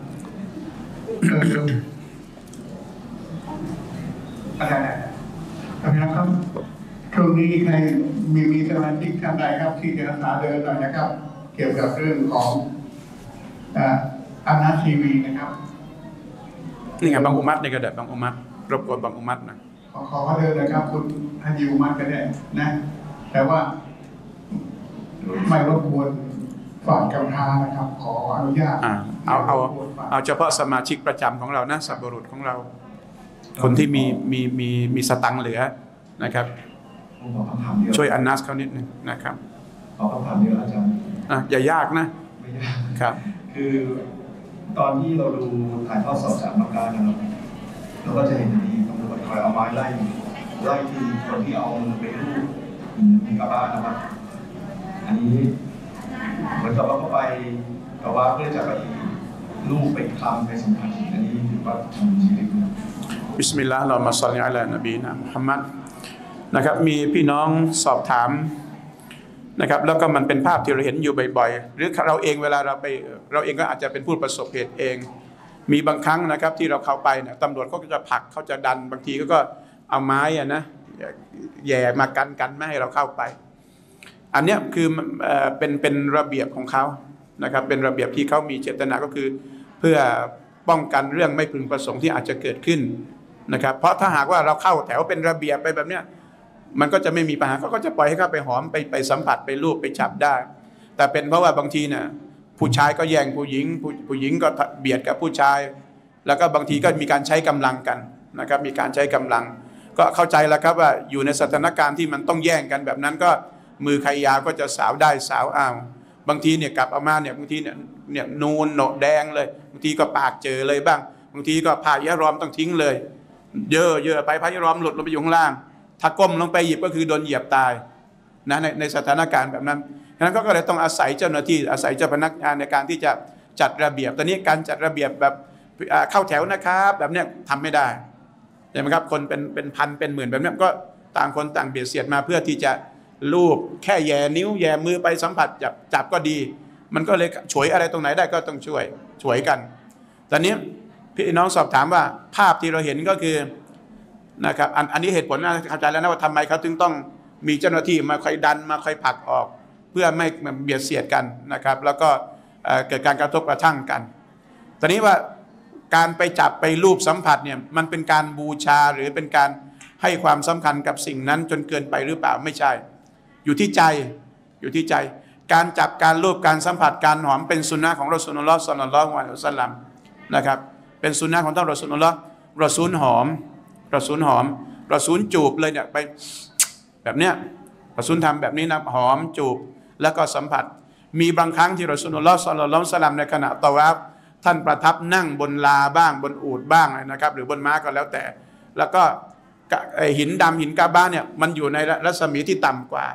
Speaker 2: อะไรครับช่วงนี้ใครมีสมาชิกท่านใดครับที่จะรักษาเดินหน่อยนะครับเกี่ยวกับเรื่องของอานาทีวีนะครับ
Speaker 1: นี่ไงบางอุมัตนี่ก็ได้บางอุมัตรบกวนบางอุมัตนะ
Speaker 2: ขอเดินนะครับคุณฮันยูอุมัตก็ได้นะแต่ว่าไม่รบกวนฝ่ายกำทานะครับขออนุญาต
Speaker 1: เอาเฉพาะสมาชิกประจำของเรานะสับบุรุษของเราคนที่มีสตังค์เหลือนะครับช่วยอันนัสเขานิดนึงนะครับ
Speaker 3: ขอคำถามเดียวอาจารย์
Speaker 1: อย่ายากนะ
Speaker 3: ไม่ยากครับคือตอนที่เราดูถ่ายทอดสดจากมักกะนะครับเราก็จะเห็นมีตำรวจคอยเอาไม้ไล่ที่คนที่เอามือไปลูบหินกะบ้านะครับอันนี้เหมือนกับว่าเขาไปกะบ้าเพื่อจะไปลูบไปคลำไปสัมผัสอันนี้ถือว่าทำชีวิต
Speaker 1: บิสมิลลาฮิรเราะห์มาศ็อลลิอะลานบีนะมุฮัมมัดนะครับมีพี่น้องสอบถามนะครับแล้วก็มันเป็นภาพที่เราเห็นอยู่บ่อยๆหรือเราเองเวลาเราเองก็อาจจะเป็นผู้ประสบเหตุเองมีบางครั้งนะครับที่เราเข้าไปเนี่ยตำรวจเขาก็จะผลักเขาจะดันบางทีก็เอาไม้นะแย่มากันไม่ให้เราเข้าไปอันนี้คือเป็นระเบียบของเขานะครับเป็นระเบียบที่เขามีเจตนาก็คือเพื่อป้องกันเรื่องไม่พึงประสงค์ที่อาจจะเกิดขึ้นนะครับเพราะถ้าหากว่าเราเข้าแถวเป็นระเบียบไปแบบเนี้ยมันก็จะไม่มีปัญหาเขาก็จะปล่อยให้เข้าไปหอมไปสัมผัสไปลูบไปจับได้แต่เป็นเพราะว่าบางทีเนี่ยผู้ชายก็แย่งผู้หญิงก็เบียดกับผู้ชายแล้วก็บางทีก็มีการใช้กำลังกันนะครับมีการใช้กำลังก็เข้าใจแล้วครับว่าอยู่ในสถานการณ์ที่มันต้องแย่งกันแบบนั้นก็มือใครยาวก็จะสาวได้สาวอ้าวบางทีเนี่ยกลับเอามาเนี่ยบางทีเนี่ยนูนโหนกแดงเลยบางทีก็ปากเจอเลยบ้างบางทีก็ผ้ายะรอมต้องทิ้งเลยเยอะไปผ้ายะรอมหลุดลงไปอยู่ข้างล่างถ้าก้มลงไปหยิบก็คือโดนเหยียบตายนะในสถานการณ์แบบนั้นฉะนั้นก็เลยต้องอาศัยเจ้าหน้าที่อาศัยเจ้าพนักงานในการที่จะจัดระเบียบตอนนี้การจัดระเบียบแบบเข้าแถวนะครับแบบเนี้ยทำไม่ได้ใช่ไหมครับคนเป็นพันเป็นหมื่นแบบนี้ก็ต่างคนต่างเบียดเสียดมาเพื่อที่จะลูบแค่แย่นิ้วแย่มือไปสัมผัสจับก็ดีมันก็เลยฉวยอะไรตรงไหนได้ก็ต้องช่วยกันตอนนี้พี่น้องสอบถามว่าภาพที่เราเห็นก็คือนะครับอันนี้เหตุผลนะเข้าใจแล้วนะว่าทำไมเขาถึงต้องมีเจ้าหน้าที่มาคอยดันมาคอยผลักออกเพื่อไม่เบียดเสียดกันนะครับแล้วก็เกิดการกระทบกระทั่งกันตอนนี้ว่าการไปจับไปรูปสัมผัสเนี่ยมันเป็นการบูชาหรือเป็นการให้ความสำคัญกับสิ่งนั้นจนเกินไปหรือเปล่าไม่ใช่อยู่ที่ใจการจับการรูปการสัมผัสการหอมเป็นสุนนะของรอซูลุลลอฮ์ ศ็อลลัลลอฮุอะลัยฮิวะซัลลัมนะครับเป็นสุนนะของท่านรอซูลุลลอฮ์รอซูลหอมรอซูลจูบเลยเนี่ยไปแบบเนี้ยรอซูลทำแบบนี้นะหอมจูบแล้วก็สัมผัสมีบางครั้งที่รอซูลุลลอฮ์ ศ็อลลัลลอฮุอะลัยฮิวะซัลลัมในขณะตะวาฟท่านประทับนั่งบนลาบ้างบนอูฐบ้างนะครับหรือบนม้าก็แล้วแต่แล้วก็หินดำหินกาบ้าเนี่ยมันอยู่ในรัศมีที่ต่ำกว่า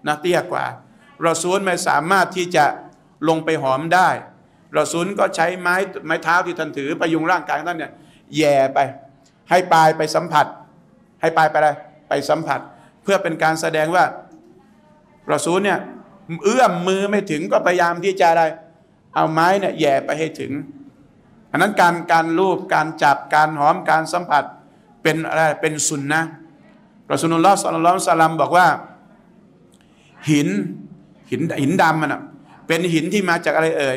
Speaker 1: นะเตี้ยกว่ารอซูลไม่สามารถที่จะลงไปหอมได้รอซูลก็ใช้ไม้เท้าที่ท่านถือพยุงร่างกายท่านเนี่ยแย่ไปให้ปลายไปสัมผัสให้ปลายไปอะไรไปสัมผัสเพื่อเป็นการแสดงว่ารอซูลเนี่ยเอื้อมมือไม่ถึงก็พยายามที่จะอะไรเอาไม้เนี่ยแย่ไปให้ถึงอันนั้นการลูบการจับการหอมการสัมผัสเป็นอะไรเป็นสุนนะรอซูลุลลอฮ์ ศ็อลลัลลอฮุอะลัยฮิวะซัลลัมบอกว่าหินดำมันอ่ะเป็นหินที่มาจากอะไรเอ่ย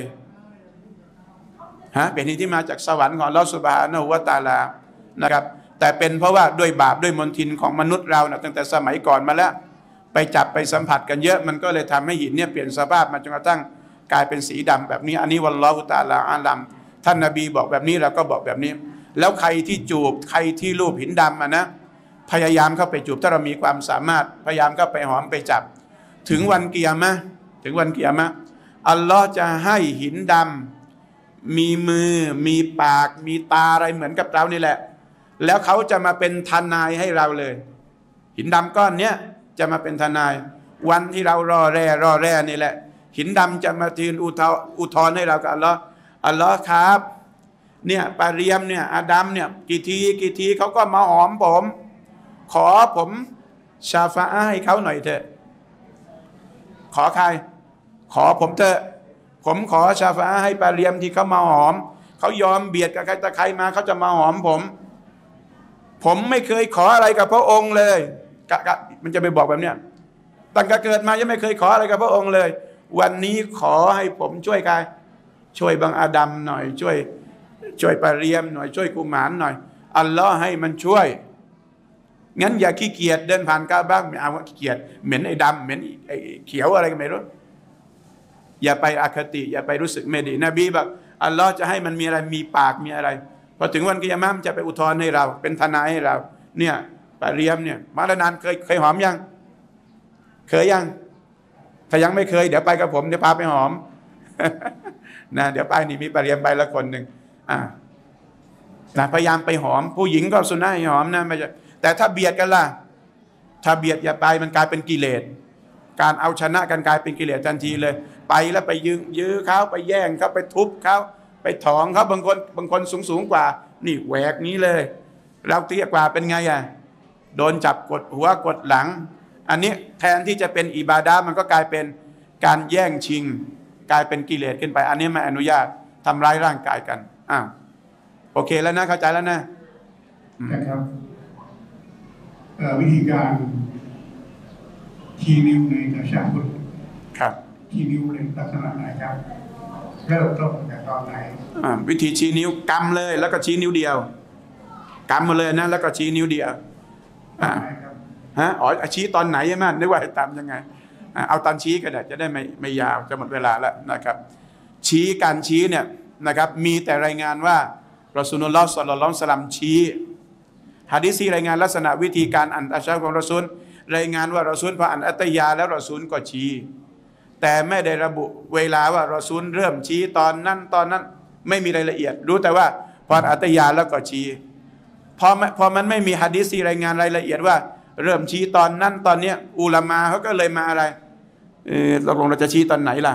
Speaker 1: เป็นหินที่มาจากสวรรค์ของอัลเลาะห์ซุบฮานะฮูวะตะอาลานะครับแต่เป็นเพราะว่าด้วยบาปด้วยมลทินของมนุษย์เรานะตั้งแต่สมัยก่อนมาแล้วไปจับไปสัมผัสกันเยอะมันก็เลยทำให้หินเนี่ยเปลี่ยนสภาพมาจนกระทั่งกลายเป็นสีดำแบบนี้อันนี้วัลลอฮุตะอาลาอาลัมท่านนบีบอกแบบนี้เราก็บอกแบบนี้แล้วใครที่จูบใครที่ลูบหินดำนะพยายามเข้าไปจูบถ้าเรามีความสามารถพยายามเข้าไปหอมไปจับถึงวันกิยามะห์อัลลอฮ์จะให้หินดำมีมือมีปากมีตาอะไรเหมือนกับเรานี่แหละแล้วเขาจะมาเป็นทนายให้เราเลยหินดำก้อนเนี้ยจะมาเป็นทนายวันที่เรารอแร่นี่แหละหินดำจะมาทูลอุทธรณ์ให้เรากับอัลลอฮ์ครับเนี่ยปาเรียมเนี่ยอาดัมเนี่ยกี่ทีเขาก็มาหอมผมขอผมชาฟาอะห์ให้เขาหน่อยเถอะขอใครขอผมเถอะผมขอชาฟาอะห์ให้ปาเรียมที่เขามาหอมเขายอมเบียดกับใครมาเขาจะมาหอมผมไม่เคยขออะไรกับพระองค์เลยมันจะไปบอกแบบเนี้ยตั้งแต่เกิดมายังไม่เคยขออะไรกับพระองค์เลยวันนี้ขอให้ผมช่วยใครช่วยบังอาดัมหน่อยช่วยปาเรียมหน่อยช่วยกุมารหน่อยอัลลอฮ์ให้มันช่วยงั้นอย่าขี้เกียจเดินผ่านกาบะห์ไม่เอาขี้เกียจเหม็นไอ้ดำเหม็นไอ้เขียวอะไรก็ไม่รู้อย่าไปอคติอย่าไปรู้สึกไม่ดีนบีบอกอัลลอฮ์จะให้มันมีอะไรมีปากมีอะไรพอถึงวันกิยามะห์มันจะไปอุทธรณ์ให้เราเป็นทนายให้เราเนี่ยปาเรียมเนี่ยมาแล้วนานเคยหอมยังเคยยังถ้ายังไม่เคยเดี๋ยวไปกับผมเดี๋ยวพาไปหอมนะเดี๋ยวไปนี่มีปาเรียมไปละคนหนึ่งนะพยายามไปหอมผู้หญิงก็สุนนะให้หอมนะไม่ใช่แต่ถ้าเบียดกันล่ะถ้าเบียดอย่าไปมันกลายเป็นกิเลสการเอาชนะกันกลายเป็นกิเลสทันทีเลยไปแล้วไปยื้อเขาไปแย่งเขาไปทุบเขาไปถองเขาบางคนสูงกว่านี่แหวกนี้เลยเราเตี้ยกว่าเป็นไงโดนจับกดหัวกดหลังอันนี้แทนที่จะเป็นอิบาดะห์มันก็กลายเป็นการแย่งชิงกลายเป็นกิเลสขึ้นไปอันนี้ไม่อนุญาตทำร้ายร่างกายกันโอเคแล้วนะเข้าใจแล้วนะ
Speaker 2: นะครับวิธีการชี้นิ้วในตัชาฮุด
Speaker 1: ครับ
Speaker 2: ชี้นิ้วในลักษณะไหนครับเริ่มต้นจากตอนไหน
Speaker 1: วิธีชี้นิ้วกำเลยแล้วก็ชี้นิ้วเดียวกำมาเลยนะแล้วก็ชี้นิ้วเดียวชี้ตอนไหนใช่ไหมนึกว่าตามยังไงเอาตอนชี้ก็ได้จะได้ไม่ยาวจะหมดเวลาแล้วนะครับชี้การชี้เนี่ยนะครับมีแต่รายงานว่ารอซูลุลลอฮ์ ศ็อลลัลลอฮุอะลัยฮิวะซัลลัมชี้หะดีษที่รายงานลักษณะวิธีการอันตัชยะฮ์ของรอซูลรายงานว่ารอซูลพออันอัตยาแล้วรอซูลก็ชี้แต่ไม่ได้ระบุเวลาว่ารอซูลเริ่มชี้ตอนนั้นไม่มีรายละเอียดรู้แต่ว่าพออัตยาแล้วก็ชี้พอมันไม่มีหะดีษที่รายงานรายละเอียดว่าเริ่มชี้ตอนนั้นตอนนี้อุลามะเขาก็เลยมาอะไรตกลงเราจะชี้ตอนไหนล่ะ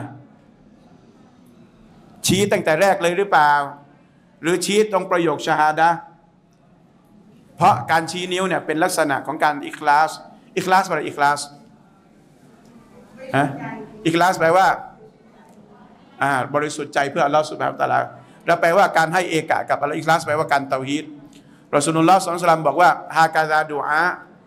Speaker 1: ชี้ตั้งแต่แรกเลยหรือเปล่าหรือชี้ตรงประโยคชะฮาดะห์เพราะการชี้นิ้วเนี่ยเป็นลักษณะของการอิคลาสอะไรอิคลาสอิคลาสแปลว่าบริสุทธิ์ใจเพื่ออัลลอฮฺซุบฮานะฮูวะตะอาลาแล้วแปลว่าการให้เอกะกับอัลลอฮฺอิคลาสแปลว่าการเตาฮีดรอซูลุลลอฮ์ ศ็อลลัลลอฮุอะลัยฮิวะซัลลัมบอกว่าฮากาซาดูอา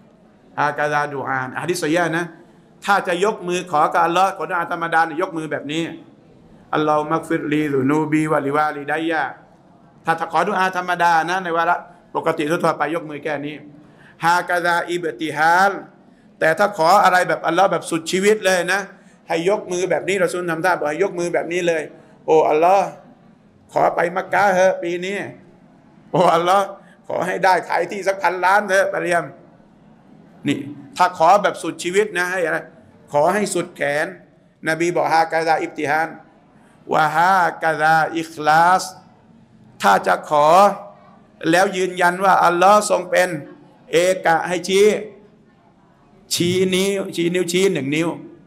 Speaker 1: หะดีษซอฮีฮ์นะถ้าจะยกมือขอกับอัลลอฮ์ขอดุอาธรรมดาเนี่ยยกมือแบบนี้อัลลอฮุมักฟิรลีซุนูบีวะลิวาลิดัยยะถ้าขอดุอาธรรมดานะในวาระปกติทั่วไปยกมือแค่นี้ฮากาซาอิบติฮาลแต่ถ้าขออะไรแบบอัลลอฮ์แบบสุดชีวิตเลยนะให้ยกมือแบบนี้รอซูลทำท่าบอกให้ยกมือแบบนี้เลยโอ้อัลลอฮ์ขอไปมักกะฮ์เถอะปีนี้โอ้อัลลอฮ์ขอให้ได้ขายที่สัก1,000 ล้านเถอะปะเรียมนี่ถ้าขอแบบสุดชีวิตนะให้อะไรขอให้สุดแขนนบีบอกฮากาซาอิบติฮาลวะฮากาซาอิคลาสถ้าจะขอแล้วยืนยันว่าอัลลอฮ์ทรงเป็นเอกะให้ชี้นิ้วชี้1 นิ้ว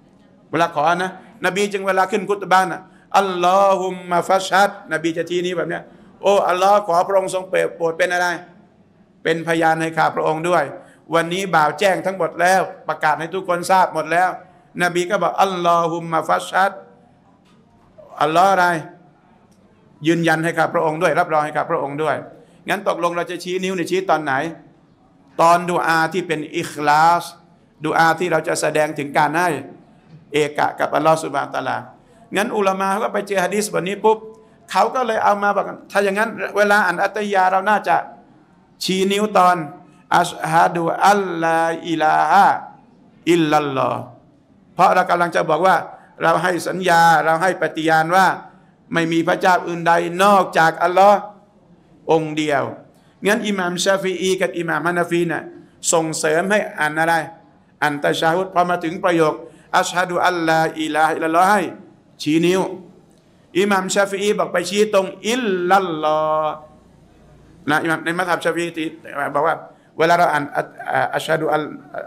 Speaker 1: เวลาขอนะนบีจึงเวลาขึ้นกุตบะนะอัลลอฮุมมะฟัชฮัดนบีจะชี้นี้แบบเนี้ยโอ้อัลลอฮ์ขอพระองค์ทรงโปรดเป็นอะไรเป็นพยานให้ข้าพระองค์ด้วยวันนี้บ่าวแจ้งทั้งหมดแล้วประกาศให้ทุกคนทราบหมดแล้วนบีก็บอกอัลลอฮุมมะฟัชฮัดอัลลอฮ์อะไรยืนยันให้ข้าพระองค์ด้วยรับรองให้ข้าพระองค์ด้วยงั้นตกลงเราจะชี้นิ้วในชี้ตอนไหนตอนดุอาที่เป็นอิคลาสดุอาที่เราจะแสดงถึงการให้เอกะกับอัลลอฮฺซุบฮานะฮูวะตะอาลางั้นอุลามะเขาก็ไปเจอหะดีษแบบนี้ปุ๊บเขาก็เลยเอามาบอกถ้าอย่างนั้นเวลาอ่านอัตตะฮิยาเราน่าจะชี้นิ้วตอนอัชฮะดูอัลลาอิลาฮะอิลลัลลอฮ์เพราะเรากำลังจะบอกว่าเราให้สัญญาเราให้ปฏิญาณว่าไม่มีพระเจ้าอื่นใดนอกจากอัลลอฮ์องค์เดียวงั้นอิหม่ามชาฟิอีกับอิหม่ามฮานาฟีน่ะส่งเสริมให้อ่านอะไรอ่านตะชาฮุดพอมาถึงประโยคอัชฮะดูอัลลาอิลาฮะอิลลัลลอฮ์ให้ชี้นิ้วอิหม่ามชาฟิอีบอกไปชี้ตรงอิลลัลลอฮ์นะอิหม่ามในมัธยับชาฟิอีบอกว่าเวลาเราอ่านอัชฮะดูอัล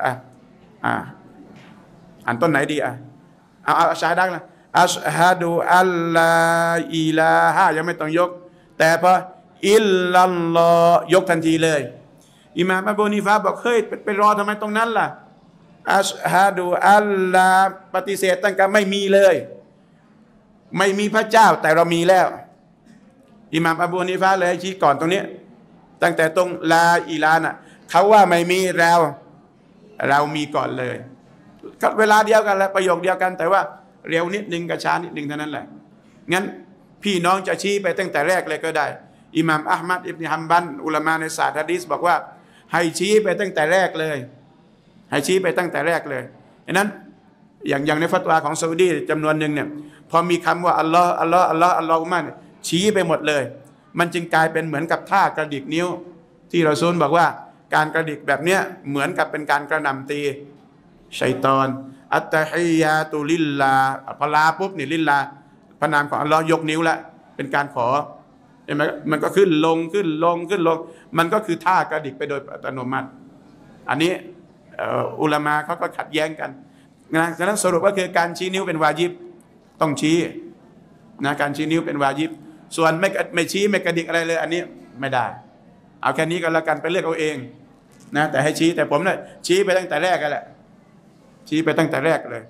Speaker 1: อ่านต้นไหนดีเอาอัชฮะดักนะอัชฮะดูอัลลาอิลาฮะยังไม่ต้องยกแต่พออิลลัลลอฮ์ยกทันทีเลยอิหม่ามอบูนีฟาบอกเฮ้ยไปรอทำไมตรงนั้นล่ะอัชฮะดูอัลลาปฏิเสธตั้งแต่ไม่มีเลยไม่มีพระเจ้าแต่เรามีแล้วอิหม่ามอบูนีฟาเลยชี้ก่อนตรงนี้ตั้งแต่ตรงลาอิลาน่ะเขาว่าไม่มีเรามีก่อนเลยเวลาเดียวกันแล้วประโยคเดียวกันแต่ว่าเร็วนิดนึงกับช้านิดนึงเท่านั้นแหละงั้นพี่น้องจะชี้ไปตั้งแต่แรกเลยก็ได้อิหม่ามอะห์มัดอิบนุฮัมบัลอุลามะในศาสตร์หะดีษบอกว่าให้ชี้ไปตั้งแต่แรกเลยให้ชี้ไปตั้งแต่แรกเลยดังนั้นอย่างในฟัตวาของซาอุดีจำนวนหนึ่งเนี่ยพอมีคำว่าอัลลอฮ์อัลลอฮ์อัลลอฮ์อัลลอฮ์มาชี้ไปหมดเลยมันจึงกลายเป็นเหมือนกับท่ากระดิกนิ้วที่เราซูลบอกว่าการกระดิกแบบเนี้ยเหมือนกับเป็นการกระหน่ำตีชัยฏอนอัตตะฮิยาตุลิลลาพอลาปุ๊บนี่ลิลลาพระนามของอัลลอฮ์ยกนิ้วละเป็นการขอเห็นไหมมันก็ขึ้นลงขึ้นลงขึ้นลงมันก็คือท่ากระดิกไปโดยอัตโนมัติอันนี้อุลามะเขาก็ขัดแย้งกันนะฉะนั้นสรุปก็คือการชี้นิ้วเป็นวาญิบต้องชี้นะการชี้นิ้วเป็นวาญิบส่วนไม่ชี้ไม่กระดิกอะไรเลยอันนี้ไม่ได้เอาแค่นี้ก็แล้วกันไปเลือกเอาเองนะแต่ให้ชี้แต่ผมเนี่ยชี้ไปตั้งแต่แรกกันแหละชี้ไปตั้งแต่แรกเลย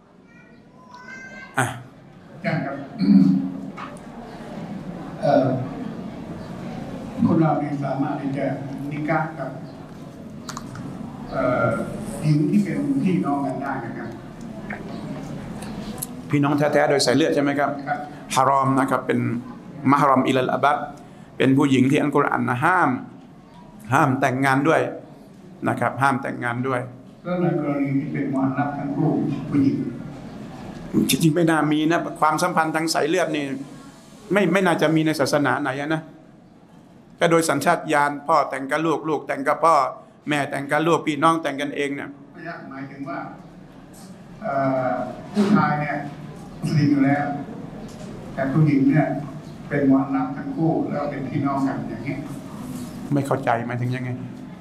Speaker 2: ครับคนเราเนี่ยสามารถที่จะนิกะห์กับหญิงที่เป็นพี่น้องกันได้นะครับ
Speaker 1: พี่น้องแท้ๆโดยสายเลือดใช่ไหมครับฮารอมนะครับเป็นมะฮารอมอิลัลอะบัดเป็นผู้หญิงที่อัลกุรอานห้ามแต่งงานด้วยนะครับห้ามแต่งงานด้วย
Speaker 2: แล้วในกรณีที่เป็นมรณะทั้งคู่ผู้หญิง
Speaker 1: จริงๆไม่น่ามีนะความสัมพันธ์ทางสายเลือดนี่ไม่น่าจะมีในศาสนาไหนนะก็โดยสัญชาตญาณพ่อแต่งกับลูกลูกแต่งกับพ่อแม่แต่งกับลูกพี่น้องแต่งกันเองเนี่ย
Speaker 2: หมายถึงว่าผู้ชายเนี่ยมุสลิมอยู่แล้วแต่ผู้หญิงเนี่ยเป็นมรณะทั้งคู่แล้วเป็นพี่น้องกันอย่างนี้
Speaker 1: ไม่เข้าใจหมายถึงยังไง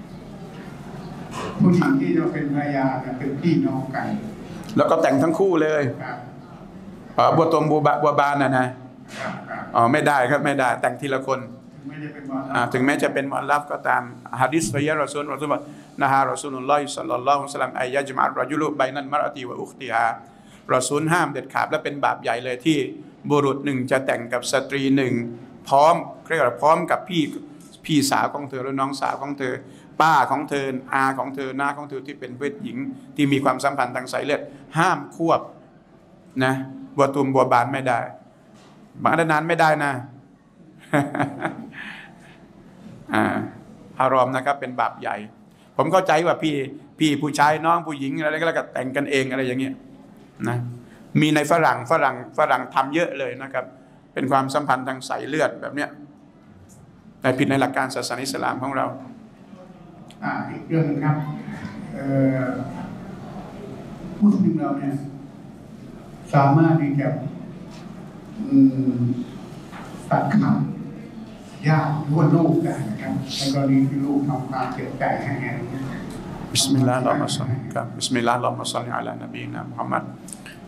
Speaker 2: ผู้หญิงที่จะเป็นภรรยาเนี่ยเป็นพี่น้องกัน
Speaker 1: แล้วก็แต่งทั้งคู่เลยบัวตมบัวบานนะไม่ได้ครับไม่ได้แต่งทีละคนถึงแม้จะเป็นมุอัลลัฟก็ตามหะดีษซอฮีฮ์รอซูลบอกนะฮะรอซูลุลลอฮิศ็อลลัลลอฮุอะลัยฮิวะซัลลัมอัยยัจมะอัรรอจุลุบัยนัลมะรอติวะอุคติฮารอซูลห้ามเด็ดขาดและเป็นบาปใหญ่เลยที่บุรุษหนึ่งจะแต่งกับสตรีหนึ่งพร้อมเรียกว่าพร้อมกับพี่สาวของเธอหรือน้องสาวของเธอป้าของเธออาของเธอน้าของเธอที่เป็นเพศหญิงที่มีความสัมพันธ์ทางสายเลือดห้ามควบนะบัวตุมบัวบานไม่ได้บางนานไม่ได้นะฮารอมนะครับเป็นบาปใหญ่ผมเข้าใจว่าพี่ผู้ชายน้องผู้หญิงอะไรก็แล้วก็แต่งกันเองอะไรอย่างเงี้ยนะมีในฝรั่งทำเยอะเลยนะครับเป็นความสัมพันธ์ทางสายเลือดแบบเนี้ยแต่ผิดในหลักการศาสนาอิสลามของเรา
Speaker 2: อีกเรื่องนึงครับมุสลิมเราเนี่ยสามารถที่จะตัดขาดญาติหรือว่าลูกได้นะครับในกรณีที่ลูกทำความเจ็บใจให้แก่
Speaker 1: บิสมิลลาฮิรเราะห์มานิรเราะฮีมครับบิสมิลลาฮิรเราะห์มาศ็อลลิอะลานบีนะมุฮัมมัด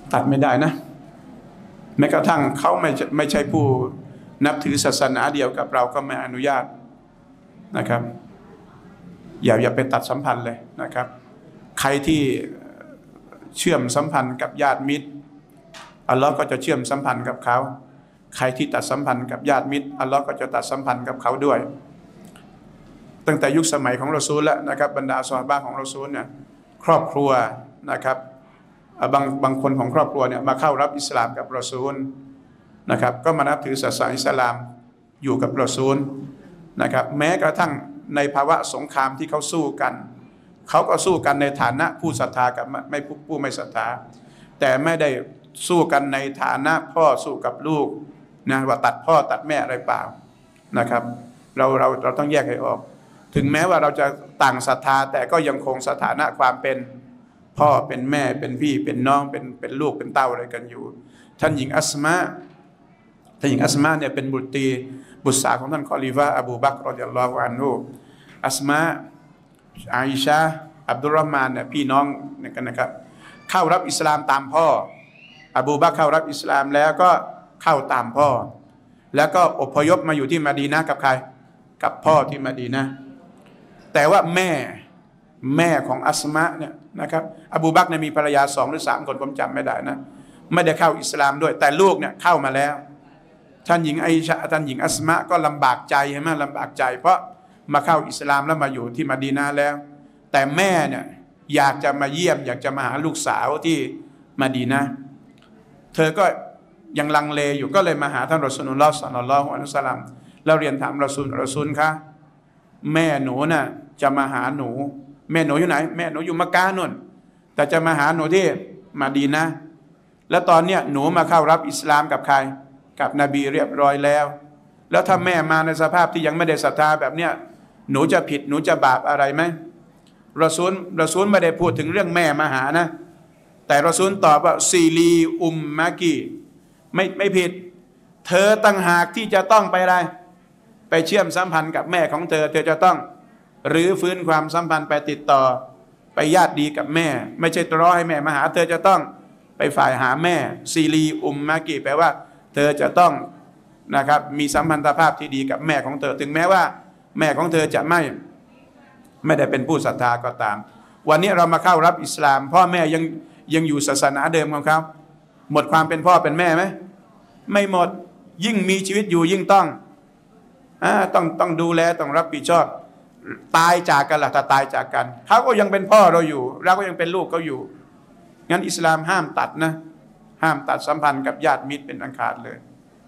Speaker 1: ตัดไม่ได้นะแม้กระทั่งเขาไม่ใช่ผู้นับถือศาสนาเดียวกับเราก็ไม่อนุญาตนะครับอย่าไปตัดสัมพันธ์เลยนะครับใครที่เชื่อมสัมพันธ์กับญาติมิตรอัลลอฮ์ก็จะเชื่อมสัมพันธ์กับเขาใครที่ตัดสัมพันธ์กับญาติมิตรอัลลอฮ์ก็จะตัดสัมพันธ์กับเขาด้วยตั้งแต่ยุคสมัยของรอซูลแล้วนะครับบรรดาซอฮาบะห์ของรอซูลเนี่ยครอบครัวนะครับบางคนของครอบครัวเนี่ยมาเข้ารับอิสลามกับรอซูลนะครับก็มานับถือศาสนาอิสลามอยู่กับรอซูลนะครับแม้กระทั่งในภาวะสงครามที่เขาสู้กันเขาก็สู้กันในฐานะผู้ศรัทธากับผู้ไม่ศรัทธาแต่ไม่ได้สู้กันในฐานะพ่อสู้กับลูกนะว่าตัดพ่อตัดแม่อะไรเปล่านะครับเราต้องแยกให้ออกถึงแม้ว่าเราจะต่างศรัทธาแต่ก็ยังคงสถานะความเป็นพ่อเป็นแม่เป็นพี่เป็นน้องเป็นลูกเป็นเต้าอะไรกันอยู่ท่านหญิงอัสมาเนี่ยเป็นบุตรสาวของท่านคอลิฟะห์อบูบักรรอฎิยัลลอฮุอันฮุอัสมาอาอิชะห์อับดุลรอห์มานเนี่ยพี่น้องกันนะครับเข้ารับอิสลามตามพ่ออบูบักรเข้ารับอิสลามแล้วก็เข้าตามพ่อแล้วก็อพยพมาอยู่ที่มะดีนะห์กับใครกับพ่อที่มะดีนะห์แต่ว่าแม่ของอัสมาเนี่ยนะครับอบูบักรเนี่ยมีภรรยา2 หรือ 3 คนผมจำไม่ได้นะไม่ได้เข้าอิสลามด้วยแต่ลูกเนี่ยเข้ามาแล้วท่านหญิงไอชะท่านหญิงอัสมาก็ลำบากใจใช่ไหมลำบากใจเพราะมาเข้าอิสลามแล้วมาอยู่ที่มะดีนะห์แล้วแต่แม่เนี่ยอยากจะมาเยี่ยมอยากจะมาหาลูกสาวที่มะดีนะห์เธอก็ยังลังเลอยู่ก็เลยมาหาท่านรอซูลุลลอฮ์ ศ็อลลัลลอฮุอะลัยฮิวะซัลลัมแล้วเรียนถามรอซูลคะแม่หนูน่ะจะมาหาหนูแม่หนูอยู่ไหนแม่หนูอยู่มักกะฮ์นู่นแต่จะมาหาหนูที่มะดีนะห์แล้วตอนเนี้ยหนูมาเข้ารับอิสลามกับใครกับนบีเรียบร้อยแล้วถ้าแม่มาในสภาพที่ยังไม่ได้ศรัทธาแบบเนี้ยหนูจะผิดหนูจะบาปอะไรไหมรอซูลไม่ได้พูดถึงเรื่องแม่มาหานะแต่รอซูลตอบว่าซีลีมะกีไม่ผิดเธอตั้งหากที่จะต้องไปอะไรไปเชื่อมสัมพันธ์กับแม่ของเธอจะต้องรื้อฟื้นความสัมพันธ์ไปติดต่อไปญาติดีกับแม่ไม่ใช่รอให้แม่มาหาเธอจะต้องไปฝ่ายหาแม่ซีลีมะกีแปลว่าเธอจะต้องนะครับมีสัมพันธภาพที่ดีกับแม่ของเธอถึงแม้ว่าแม่ของเธอจะไม่ได้เป็นผู้ศรัทธาก็ตามวันนี้เรามาเข้ารับอิสลามพ่อแม่ยังอยู่ศาสนาเดิมของเขาหมดความเป็นพ่อเป็นแม่ไหมไม่หมดยิ่งมีชีวิตอยู่ยิ่งต้องดูแลต้องรับผิดชอบตายจากกันล่ะถ้าตายจากกันเขาก็ยังเป็นพ่อเราอยู่เราก็ยังเป็นลูกเขาอยู่งั้นอิสลามห้ามตัดนะห้ามตัดสัมพันธ์กับญาติมิตรเป็นอันขาดเลย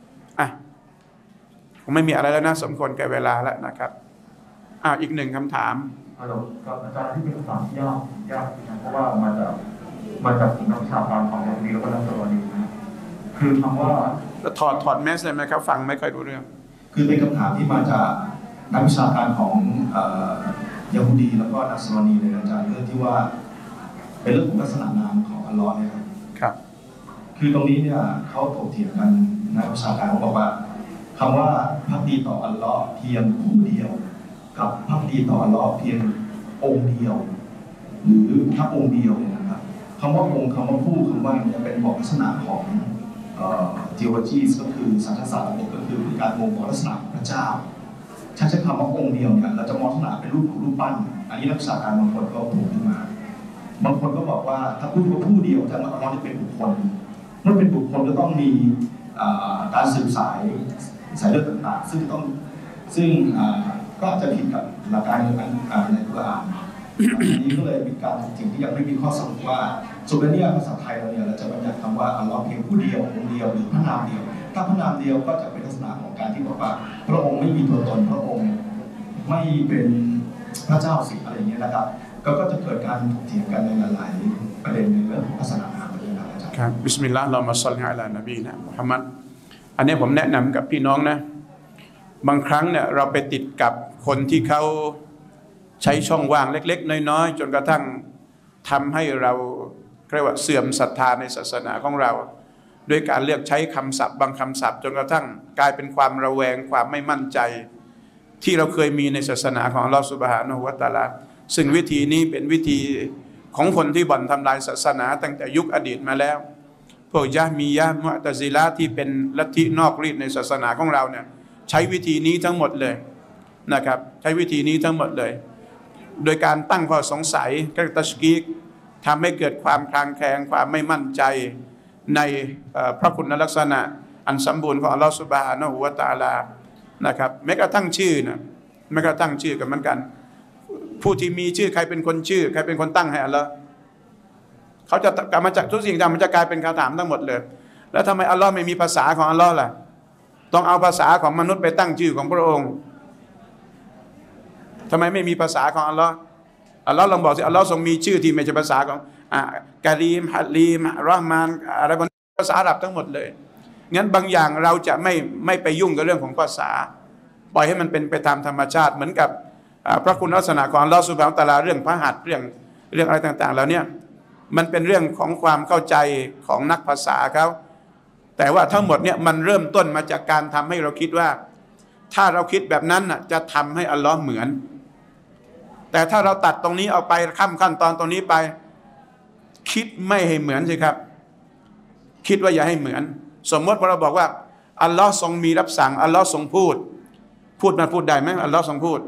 Speaker 1: ผมไม่มีอะไรแล้วนะสมควรแก่เวลาแล้วนะครับอีก1 คำถาม
Speaker 4: กับอาจารย์ที่เป็นคำถามที่ยากนะเพราะว่ามาจากสิ่งนักวิชาการของเราดีแล้วก็นักตัวนี้นะคือคำว่า
Speaker 1: ถอดแมสเลยไหมครับฟังไม่ค่อยรู้เรื่อง
Speaker 3: คือเป็นคำถามที่มาจากนักวิชาการของยะฮูดีแล้วก็นัสรอนีเลยอาจารย์เรื่องที่ว่าเป็นเรื่องของลักษณะนามของอัลลอฮ์เนี่ย
Speaker 1: ครับ
Speaker 3: คือตรงนี้เนี่ยเขาถกเถียงกันนักวิชาการเขาบอกว่าคำว่าภักดีต่ออัลลอฮ์เพียงผู้เดียวกับภักดีต่ออัลลอฮ์เพียงองค์เดียวหรือถ้าองค์เดียวเนี่ยนะครับคำว่าองค์คำว่าผู้คำว่าเนี่ยเป็นบอกลักษณะของtheology ก็คือศาสนศาสตร์ก็คือการมองลักษณะของพระเจ้าถ้าใช้คำว่าองค์เดียวเนี่ยเราจะมองลักษณะเป็นรูปของรูปปั้นอันนี้นักวิชาการบางคนก็พูดขึ้นมาบางคนก็บอกว่าถ้าพูดว่าผู้เดียวจะอัลลอฮ์จะเป็นบุคคลเมื่อเป็นบุคคลก็ต้องมีการสืบสายเลือดต่างๆซึ่งก็อาจจะผิดกับหลักการในกุรอานอันนี้ก็เลยเป็นการสิ่งที่ยังไม่มีข้อสรุปว่าสุดท้ายเนี่ยภาษาไทยเราจะบัญญัติคำว่าอัลลอฮ์เพียงผู้เดียวองค์เดียวหรือพระนามเดียวถ้าพระนามเดียวก็จะเป็นลักษณะของการที่บอกว่าพระองค์ไม่มีตัวตนพระองค์ไม่เป็นพระเจ้าสิอะไรอย่างเงี้ยนะครับก็จะเกิดการถกเถียงกันในหลายๆประเด็นในเรื่องของศาสนา
Speaker 1: ครับบิสมิลลาห์อัลลอฮุมะศ็อลลิอะลานบีนะมุฮัมมัดอันนี้ผมแนะนำกับพี่น้องนะบางครั้งเนี่ยเราไปติดกับคนที่เขาใช้ช่องว่างเล็กๆน้อยๆจนกระทั่งทำให้เราเรียกว่าเสื่อมศรัทธาในศาสนาของเราด้วยการเลือกใช้คำศัพท์บางคำศัพท์จนกระทั่งกลายเป็นความระแวงความไม่มั่นใจที่เราเคยมีในศาสนาของอัลเลาะห์ซุบฮานะฮูวะตะอาลาซึ่งวิธีนี้เป็นวิธีของคนที่บ่อนทำลายศาสนาตั้งแต่ยุคอดีตมาแล้วพวกยะมียะมุอ์ตะซิละห์ที่เป็นลัทธินอกรีดในศาสนาของเราเนี่ยใช้วิธีนี้ทั้งหมดเลยนะครับใช้วิธีนี้ทั้งหมดเลย โดยการตั้งข้อสงสัยการตัชกีกทำให้เกิดความคลางแคลงความไม่มั่นใจในพระคุณลักษณะอันสมบูรณ์ของอัลลอฮฺซุบฮานะฮูวะตะอาลานะครับแม้กระทั่งชื่อนะแม้กระทั่งชื่อกันเหมือนกันผู้ที่มีชื่อใครเป็นคนชื่อใครเป็นคนตั้งให้อัลลอฮ์เขาจะกลับมาจากทุกสิ่งต่างมันจะกลายเป็นคำถามทั้งหมดเลยแล้วทำไมอัลลอฮ์ไม่มีภาษาของอัลลอฮ์ล่ะต้องเอาภาษาของมนุษย์ไปตั้งชื่อของพระองค์ทำไมไม่มีภาษาของอัลลอฮ์อัลลอฮ์ลองบอกสิอัลลอฮ์ทรงมีชื่อที่ไม่ใช่ภาษาของกะรีมฮะลีมรอห์มานอะไรพวกนี้ภาษาอาหรับทั้งหมดเลยงั้นบางอย่างเราจะไม่ไปยุ่งกับเรื่องของภาษาปล่อยให้มันเป็นไปตามธรรมชาติเหมือนกับพระคุณลักษณะของอัลลอฮ์ซุบฮานะฮูวะตะอาลาเรื่องพระหัตถ์เรื่องอะไรต่างๆแล้วเนี่ยมันเป็นเรื่องของความเข้าใจของนักภาษาเขาแต่ว่าทั้งหมดเนี่ยมันเริ่มต้นมาจากการทำให้เราคิดว่าถ้าเราคิดแบบนั้นน่ะจะทำให้อัลลอฮ์เหมือนแต่ถ้าเราตัดตรงนี้ออกไปขั้นตอนตรงนี้ไปคิดไม่ให้เหมือนสิครับคิดว่าอย่าให้เหมือนสมมติพอเราบอกว่าอัลลอฮ์ทรงมีรับสั่งอัลลอฮ์ทรงพูดมาพูดได้ไหมอัลลอฮ์ทรงพูด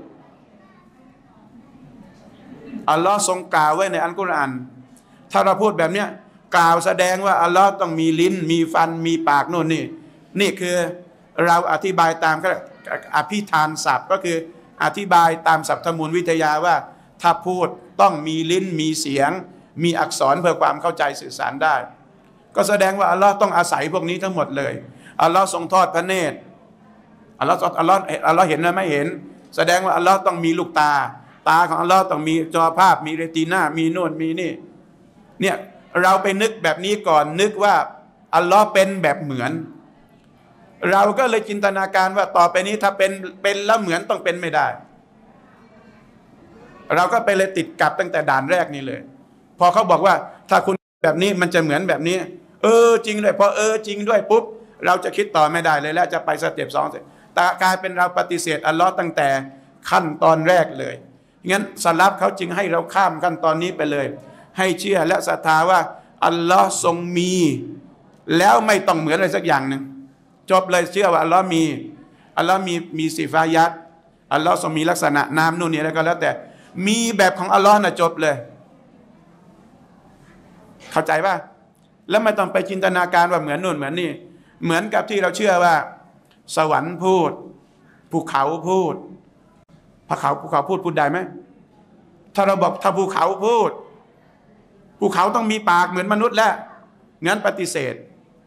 Speaker 1: อัลลอฮ์ทรงกล่าวไว้ในอัลกุรอานถ้าเราพูดแบบเนี้ยกล่าวแสดงว่าอัลลอฮ์ต้องมีลิ้นมีฟันมีปากโน่นนี่คือเราอธิบายตามอภิธานศัพท์ก็คืออธิบายตามศัพท์ธรรมูลวิทยาว่าถ้าพูดต้องมีลิ้นมีเสียงมีอักษรเพื่อความเข้าใจสื่อสารได้ก็แสดงว่าอัลลอฮ์ต้องอาศัยพวกนี้ทั้งหมดเลยอัลลอฮ์ทรงทอดพระเนตรอัลลอฮ์เห็นหรือไม่เห็นแสดงว่าอัลลอฮ์ต้องมีลูกตาของอัลลอฮ์ต้องมีจอภาพมีเรติน่ามีโน่นมีนี่เนี่ยเราไปนึกแบบนี้ก่อนนึกว่าอัลลอฮ์เป็นแบบเหมือนเราก็เลยจินตนาการว่าต่อไปนี้ถ้าเป็นแล้วเหมือนต้องเป็นไม่ได้เราก็ไปเลยติดกับตั้งแต่ด่านแรกนี่เลยพอเขาบอกว่าถ้าคุณแบบนี้มันจะเหมือนแบบนี้จริงด้วยพอจริงด้วยปุ๊บเราจะคิดต่อไม่ได้เลยแล้วจะไปสเต็ป2แต่กลายเป็นเราปฏิเสธอัลลอฮ์ตั้งแต่ขั้นตอนแรกเลยงั้นสลับเขาจึงให้เราข้ามขั้นตอนนี้ไปเลยให้เชื่อและศรัทธาว่าอัลลอฮ์ทรงมีแล้วไม่ต้องเหมือนอะไรสักอย่างหนึ่งจบเลยเชื่อว่าอัลลอฮ์มีสิฟายัตอัลลอฮ์ทรงมีลักษณะนามนู่นนี่อะไรก็แล้วแต่มีแบบของอัลลอฮ์นะจบเลยเข้าใจป่ะแล้วไม่ต้องไปจินตนาการว่าเหมือนนู่นเหมือนนี่เหมือนกับที่เราเชื่อว่าสวรรค์พูดภูเขาพูดภูเขาพูดได้ไหมถ้าเราบอกถ้าภูเขาพูดภูเขาต้องมีปากเหมือนมนุษย์แล้วงั้นปฏิเสธ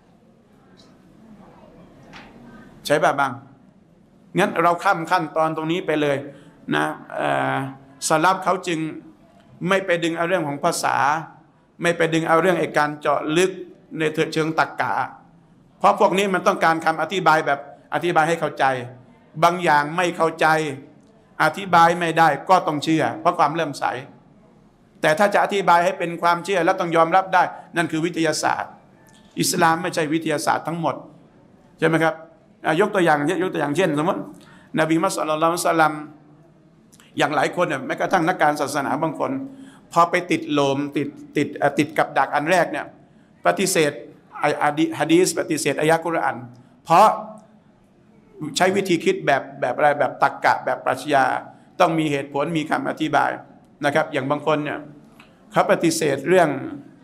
Speaker 1: ใช่ป่ะบางงั้นเราข้ามขั้นตอนตรงนี้ไปเลยนะสลับเขาจึงไม่ไปดึงเอาเรื่องของภาษาไม่ไปดึงเอาเรื่องการเจาะลึกในเชิงตรรกะเพราะพวกนี้มันต้องการคำอธิบายแบบอธิบายให้เข้าใจบางอย่างไม่เข้าใจอธิบายไม่ได้ก็ต้องเชื่อเพราะความเลื่อมใสแต่ถ้าจะอธิบายให้เป็นความเชื่อแล้วต้องยอมรับได้นั่นคือวิทยาศาสตร์อิสลามไม่ใช่วิทยาศาสตร์ทั้งหมดใช่ไหมครับยกตัวอย่างเช่นสมมตินบีมุฮัมมัดศ็อลลัลลอฮุอะลัยฮิวะซัลลัมอย่างหลายคนเนี่ยแม้กระทั่งนักการศาสนาบางคนพอไปติดโลมติดกับดักอันแรกเนี่ยปฏิเสธฮะดีษปฏิเสธอายะห์กุรอานเพราะใช้วิธีคิดแบบอะไรแบบตรรกะแบบปรัชญาต้องมีเหตุผลมีคำอธิบายนะครับอย่างบางคนเนี่ยเขาปฏิเสธเรื่อง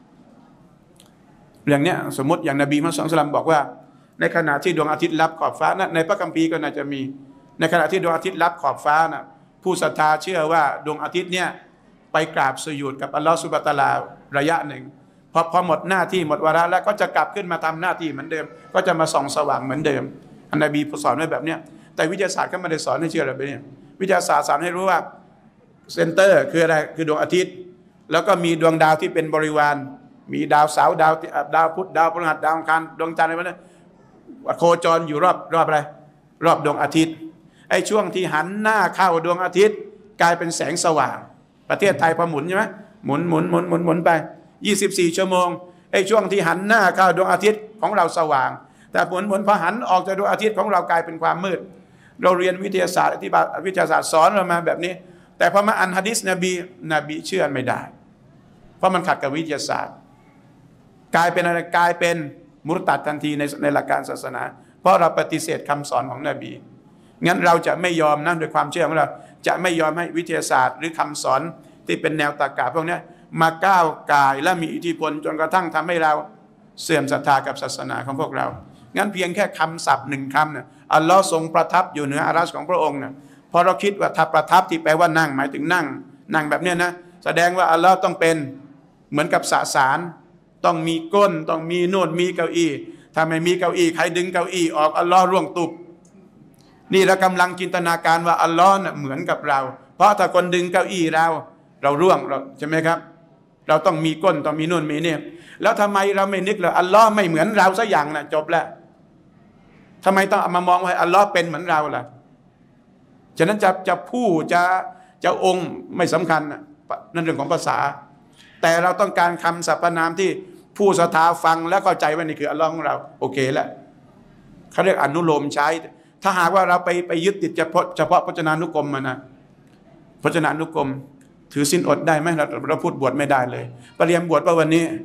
Speaker 1: เนี้ยสมมติอย่างนบีมุฮัมมัดศ็อลลัลลอฮุอะลัยฮิวะซัลลัมบอกว่าในขณะที่ดวงอาทิตย์ลับขอบฟ้านะในพระคัมภีร์ก็น่าจะมีในขณะที่ดวงอาทิตย์ลับขอบฟ้านะผู้ศรัทธาเชื่อว่าดวงอาทิตย์เนี่ยไปกราบสุญูดกับอัลลอฮฺซุบฮานะฮูวะตะอาลาระยะหนึ่งพอหมดหน้าที่หมดวาระแล้วก็จะกลับขึ้นมาทำหน้าที่เหมือนเดิมก็จะมาส่องสว่างเหมือนเดิมอันนบีสอนไว้แบบเนี้ยแต่วิทยาศาสตร์ก็ไม่ได้สอนให้เชื่อแบบนี้วิทยาศาสตร์สอนให้รู้ว่าเซนเตอร์คืออะไรคือดวงอาทิตย์แล้วก็มีดวงดาวที่เป็นบริวารมีดาวเสาร์ดาวพุธดาวพฤหัสดาวอังคารดวงจันทร์อะไรพวกนี้โคจรอยู่รอบอะไรรอบดวงอาทิตย์ไอ้ช่วงที่หันหน้าเข้าดวงอาทิตย์กลายเป็นแสงสว่างประเทศไทยพอหมุนใช่ไหมหมุนไป24 ชั่วโมงไอ้ช่วงที่หันหน้าเข้าดวงอาทิตย์ของเราสว่างแต่หมุนพอหันออกจากดวงอาทิตย์ของเรากลายเป็นความมืดเราเรียนวิทยาศาสตร์อธิบายวิทยาศาสตร์สอนเรามาแบบนี้แต่พอมาอ่านหะดีษนบีเชื่อไม่ได้เพราะมันขัดกับวิทยาศาสตร์กลายเป็นอะไรกลายเป็นมุรตัดทันทีในหลักการศาสนาเพราะเราปฏิเสธคำสอนของนบีงั้นเราจะไม่ยอมนะโดยความเชื่อของเราจะไม่ยอมให้วิทยาศาสตร์หรือคำสอนที่เป็นแนวตรรกะพวกนี้มาก้าวก่ายและมีอิทธิพลจนกระทั่งทำให้เราเสื่อมศรัทธากับศาสนาของพวกเรางั้นเพียงแค่คำศัพท์หนึ่งคำเนี่ยอัลลอฮ์ทรงประทับอยู่เหนืออารัชของพระองค์เนี่ยพอเราคิดว่าถ้าประทับที่แปลว่านั่งหมายถึงนั่งแบบเนี้ยนะแสดงว่าอัลลอฮ์ต้องเป็นเหมือนกับสสารต้องมีก้นต้องมีโน่นมีเก้าอี้ถ้าไม่มีเก้าอี้ใครดึงเก้าอี้ออกอัลลอฮ์ร่วงตุบนี่เรากำลังจินตนาการว่าอัลลอฮ์น่ะเหมือนกับเราเพราะถ้าคนดึงเก้าอี้เราร่วงใช่ไหมครับเราต้องมีก้นต้องมีโน่นมีเนี่ยแล้วทำไมเราไม่นึกเลยอัลลอฮ์ไม่เหมือนเราสักอย่างนะจบแล้วทำไมต้องเอามามองว่าอัลลอฮ์เป็นเหมือนเราล่ะฉะนั้นจะผู้จะองค์ไม่สำคัญนั่นเรื่องของภาษาแต่เราต้องการคำสรรพนามที่ผู้ศรัทธาฟังและเข้าใจว่านี่คืออัลลอฮ์ของเราโอเคแล้วเขาเรียกอนุโลมใช้ถ้าหากว่าเราไปยึดติดเฉพาะพจนานุกรมมานะพจนานุกรมถือศีลอดได้ไหมเราพูดบวชไม่ได้เลยไปเรียนบวชป่ะวันนี้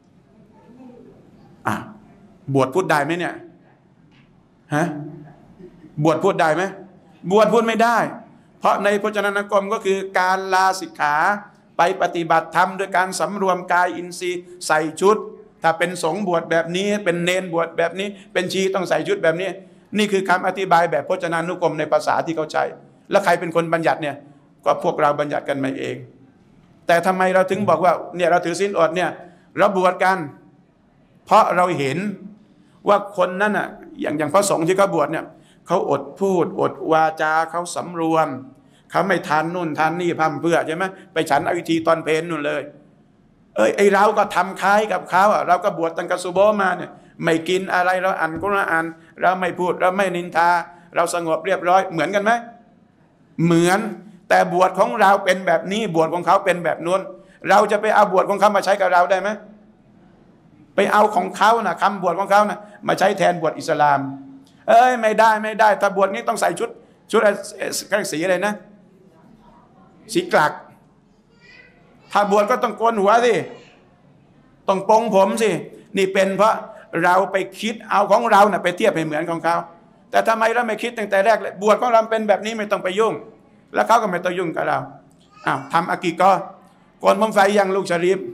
Speaker 1: บวชพูดได้ไหมเนี่ยฮะบวชพูดได้ไหมบวชพูดไม่ได้เพราะในพจนานุกรมก็คือการลาสิกขาไปปฏิบัติธรรมโดยการสำรวมกายอินทรีย์ใส่ชุดถ้าเป็นสงฆ์บวชแบบนี้เป็นเนนบวชแบบนี้เป็นชีต้องใส่ชุดแบบนี้นี่คือคำอธิบายแบบพจนานุกรมในภาษาที่เขาใช้แล้วใครเป็นคนบัญญัติเนี่ยก็พวกเราบัญญัติกันมาเองแต่ทำไมเราถึงบอกว่าเนี่ยเราถือศีลอดเนี่ยเราบวชกันเพราะเราเห็นว่าคนนั้นอ่ะอย่างพระสงฆ์ที่เขาบวชเนี่ยเขาอดพูดอดวาจาเขาสำรวมเขาไม่ทานนู่นทานนี่พั่มเพื่อใช่ไหมไปฉันอวิธีตอนเพลนนู่นเลยไอเราก็ทำคล้ายกับเขาเราก็บวชตั้งแต่ซุโบมาเนี่ยไม่กินอะไรเราอ่านกุรอานเราไม่พูดเราไม่นินทาเราสงบเรียบร้อยเหมือนกันไหมเหมือนแต่บวชของเราเป็นแบบนี้บวชของเขาเป็นแบบนู้นเราจะไปเอาบวชของเขามาใช้กับเราได้ไหมไปเอาของเขานะคำบวชของเขานะมาใช้แทนบวชอิสลามไม่ได้ถ้าบวชนี้ต้องใส่ชุดสีอะไรนะสีกลักถ้าบวชก็ต้องโกนหัวสิต้องปรงผมสินี่เป็นเพราะเราไปคิดเอาของเรานะไปเทียบให้เหมือนของเขาแต่ทำไมเราไม่คิดตั้งแต่แรกเลยบวชของเราเป็นแบบนี้ไม่ต้องไปยุ่งแล้วเขาก็ไม่ต้องยุ่งกับเราทำอากีก็โกนผมไฟยังลูกชะรีฟ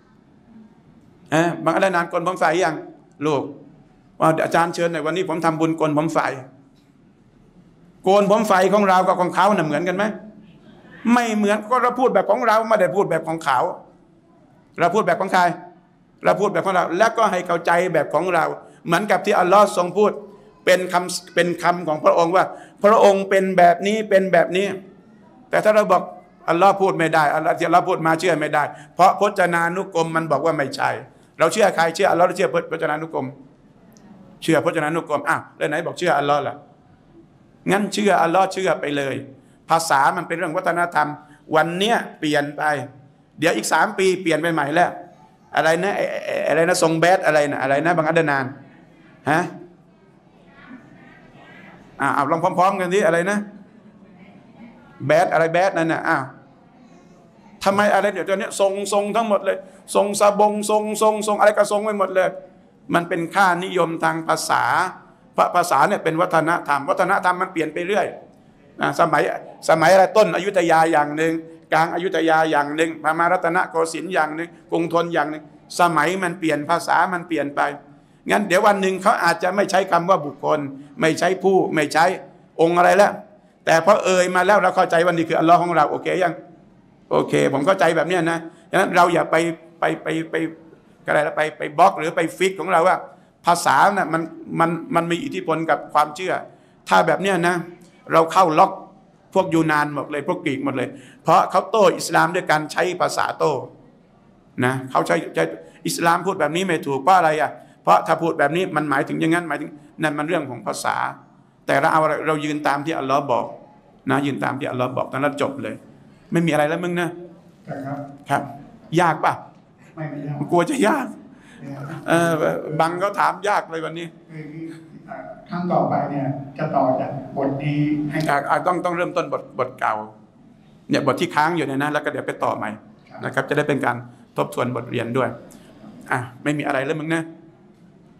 Speaker 1: บางอะไรนานโกนผมไฟยังลูกว่าอาจารย์เชิญหน่อยวันนี้ผมทำบุญโกนผมไฟโกนผมไฟของเรากับของเขาเหมือนกันไหมไม่เหมือนก็เราพูดแบบของเราไม่ได้พูดแบบของเขาเราพูดแบบของใครเราพูดแบบของเราแล้วก็ให้เข้าใจแบบของเราเหมือนกับที่อัลลอฮ์ทรงพูดเป็นคำของพระองค์ว่าพระองค์เป็นแบบนี้เป็นแบบนี้แต่ถ้าเราบอกอัลลอฮ์พูดไม่ได้อัลลอฮ์ที่เราพูดมาเชื่อไม่ได้เพราะพจนานุกรมมันบอกว่าไม่ใช่เราเชื่อใครเชื่ออัลลอฮ์หรือเชื่อพจนานุกรมเชื่อพจนานุกรมแล้วไหนบอกเชื่ออัลลอฮ์ล่ะงั้นเชื่ออัลลอฮ์เชื่อไปเลยภาษามันเป็นเรื่องวัฒนธรรมวันเนี้ยเปลี่ยนไปเดี๋ยวอีก3 ปีเปลี่ยนไปใหม่แล้วอะไรนะทรงแบดอะไรนะบางอัดนานฮะลองพร้อมๆกันดิอะไรนะแบดอะไรแบดนั่นน่ะทำไมอะไรเดี๋ยวตอนนี้ทรงทั้งหมดเลยทรงสบงทรงอะไรก็ทรงไปหมดเลยมันเป็นค่านิยมทางภาษาภาษาเนี่ยเป็นวัฒนธรรมมันเปลี่ยนไปเรื่อยสมัยอะไรต้นอยุธยาอย่างหนึ่งกลางอยุธยาอย่างหนึ่งพม่ารัตนโกสินทร์อย่างหนึ่งกรุงธนอย่างหนึ่งสมัยมันเปลี่ยนภาษามันเปลี่ยนไปงั้นเดี๋ยววันหนึ่งเขาอาจจะไม่ใช้คำว่าบุคคลไม่ใช้ผู้ไม่ใช้องค์อะไรแล้วแต่พอมาแล้วเราเข้าใจว่านี่คืออัลลอฮ์ของเราโอเคยังโอเคผมเข้าใจแบบนี้นะฉะนั้นเราอย่าไปอะไรนะไปบล็อกหรือไปฟิกของเราว่าภาษาน่ะมันมีอิทธิพลกับความเชื่อถ้าแบบนี้นะเราเข้าล็อกพวกยูนานหมดเลยพวกกรีกหมดเลยเพราะเขาโต้อิสลามด้วยการใช้ภาษาโต้นะเขาใช้อิสลามพูดแบบนี้ไม่ถูกเพราะอะไรเพราะถ้าพูดแบบนี้มันหมายถึงอย่างนั้นหมายถึงนั่นมันเรื่องของภาษาแต่เรายืนตามที่อัลลอฮ์บอกนะยืนตามที่อัลลอฮ์บอกนั้นจบเลยไม่มีอะไรแล้วมึงนะครับยากป่ะ
Speaker 2: ไม่ยาก
Speaker 1: กลัวจะยากบังเขาถามยากเลยวันนี้
Speaker 2: ครั้งต่อไปเนี่ยจะต่อจากบทนี้ให้
Speaker 1: ต้องเริ่มต้นบทเก่าเนี่ยบทที่ค้างอยู่เนี่ยนะแล้วก็เดี๋ยวไปต่อใหม่นะครับจะได้เป็นการทบทวนบทเรียนด้วยไม่มีอะไรแล้วมึงนะ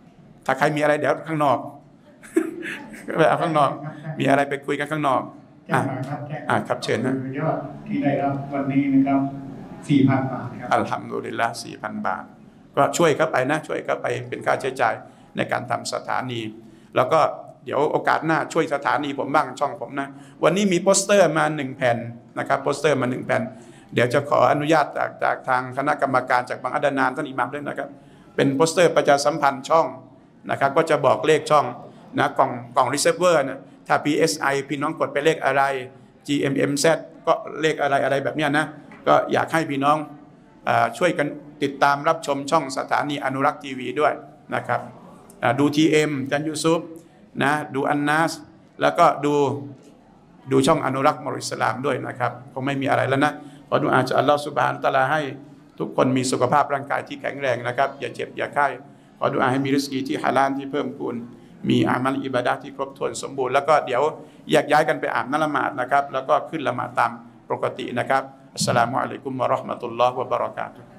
Speaker 1: ถ้าใครมีอะไรเดี๋ยวข้างนอกไปเอาข้างนอกมีอะไรไปคุยกันข้างนอก
Speaker 2: แจ้งหน่อยครับแจ้ง
Speaker 1: ครับเชิญนะ
Speaker 2: ยอดที่ได้รับวันนี้นะครับ 4,000 บาทครับ
Speaker 1: อัลฮัมดุลิลละห์ 4,000 บาทก็ช่วยเข้าไปนะช่วยเข้าไปเป็นค่าใช้จ่ายในการทำสถานีแล้วก็เดี๋ยวโอกาสหน้าช่วยสถานีผมบ้างช่องผมนะวันนี้มีโปสเตอร์มา1 แผ่นนะครับโปสเตอร์มา1 แผ่นเดี๋ยวจะขออนุญาตจากทางคณะกรรมการจากบางอัดนานท่านอิหม่ามด้วยนะครับเป็นโปสเตอร์ประชาสัมพันธ์ช่องนะครับก็จะบอกเลขช่องนะกล่องรีเซิร์ฟเวอร์นะถ้า PSI พี่น้องกดไปเลขอะไร GMMZ ก็เลขอะไรแบบนี้นะก็อยากให้พี่น้องช่วยกันติดตามรับชมช่องสถานีอนุรักษ์ทีวีด้วยนะครับดู TM จันยูซุปนะดูอันนัสแล้วก็ดูช่องอนุรักษ์มอริสลามด้วยนะครับคงไม่มีอะไรแล้วนะขอดุอาจากอัลลอฮฺซุบฮานะฮูวะตะอาลาให้ทุกคนมีสุขภาพร่างกายที่แข็งแรงนะครับอย่าเจ็บอย่าไข้ขอดุอาให้มีริสกีที่ฮาลาลที่เพิ่มพูนมีอามัลอิบาดะห์ที่ครบถ้วนสมบูรณ์แล้วก็เดี๋ยวแยกย้ายกันไปอาบน้ำละหมาดนะครับแล้วก็ขึ้นละหมาดตามปกตินะครับอัสสลามุอะลัยกุมวะเราะห์มะตุลลอฮ์วะบะเราะกาตุฮ์